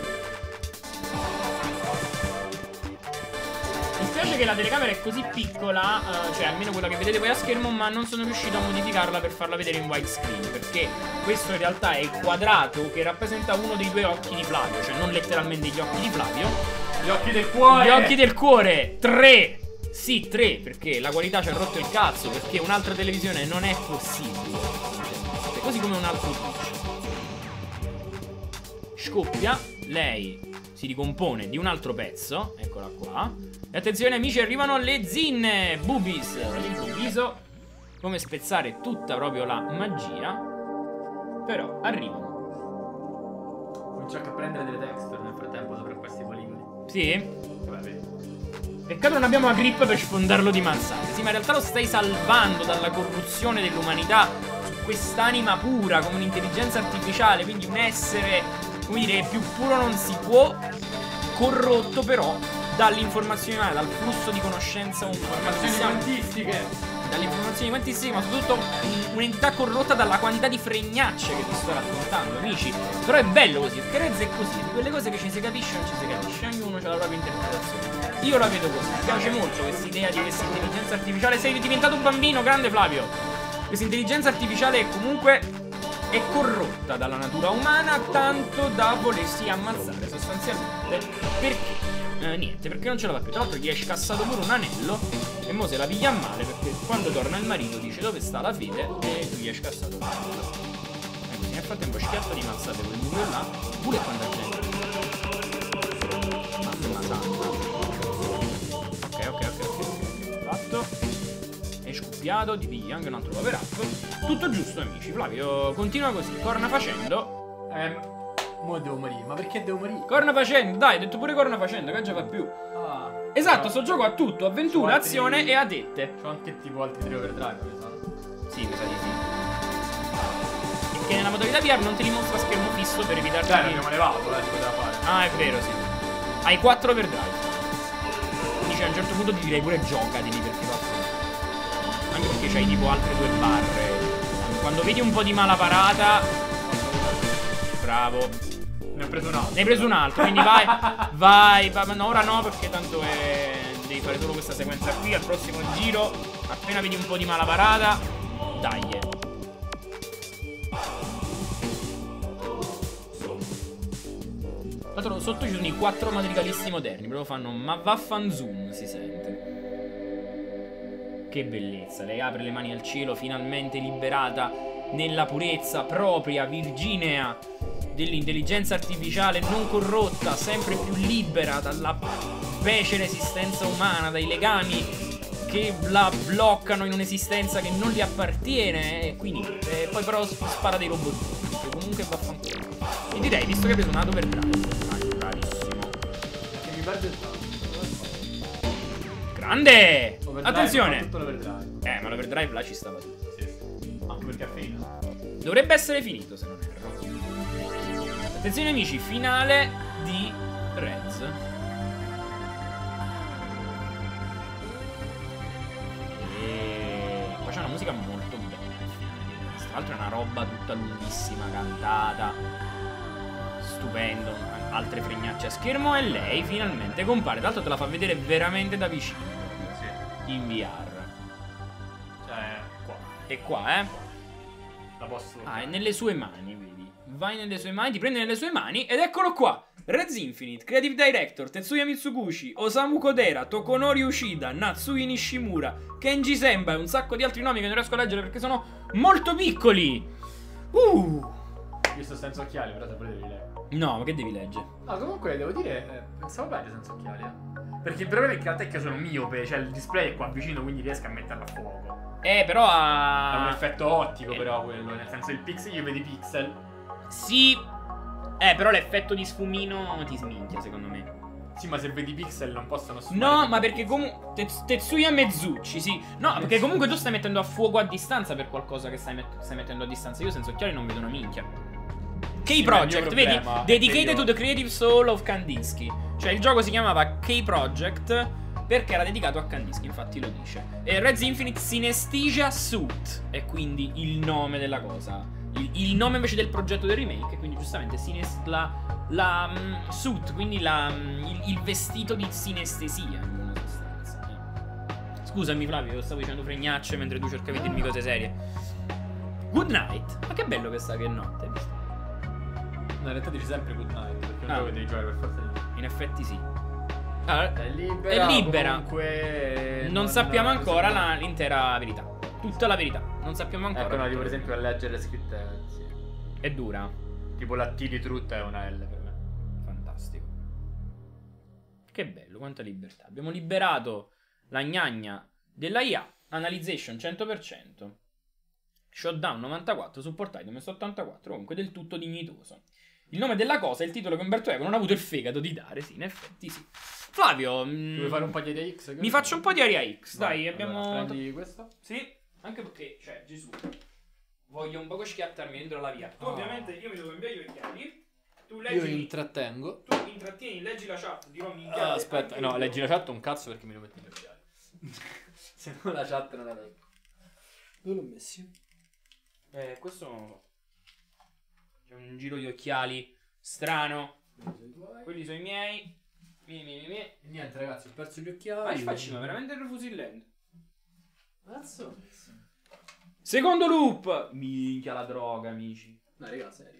Mi spiace che la telecamera è così piccola, uh, cioè almeno quella che vedete voi a schermo, ma non sono riuscito a modificarla per farla vedere in widescreen, perché questo in realtà è il quadrato che rappresenta uno dei due occhi di Flavio, cioè non letteralmente gli occhi di Flavio. Gli occhi del cuore! Gli occhi del cuore! Tre! Sì, tre, perché la qualità ci ha rotto il cazzo, perché un'altra televisione non è possibile. Così come un altro Twitch. Scoppia, lei si ricompone di un altro pezzo, eccola qua. E attenzione amici, arrivano le zinne, boobies, all'improvviso, come spezzare tutta proprio la magia. Però arrivano. Comincia a prendere delle texture nel frattempo sopra questi poligoni. Sì? Vabbè, vedi. Peccato non abbiamo la grip per sfondarlo di mazzate. Sì, ma in realtà lo stai salvando dalla corruzione dell'umanità. Quest'anima pura, come un'intelligenza artificiale, quindi un essere, come dire, più puro non si può, corrotto però dall'informazione umana, dal flusso di conoscenza umana, quantistiche. dalle informazioni quantistiche, ma soprattutto un'entità corrotta dalla quantità di fregnacce che vi sto raccontando, amici. Però è bello così, perché Rez è così, di quelle cose che ci si capisce o non ci si capisce, ognuno ha la propria interpretazione. Io la vedo così, mi piace molto questa idea di questa intelligenza artificiale. Sei diventato un bambino, grande Flavio. Questa intelligenza artificiale è comunque è corrotta dalla natura umana, tanto da volersi ammazzare sostanzialmente. Perché? Eh, niente, perché non ce la fa più. Tra l'altro gli è scassato pure un anello e mo se la piglia a male, perché quando torna il marito dice dove sta la fede e gli è scassato un anello. E così nel frattempo schiatto di mazzate quel muro là. Pure quanta gente. Mamma santa. Ok, ok, ok, ok. Fatto. È scoppiato, ti pigli anche un altro power up. Tutto giusto amici. Flavio continua così, corna facendo. Ehm Mo devo morire, ma perché devo morire? Corna facendo, dai, ho detto pure corna facendo, che già fa più. Ah, Esatto, sto gioco ha tutto, avventura, altri- azione e a dette. c'ho anche tipo altri tre overdrive, mi sa. Sì, mi sa di sì. Che nella modalità V R non ti dimostra schermo fisso per evitarti Dai, di... l'abbiamo levato, eh, si poteva fare. Ah, è vero, sì. Hai quattro overdrive. Quindi cioè, a un certo punto ti direi pure giocati lì perché va. Anche perché c'hai tipo altre due barre. Quando vedi un po' di mala parata. Bravo. Ne ho preso un altro. Ne hai preso un altro, quindi vai, vai, vai, ma no, ora no perché tanto è... devi fare solo questa sequenza qui, al prossimo giro, appena vedi un po' di mala parata, dai. Tra l'altro sotto ci sono i quattro madrigalisti moderni. Proprio fanno ma vaffanzoom, si sente. Che bellezza. Lei apre le mani al cielo, finalmente liberata nella purezza propria, virginea dell'intelligenza artificiale non corrotta, sempre più libera dalla becera esistenza umana, dai legami che la bloccano in un'esistenza che non gli appartiene. E quindi eh, poi però spara dei robot che comunque vaffanculo. E direi, visto che ha preso un overdrive, ah, bravissimo, Che mi perde il tempo. grande, Overdrive, attenzione. tutto l'overdrive. Eh, ma l'overdrive là ci stava tutto. Sì, sì. Anche perché ha finito. Dovrebbe essere finito, se non erro. Attenzione amici, finale di Reds. E qua c'è una musica molto bella. Tra l'altro è una roba tutta lunghissima, cantata, stupendo, altre fregnacce a schermo. E lei finalmente compare. Tra l'altro te la fa vedere veramente da vicino, Sì. in V R. Cioè, qua. E qua, eh. La posso... Ah, è nelle sue mani, vedi. Vai nelle sue mani, ti prende nelle sue mani ed eccolo qua. Reds Infinite, Creative Director, Tetsuya Mitsuguchi, Osamu Kodera, Tokonori Ushida, Natsuki Nishimura, Kenji Senba e un sacco di altri nomi che non riesco a leggere perché sono molto piccoli. Uh. Io sto senza occhiali, però sempre devi leggere. No, ma che devi leggere? No, comunque devo dire, eh, pensavo bene senza occhiali, eh. Perché il problema è che la tecnica sono miope, cioè il display è qua vicino, quindi riesco a metterla a fuoco. Eh, però ha... È un effetto ottico, eh. però quello, nel senso il pixel, io vedo i pixel. Sì. Eh, però l'effetto di sfumino ti sminchia, secondo me. Sì, ma se vedi i pixel non possono sfumare. No, ma perché comunque Tetsuya Mezuchi, sì. No, perché comunque tu stai mettendo a fuoco a distanza per qualcosa che stai, met stai mettendo a distanza. Io senza occhiali non vedo una minchia. K-Project, vedi? Dedicated to the creative soul of Kandinsky. Cioè il gioco si chiamava K-Project perché era dedicato a Kandinsky, infatti lo dice. E Reds Infinite Synesthesia Suit è quindi il nome della cosa. Il, il nome invece del progetto del remake, quindi giustamente Sinest, la, la um, suit, quindi la, um, il, il vestito di sinestesia in buona sostanza. Scusami Flavio, stavo dicendo fregnacce mentre tu cercavi di dirmi cose serie. Good night. Ma che bello che sta che è notte, hai visto? No, in realtà dici sempre good night, perché non Ah. gioco devi giocare per forza di... In effetti sì. Ah, È libera. È libera. Comunque non, non sappiamo non ancora sappiamo. la- l'intera verità. Tutta la verità. Non sappiamo ancora. Ecco, no, tutta tipo per la esempio a leggere le scritte, sì. verità. È dura. Tipo la T di Truth è una L per me. Fantastico. Che bello, quanta libertà. Abbiamo liberato la gnagna della I A. Analyzation cento per cento. Shutdown novantaquattro. Support item ottantaquattro. Comunque del tutto dignitoso. Il nome della cosa è il titolo che Umberto Eco non ha avuto il fegato di dare. Sì, in effetti sì. Flavio, mm, Vuoi fare un po' di Area X? mi faccio un po' di Area X. Vai, Dai, abbiamo... allora, prendi questo? Sì, anche perché, cioè, Gesù, voglio un poco schiattarmi dentro la via. Tu Ah. ovviamente, io mi devo cambiare gli occhiali. Tu Io leggi, intrattengo. tu intrattieni, leggi la chat, dirò minchia. Ah, aspetta, no, leggi la chat un cazzo perché mi devo mettere gli occhiali. Se no la chat non la leggo. Dove l'ho messi? Eh, questo... C'è un giro di occhiali strano. Quelli sono i miei. Miei, miei, miei, miei. E niente ragazzi, ho perso gli Ma occhiali. ci faccio, ma veramente il fusilland. Cazzo. Secondo loop. Minchia la droga, amici. No, raga, serio.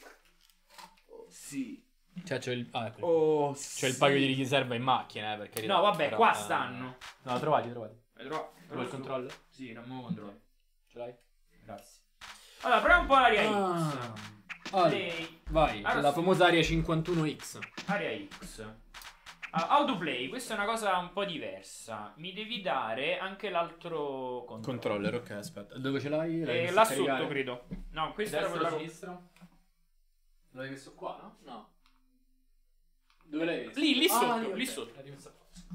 Oh, sì. Cioè c'ho il... Ah, ecco. Oh, C'ho il paio di riserva in macchina, eh, perché... No, vabbè, però, qua eh, stanno. No, trovati, trovati. Hai trovato? Vuoi il controller? Sì, non me lo controllo. Ce l'hai? Grazie. Allora, proviamo un po' l'aria X. Ah. Allora, Play. vai, Allora, la sì. famosa Area cinquantuno X. Area X. Ah, autoplay, questa è una cosa un po' diversa. Mi devi dare anche l'altro controller. Controller, ok, aspetta. Dove ce l'hai? L'hai Eh, messo là a caricare? sotto, credo. No, questo era Destra o quello. sinistra? L'hai messo qua, no? No. Dove l'hai messo? Lì, lì Ah, sotto, lì ok. sotto. L'hai messo a posto.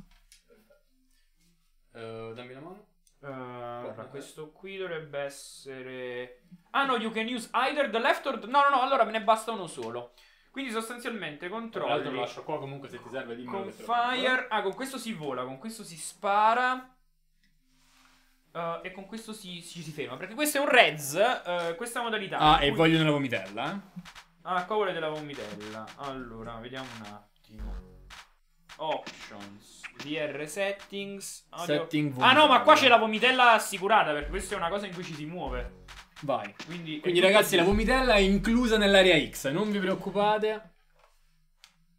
Eh, dammi la mano. Uh, allora, questo qui dovrebbe essere. Ah no, you can use either the left or the... No, no, no, allora me ne basta uno solo. Quindi sostanzialmente Tra l'altro controlli. lo lascio qua comunque se ti serve dimmi. Con fire. Ah, con questo si vola, con questo si spara. Uh, e con questo si, si, si ferma. Perché questo è un Reds. Uh, questa modalità. Ah, in e cui- voglio nella vomitella, eh? Ah, qua volete la vomitella. Allora, vediamo un attimo. Options. V R settings. audio- Setting Ah no, ma qua vomitella. c'è la vomitella assicurata. Perché questa è una cosa in cui ci si muove. Vai. Quindi, Quindi è tutto ragazzi la giusto. vomitella è inclusa nell'area X, non vi preoccupate.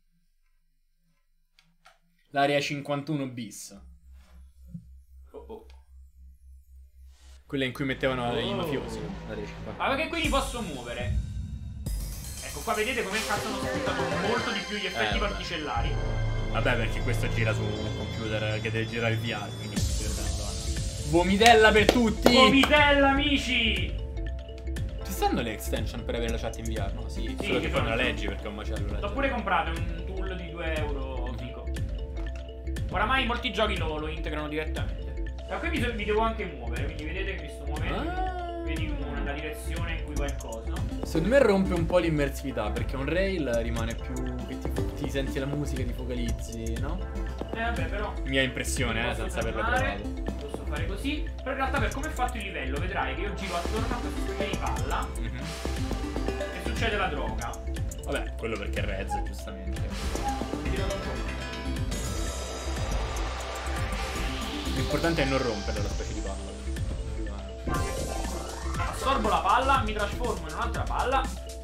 l'area cinquantuno bis. Oh oh. Quella in cui mettevano Oh. i mafiosi. L'area cinquantuno. Ah, perché qui li posso muovere. Ecco qua, vedete come cazzo hanno sfruttato molto di più gli effetti Eh, vabbè. particellari. Vabbè, perché questo gira su un computer che deve girare il V R, quindi non si vede tanto. Vomitella per tutti! Vomitella, amici! Ci stanno le extension per avere la chat in V R? No, sì, Sì, solo ci che poi non sono. la leggi perché è un macello L'ho leggere. pure comprato un tool di due euro fico. Oramai molti giochi lo, lo integrano direttamente. Da qui mi, mi devo anche muovere, quindi vedete che mi sto muovendo. Ah. Vedi una direzione in cui va il coso. Secondo me rompe un po' l'immersività, perché un rail rimane più che ti, ti senti la musica, ti focalizzi, no? Eh vabbè, però Mia impressione, eh, posso senza averlo fermare, provato. posso fare così. Però in realtà per come è fatto il livello vedrai che io giro attorno a questa specie di palla Mhm. e succede la droga. Vabbè, quello perché è Rez, giustamente. Ti tiro da un po'. L'importante è non rompere la specie di palla. Assorbo la palla, mi trasformo in un'altra palla.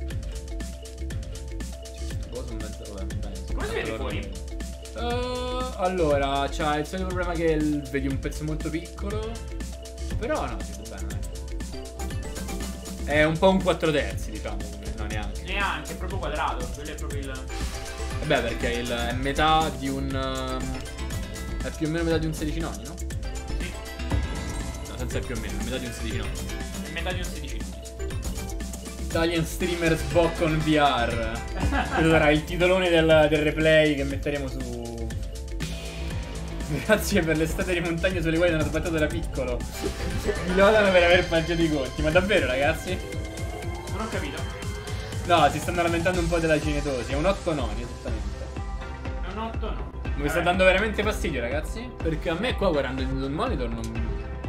Cosa un mezzo, vabbè, bene. Come si vede fuori? Uh, allora, c'ha il solito problema che il- vedi un pezzo molto piccolo. Però no, si vede bene. eh. È un po' un quattro terzi, diciamo. No, neanche. Neanche, è proprio quadrato. Quello è proprio il. Vabbè, perché il, è metà di un. um, È più o meno metà di un sedici noni, no? Sì, No, senza il più o meno, è metà di un sedici noni. è metà di un sedici. Italian Streamers Bock on V R. Questo sarà il titolone del, del replay che metteremo su. Grazie per l'estate di montagna sulle quali non ho sbagliato da piccolo. Mi lodano per aver paggiato i conti. Ma davvero, ragazzi? Non ho capito. No, si stanno lamentando un po' della cinetosi. È un otto noni, esattamente. È un otto no. Mi sta dando veramente fastidio, ragazzi. Perché a me qua guardando il monitor non.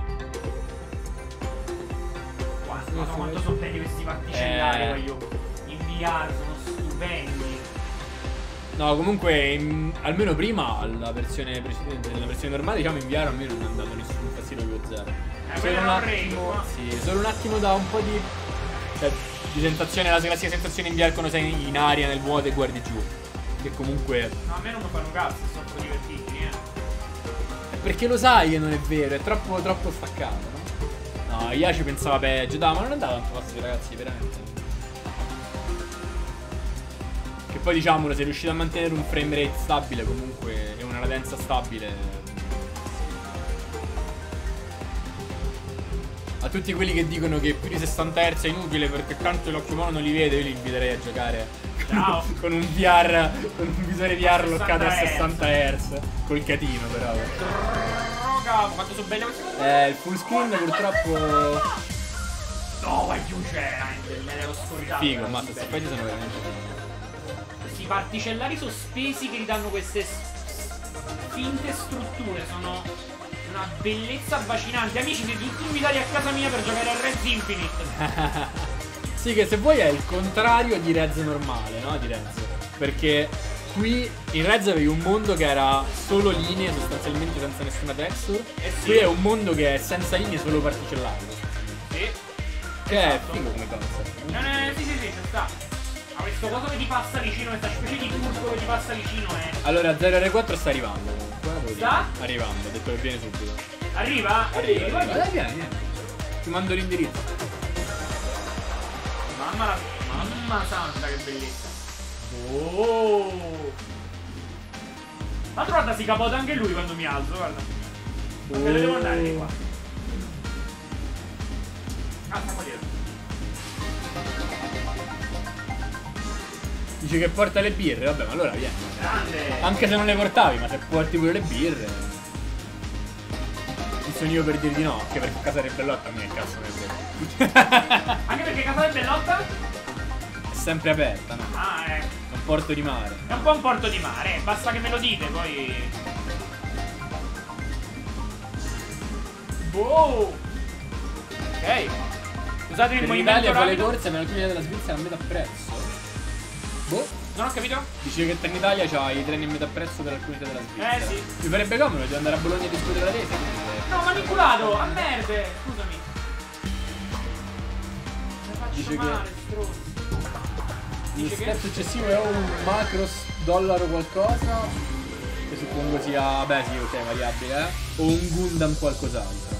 Guarda, guarda quanto sono belli questi particellari, Eh. voglio. In V R sono stupendi. No, comunque, in- almeno prima, alla versione precedente, nella versione normale, diciamo in V R a me non è andato nessun fastidio più zero. Eh, Solo quello un era un attimo, rail, sì, solo un attimo da un po' di. Cioè, di sensazione, la classica sensazione in V R quando sei in aria, nel vuoto e guardi giù. Che comunque. No, a me non mi fanno cazzo, sono un po' divertiti, eh. È perché lo sai che non è vero, è troppo, troppo staccato, no? No, Ia ci pensava peggio, dai, ma non andava tanto fastidio, ragazzi, veramente. Che poi diciamolo, se riuscite a mantenere un frame rate stabile comunque e una latenza stabile. A tutti quelli che dicono che più di sessanta hertz è inutile perché tanto l'occhio umano non li vede, io li inviterei a giocare Ciao. con un V R, con un visore V R loccato a sessanta sessanta hertz. Col catino però. Droga, quanto sono belle queste cose. Eh, il full screen purtroppo. No, vai giù, c'è nell'oscurità. Figo, ma questi effetti sono veramente fighi. Questi particellari sospesi che gli danno queste s- finte strutture sono una bellezza bacinante. Amici, siete tutti invitati a casa mia per giocare a Rez Infinite. Sì, che se vuoi è il contrario di Rez normale, no? Di Rez. Perché qui in Rez avevi un mondo che era solo linee, sostanzialmente senza nessuna texture. Eh sì. Qui è un mondo che è senza linee, solo particellari. Sì. Che è Esatto. figo come concept. No, no, no, sì, sì, sì, ci sta. Ma questo coso che ti passa vicino, questa specie di turbo che ti passa vicino è. Allora, zero R quattro sta arrivando. Comunque, devo dire. Sta? Arrivando, ho detto che viene subito. Arriva? Arriva, Arriva. arriva. Dai, vieni, vieni. Ti mando l'indirizzo. Mamma, la... Mamma santa, che bellezza. Oh. Ma guarda, si capota anche lui quando mi alzo, guarda. Me ne devo andare di qua. Ah, sta qua dietro. Dice che porta le birre, vabbè, ma allora vieni. Grande. Anche se non le portavi, ma se porti pure le birre. Chi sono io per dire di no? Anche perché casa del Bellotta a me che cazzo ne frega. Anche perché casa del Bellotta? È sempre aperta, no? Ah, eh. È un porto di mare. È un po' un porto di mare, basta che me lo dite, poi. Wow. Ok. Scusate il Per movimento l'Italia fa le rapido. corse, ma alcuni della Svizzera a metà prezzo. Boh. Non ho capito? Dice che Trenitalia c'ha i treni a metà prezzo per alcuni della Svizzera. Eh sì. Mi farebbe comodo di andare a Bologna e discutere la resa. quindi se- No, manipolato! A merde! Scusami. Mi faccio Dice che- male, stronzo. Il Dice step che... successivo è un macros dollaro qualcosa. Che su suppongo sia, beh sì, ok, variabile, eh. O un Gundam qualcos'altro.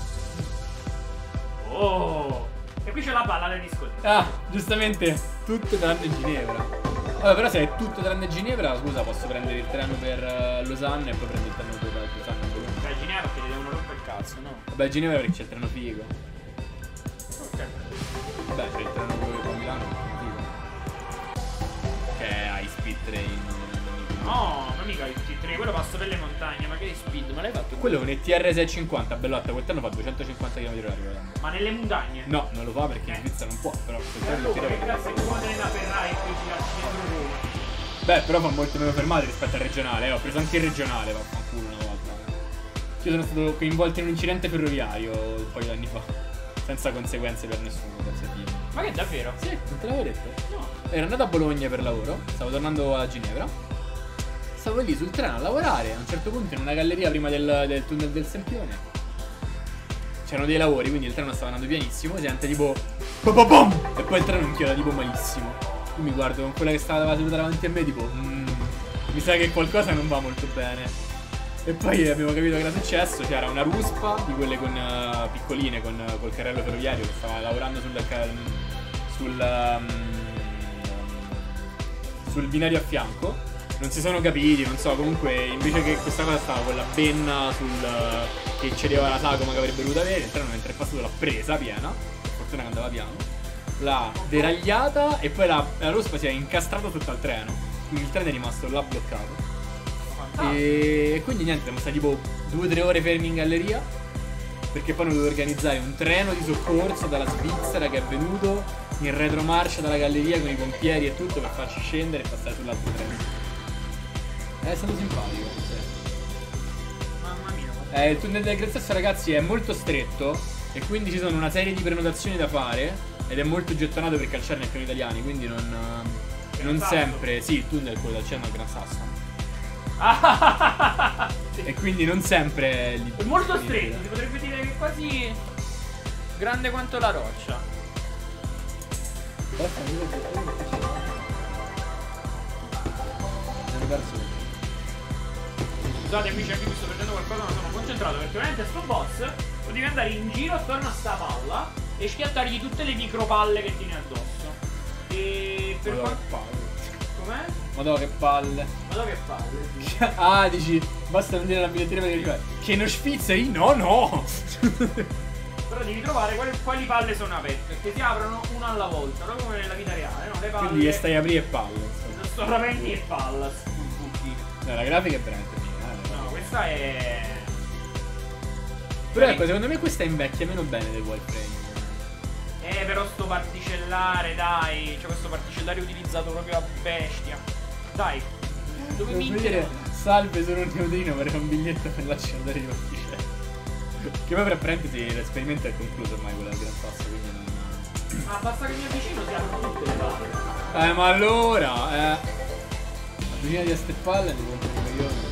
Oh! E qui c'è la palla alle discoteche. Ah, giustamente, tutto tranne Ginevra. Vabbè, però se è tutto tranne Ginevra, scusa, posso prendere il treno per uh, Losanna e poi prendo il treno per Losanna e Bologna. Cioè, Ginevra perché ti devono rompere il cazzo, no? Vabbè, Ginevra perché c'è il treno figo. Ok. Vabbè, c'è il treno quello che va a Milano, figo. Che è High Speed Train. No, ma mica il T tre, quello passo per le montagne, ma che speed, ma l'hai fatto? Quello è un E T R seicentocinquanta, bellotta, quel treno fa duecentocinquanta chilometri orari. Ma nelle montagne? No, non lo fa perché Eh. in Svizzera non può, però quel Eh, treno lo tira che per cazzo è come te ne da Ferrari e poi girarci dentro Roma? Beh, però fa molto meno fermate rispetto al regionale, eh. Ho preso anche il regionale, vaffanculo una volta. Io sono stato coinvolto in un incidente ferroviario un paio di anni fa, senza conseguenze per nessuno, grazie a Dio. Ma che davvero? Sì, non te l'avevo detto. No. Ero andato a Bologna per lavoro, stavo tornando a Ginevra. Stavo lì sul treno a lavorare, a un certo punto in una galleria prima del, del tunnel del Sempione c'erano dei lavori, quindi il treno stava andando pianissimo, sente tipo pom pom pom, e poi il treno inchioda tipo malissimo. Io mi guardo con quella che stava seduta davanti a me tipo mm, mi sa che qualcosa non va molto bene. E poi abbiamo capito che era successo, c'era una ruspa di quelle con uh, piccoline con uh, col carrello ferroviario che stava lavorando sul sul, um, sul binario a fianco. Non si sono capiti, non so, comunque invece che questa cosa stava con la benna sul che cedeva la sagoma che avrebbe dovuto avere, il treno mentre è passato l'ha presa piena, per fortuna che andava piano, l'ha deragliata e poi la, la ruspa si è incastrata sotto al treno, quindi il treno è rimasto là bloccato. E quindi niente, siamo stati tipo due o tre ore fermi in galleria, perché poi hanno dovuto organizzare un treno di soccorso dalla Svizzera che è venuto in retromarcia dalla galleria con i pompieri e tutto per farci scendere e passare sull'altro treno. È stato simpatico, sì. Mamma mia. Eh, il tunnel del Gran Sasso, ragazzi, è molto stretto e quindi ci sono una serie di prenotazioni da fare ed è molto gettonato per calciare nel piano italiani, quindi non, non sempre. Sì, il tunnel è quello del Cerno al Gran Sasso. Ah, sì. E quindi non sempre è lì. È molto stretto, si potrebbe dire che è quasi grande quanto la roccia. Basta, mi vedo che sono perso. Scusate amici, anche mi sto perdendo qualcosa, ma sono concentrato perché veramente sto boss lo devi andare in giro attorno a sta palla e schiattargli tutte le micropalle che tiene addosso. E per Madonna, quanto... che palle. Com'è? Madonna, che palle. Madonna che palle, sì. Ah, dici, basta non dire la biglietteria perché dico, che non sfizzeri? No, no. Però devi trovare quali, quali palle sono aperte, perché si aprono una alla volta, proprio come nella vita reale, no? Le palle... Quindi stai a aprire e palle, insomma. Sopravventi e palla. No, la grafica è veramente fine, eh. No, questa è... Però ecco, secondo me questa invecchia meno bene del wireframe. Eh, però sto particellare, dai. Cioè, questo particellare utilizzato proprio a bestia. Dai, dove mi dire, salve, sono un neutrino, vorrei un biglietto per l'accendere di particelle. Che poi per parentesi l'esperimento è concluso ormai quello del Gran Sasso, quindi non... Ma basta che mi avvicino si aprono tutte le palle. Eh, ma allora, eh... Avvicinati a ste palle mi compro un milione.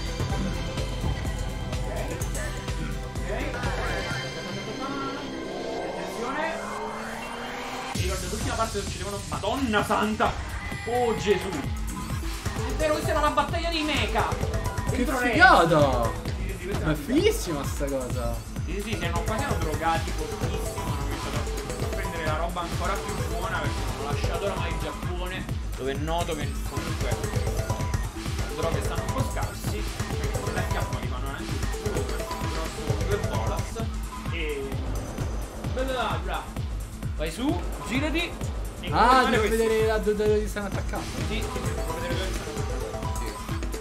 Attenzione. Mi ricordo l'ultima parte dove uccidevano. Madonna santa. Oh Gesù. È vero, questa era una battaglia di mecha. Che figata! Sì, sì, questa Ma è una- fighissima sta cosa. Sì, sì, si erano quasi erano drogati fortissimo. Hanno iniziato a prendere la roba ancora più buona perché hanno lasciato oramai il Giappone, dove è noto che comunque le droghe stanno un po' scarsi. Perché con la chiappa li fanno anche un grosso due bolas. E. Bla bla bla bla. Vai su, girati. E Ah, devi devo vedere la- dove dove stanno attaccando. Sì, sì, sì, devo vedere dove stanno attaccando. Sì.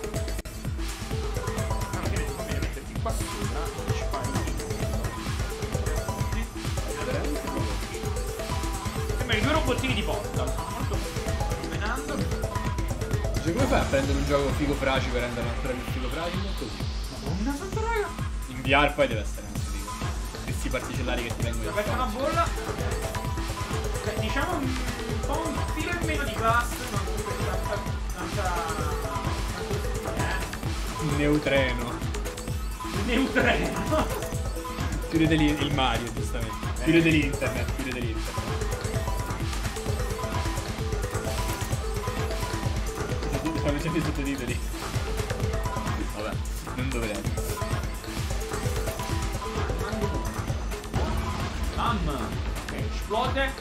Ah, ma che ne so, conviene metterti qua sopra e ci fai. Sembra i due robottini di porta. Sono molto illuminando. Cioè, come fai a prendere un gioco figo fraci per rendere ancora più figo fraci? Così. Madonna santa raga. In V R poi deve essere anche figo. Questi particellari che ti vengono Si è in aperta una faccia. bolla. Cioè, diciamo un po' un filo in meno di classe, ma comunque tanta. tanta. eh. Un neutreno. Neutreno. Chiudete lì il Mario, giustamente. Eh. Chiudete l'internet, chiudete l'internet. Fanno sempre i sottotitoli. Vabbè. Non dovrei. Bam. Ok, esplode.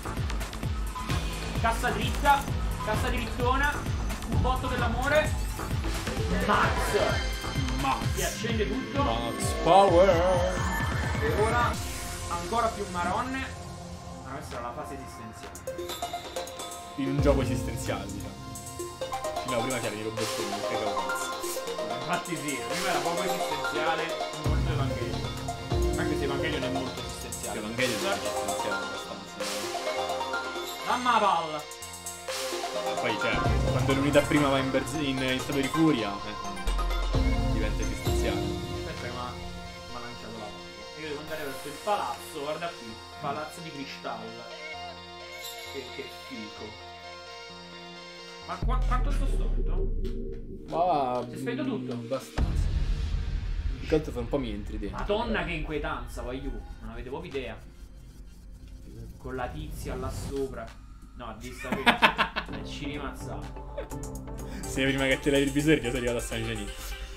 Cassa dritta. Cassa drittona. Un botto dell'amore. Max. Max. Si accende tutto. Max Power. E ora ancora più maronne. Ma questa era la fase esistenziale. In un gioco esistenziale, diciamo. No, prima c'erano i robottini, non cagavo cazzo. Infatti sì, prima era poco esistenziale, molto Evangelion. Anche se Evangelion è molto esistenziale. Evangelion è esistenziale abbastanza. Damma la palla. Poi cioè, quando l'unità prima va in, in, in stato di furia, eh, diventa esistenziale. Aspetta che mi ha lanciato la palla. Io devo andare verso il palazzo, guarda qui. Palazzo di cristallo. Che, che fico. Ma qu quanto sto storto? Ma Si è spento tutto? Abbastanza. Il conto fa un po' mi entri dentro. Madonna che inquietanza, voglio. Non avete proprio idea. Con la tizia là sopra. No, a vista che è ci rimazzato. Se prima che te levi il visore già sei arrivato a San Genì.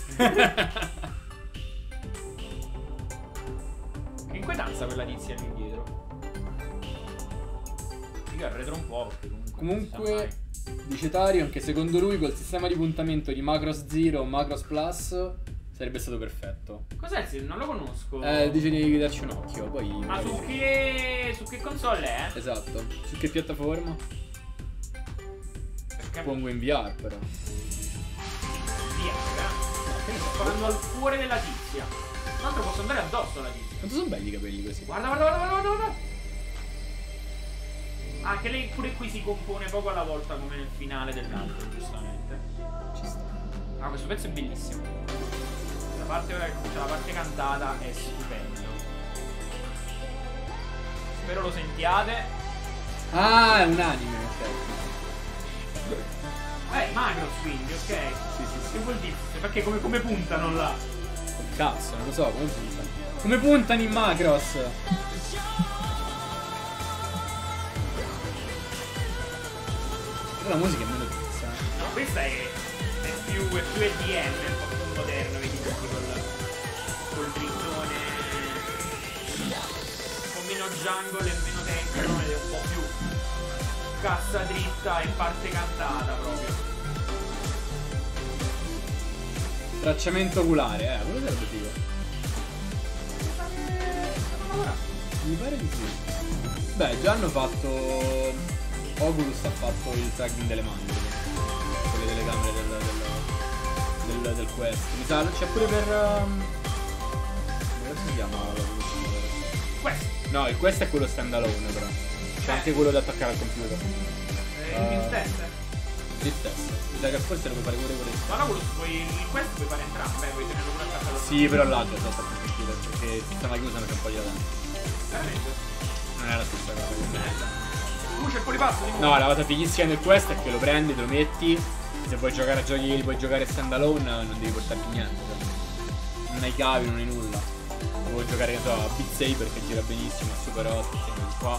Che inquietanza quella tizia lì dietro. Io arretro un po' perché comunque. Comunque dice Tarion che secondo lui col sistema di puntamento di Macross Zero o Macross Plus sarebbe stato perfetto. Cos'è? Se non lo conosco. Eh, dice di darci un occhio, poi. Ma su che. su che console è? Esatto. Su che piattaforma? Perché Pongo in V R però. via, eh? Sto parlando al cuore della tizia. Tra l'altro posso andare addosso alla tizia. Quanto sono belli i capelli così? Guarda, guarda, guarda, guarda, guarda. Ah, che lei pure qui si compone poco alla volta come nel finale dell'altro, giustamente. Ci sta. Ah, questo pezzo è bellissimo. La parte ora che c'è la parte cantata è stupendo. Spero lo sentiate. Ah, è un anime, ok. Eh, Macross quindi, ok. Sì, sì, Che vuol dire? Perché come, come puntano là? Cazzo, non lo so, come puntano? Come puntano in Macross? Però la musica è meno pizza. No, questa è, è più è più E D M, un po' più moderno, vedi tutti col, col drittone. Un po' meno jungle e meno techno ed è un po' più cassa dritta e parte cantata proprio. Tracciamento oculare, eh, quello sarebbe figo. Mi pare di sì. Beh, già hanno fatto. Oculus ha fatto il tracking delle mani, con le telecamere del, del, del, del Quest. Mi sa, c'è pure per. Um... come si chiama l'Oculus? Quest. No, il Quest è quello standalone, però. C'è anche quello da attaccare al computer. Eh, il uh, test. Il test. Mi sa che forse lo puoi fare pure con il. Ma l'Oculus puoi. Il Quest puoi fare entrambe, puoi tenerlo pure attaccato. Sì, però l'altro è stato al computer, perché il sistema chiuso non c'è un po' di avanti. Veramente? Non è la stessa cosa. Uh, c'è il polipasso di nuovo. No, la cosa fighissima del Quest è che lo prendi, te lo metti. Se vuoi giocare a giochi che li puoi giocare standalone, non devi portarti niente. Cioè. Non hai cavi, non hai nulla. Vuoi giocare, che so, a Beat Saber che gira benissimo, a Super Hot, che di qua.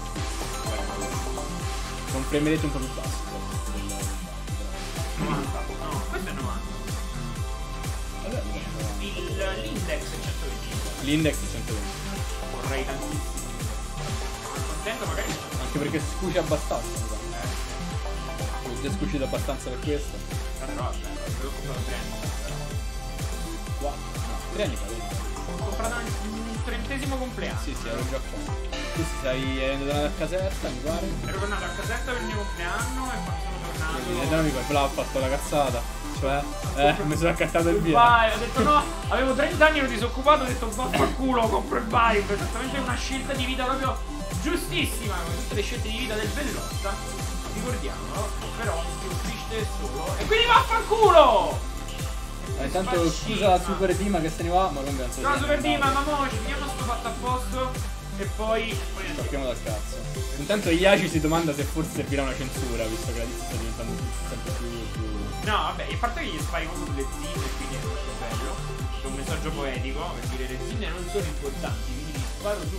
Con frame rate un po' più basso. novanta. No, questo è novanta. Allora, L'index è centoventi. l'index è centoventi. Vorrei tantissimo. Contento magari. Anche perché scuci abbastanza, mi sa. Eh. Ho già scucito abbastanza per questo. Però vabbè, avevo comprato tre anni fa. quattro, no, tre anni fa, vedi? Ho comprato un trentesimo compleanno. Sì, sì, ero già qua. Tu sei andato a casetta, mi pare. Ero tornato a casetta per il mio compleanno e quando sono tornato. E non mi pare, ha fatto la cazzata. Cioè, eh, mi sono accattato il via. Vai, ho detto no, avevo trenta anni, ero disoccupato, ho detto vaffanculo, compro il Vive. Esattamente una scelta di vita proprio giustissima, come tutte le scelte di vita del Bellotta. Ricordiamolo, però più triste solo. E quindi vaffanculo! Eh, intanto scusa la Super Dima che se ne va, ma comunque non so. No, Super Dima, ma mo ci finiamo sto fatto a posto. E poi. poi Partiamo dal cazzo. Intanto Iaci si domanda se forse servirà una censura, visto che la lista sta diventando sempre più. più... No, vabbè, a parte che gli spari proprio sulle zinne, quindi è molto bello. C'è un messaggio poetico per dire le zinne non sono importanti, quindi li sparo su.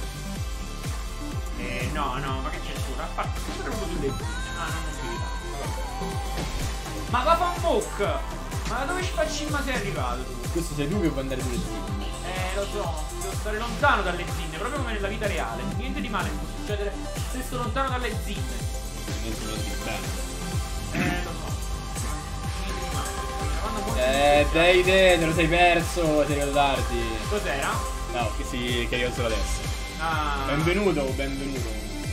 Eh, no, no, ma che censura? A parte sempre proprio sulle zinne. Ah, no, non mi ricordo. Ma va fa un mock! Ma dove ci facimma sei arrivato tu? Questo sei tu che puoi andare sulle zinne. Eh, lo so, devo stare lontano dalle zinne, proprio come nella vita reale. Niente di male può succedere se sto lontano dalle zinne. Niente, niente di bene. Eh, lo so. Niente di male. Vanno molto Eh, difficili. dai te, te lo sei perso, sei arrivato tardi. Cos'era? No, che si che arriva solo adesso. Ah. Benvenuto, benvenuto.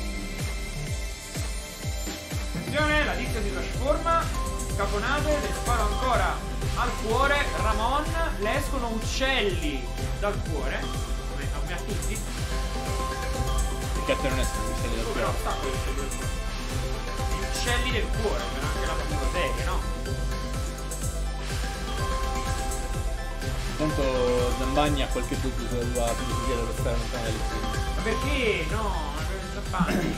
Attenzione, la tizia si trasforma. Caponate, le sparo ancora al cuore. Ramon, le escono uccelli dal cuore. Come a me a tutti. Perché a te non è stato uccelli del Oh, cuore. però sta quello del cuore. Gli uccelli del cuore, per anche la famosa serie, no? Intanto Zambagni ha qualche dubbio sulla tua filosofia dello stare lontano dalle zinne. Ma perché? No, ma per Zampani.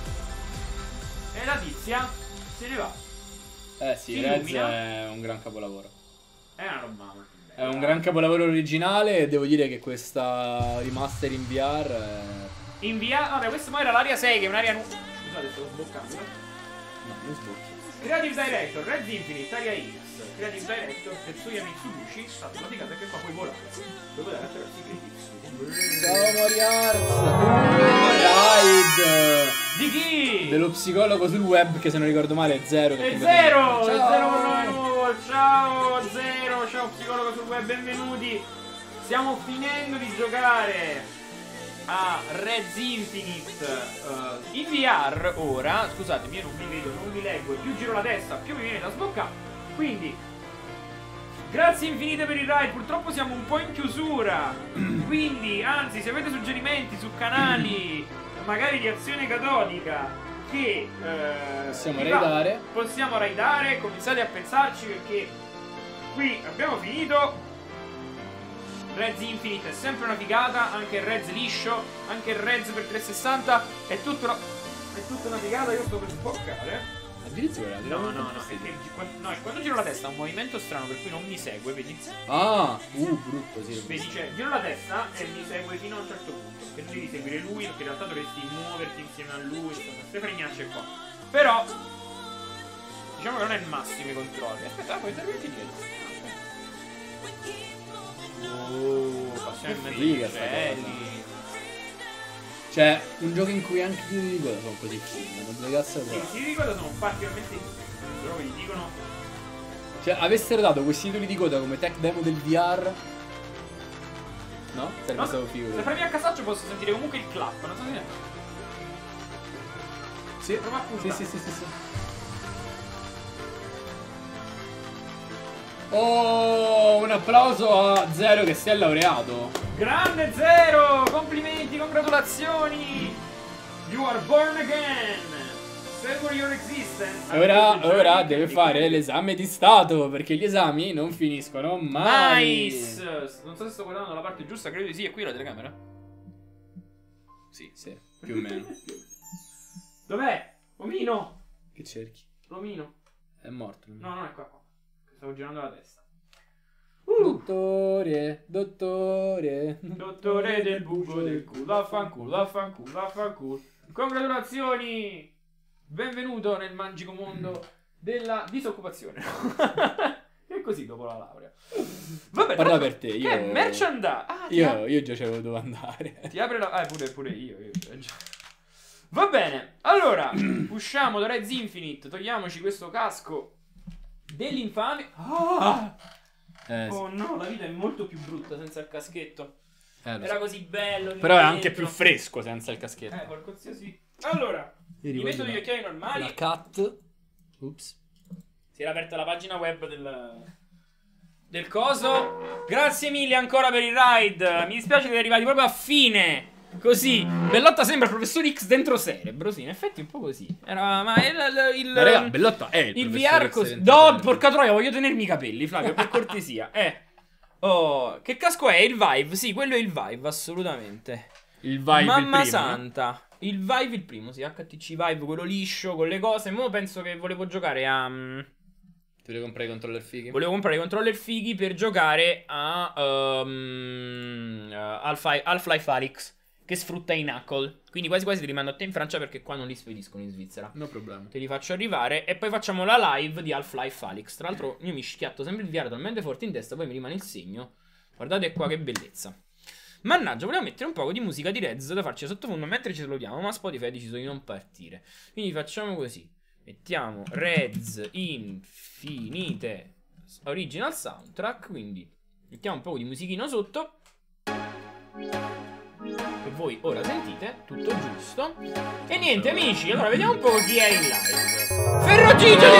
E la tizia se ne va. Eh sì, Si Rez illumina. è un gran capolavoro. È una roba molto bella. È un gran capolavoro originale e devo dire che questa remaster in V R è... Invia. Vabbè, questa poi era l'area sei, che è un'area nu. Scusate, stavo sboccando. No, non sbocchi. Creative Director, Red Infinite, Area X. Creative Director, Tetsuya Mitsubishi. State praticamente perché qua puoi volare. Puoi volare attraverso i crediti. Ciao Moriarz! Ride! Di chi? Dello psicologo sul web che se non ricordo male è Zero. che È ti Zero! È Ciao! Zero con noi di nuovo! Ciao Zero! Ciao psicologo sul web, benvenuti! Stiamo finendo di giocare a Red Infinite uh, in V R ora. Scusatemi, io non vi vedo, non vi leggo, e più giro la testa, più mi viene da sboccare. Quindi, grazie infinite per il ride. Purtroppo siamo un po' in chiusura. Quindi, anzi, se avete suggerimenti su canali, magari di Azione Catodica, che eh, Possiamo vi va- raidare. possiamo raidare, cominciate a pensarci perché qui abbiamo finito. Reds Infinite è sempre una figata, anche il Reds liscio, anche il Reds per trecentosessanta è tutto una, è tutta una figata. Io sto per sboccare. Addirittura No, no, no, perché quando, no, quando giro la testa ha un movimento strano per cui non mi segue, vedi? Ah, uh, brutto, sì. Vedi, cioè, giro la testa e mi segue fino a un certo punto. Che devi seguire lui, perché in realtà dovresti muoverti insieme a lui, insomma, queste fregnacce qua. Però, diciamo che non è il massimo i controlli. Aspetta, puoi intervenire dietro. Oh, passiamo in mezzo ai figa sta uccelli. Cioè, un gioco in cui anche i titoli di coda sono così film, non dove cazzo Sì, fa? i titoli di coda sono particolarmente però vi dicono. Cioè, avessero dato questi titoli di coda come tech demo del V R? No? Sarebbe No, stato se figo. premi a casaccio posso sentire comunque il clap, non so se ne. Sì, Prova a sì, puntare. sì, sì, sì, sì. Oh, un applauso a Zero che si è laureato. Grande Zero! Complimenti, congratulazioni! You are born again! Savor your existence! E ora, ora deve fare l'esame di stato, perché gli esami non finiscono mai. Nice! Non so se sto guardando la parte giusta, credo di sì. È qui la telecamera? Sì, sì, più o meno. Dov'è? Omino! Che cerchi? L'omino. È morto. No, non è qua. qua. Stavo girando la testa. Dottore, dottore. Dottore del buco del culo, vaffanculo, vaffanculo, vaffanculo. Congratulazioni! Benvenuto nel magico mondo della disoccupazione. E così dopo la laurea. Vabbè, Parla per te, io. che è merchandise. Ah, ti, Io, ap- io già c'avevo dove andare. ti apre la. Ah, pure, pure io. io eh, già. Va bene. Allora, usciamo da Reds Infinite. Togliamoci questo casco dell'infame. Ah! Eh, sì. Oh no, la vita è molto più brutta senza il caschetto. Eh, lo Era so. così bello. lì Però è dentro. anche più fresco senza il caschetto. Eh, qualcosa sì. Allora, Io mi metto ricordo gli la- occhiali normali. La cat. Ups. Si era aperta la pagina web del, del coso. Grazie mille ancora per il ride. Mi dispiace che è arrivati proprio a fine. Così. Bellotta sembra il professor X dentro cerebro. Sì, in effetti un po' così. Era. Ma il. il, Ma raga, Bellotta è il il V professor R X così. dentro No, cerebro. porca troia, voglio tenermi i capelli, Flavio, per cortesia. Eh. Oh, che casco è? Il Vive? Sì, quello è il Vive, assolutamente. Il Vive il Mamma primo, santa. Il Vive il primo, sì, H T C Vive, quello liscio, con le cose. Mo penso che volevo giocare a... mm, Ti volevi comprare i controller fighi? Volevo comprare i controller fighi per giocare a um, uh, Half-Life Half-Life Alyx. che sfrutta i Knuckle. Quindi quasi quasi ti rimando a te in Francia perché qua non li spediscono in Svizzera. No problema. Te li faccio arrivare e poi facciamo la live di Half-Life Alyx. Tra l'altro io mi schiatto sempre il V R talmente forte in testa, poi mi rimane il segno. Guardate qua che bellezza. Mannaggia, volevo mettere un po' di musica di Rez da farci sottofondo mentre ci salutiamo, ma Spotify ha deciso di non partire. Quindi facciamo così. Mettiamo Rez Infinite Original Soundtrack, quindi mettiamo un po' di musichino sotto. Che voi ora sentite, tutto giusto. E niente amici, allora vediamo un po' chi è in live. Ferrogigio che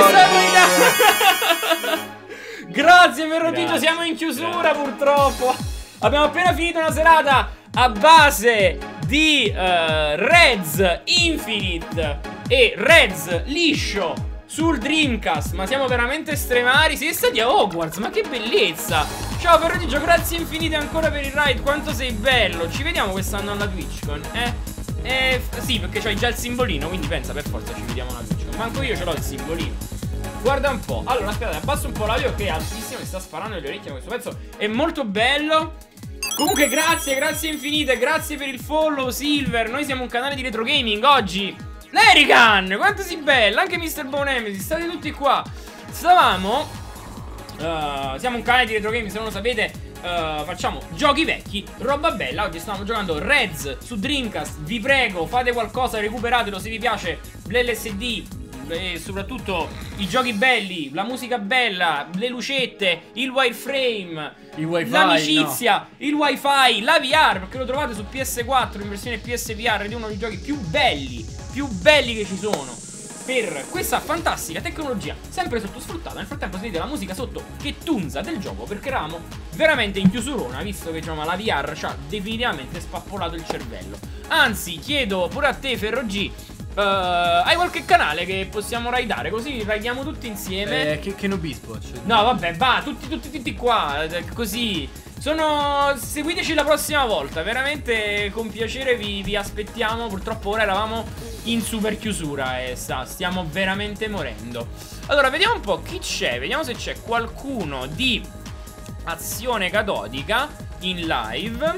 saluta. Grazie Ferrogigio, Grazie. siamo in chiusura purtroppo. Abbiamo appena finito una serata a base di uh, Rez Infinite e Rez liscio sul Dreamcast. Ma siamo veramente stremari. Siete stati a Hogwarts, ma che bellezza. Ciao Ferrogigio, grazie infinite ancora per il ride. Quanto sei bello. Ci vediamo quest'anno alla TwitchCon, eh? Eh, sì, perché c'hai già il simbolino, quindi pensa per forza ci vediamo alla TwitchCon. Manco io ce l'ho il simbolino. Guarda un po'. Allora, aspetta, abbasso un po' l'audio che è altissimo, mi sta sparando le orecchie questo pezzo. È molto bello. Comunque grazie, grazie infinite, grazie per il follow Silver. Noi siamo un canale di retro gaming oggi. Lerican, quanto sei bella. Anche mister Bonemesi, state tutti qua. Stavamo uh, siamo un canale di retro gaming, se non lo sapete. uh, Facciamo giochi vecchi, roba bella. Oggi stavamo giocando Rez su Dreamcast. Vi prego, fate qualcosa, recuperatelo se vi piace l'L S D e soprattutto i giochi belli, la musica bella, le lucette, il wireframe, il wifi, l'amicizia, no. il wifi, la V R, perché lo trovate su P S quattro in versione P S V R ed è uno dei giochi più belli, più belli che ci sono per questa fantastica tecnologia sempre sottosfruttata. Nel frattempo sentite la musica sotto che tunza del gioco perché eravamo veramente in chiusurona, visto che diciamo, la V R ci ha definitivamente spappolato il cervello. Anzi, chiedo pure a te Ferrog, Uh, hai qualche canale che possiamo raidare? Così raidiamo tutti insieme. Eh, che, che nobispo. Cioè. No, vabbè, va, tutti, tutti, tutti qua. Così. Sono. Seguiteci la prossima volta. Veramente con piacere vi, vi aspettiamo. Purtroppo ora eravamo in super chiusura e sta, stiamo veramente morendo. Allora, vediamo un po' chi c'è. Vediamo se c'è qualcuno di Azione Catodica in live.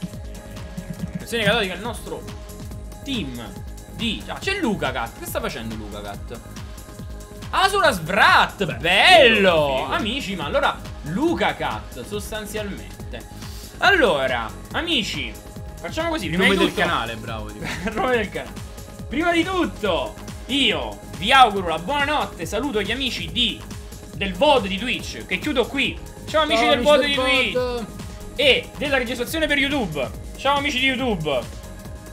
Azione Catodica è il nostro team. Di... Ah, c'è Lucacat. Che sta facendo Lucacat? Asura Svrat. Beh, bello figo, figo. amici, ma allora Lucacat sostanzialmente. Allora, amici, facciamo così. Prima Nome di del tutto, canale, bravo. il nome del canale. Prima di tutto, io vi auguro la buonanotte. Saluto gli amici di del V O D di Twitch, che chiudo qui. Ciao amici Ciao, del V O D amici di del Twitch V O D. e della registrazione per YouTube. Ciao amici di YouTube.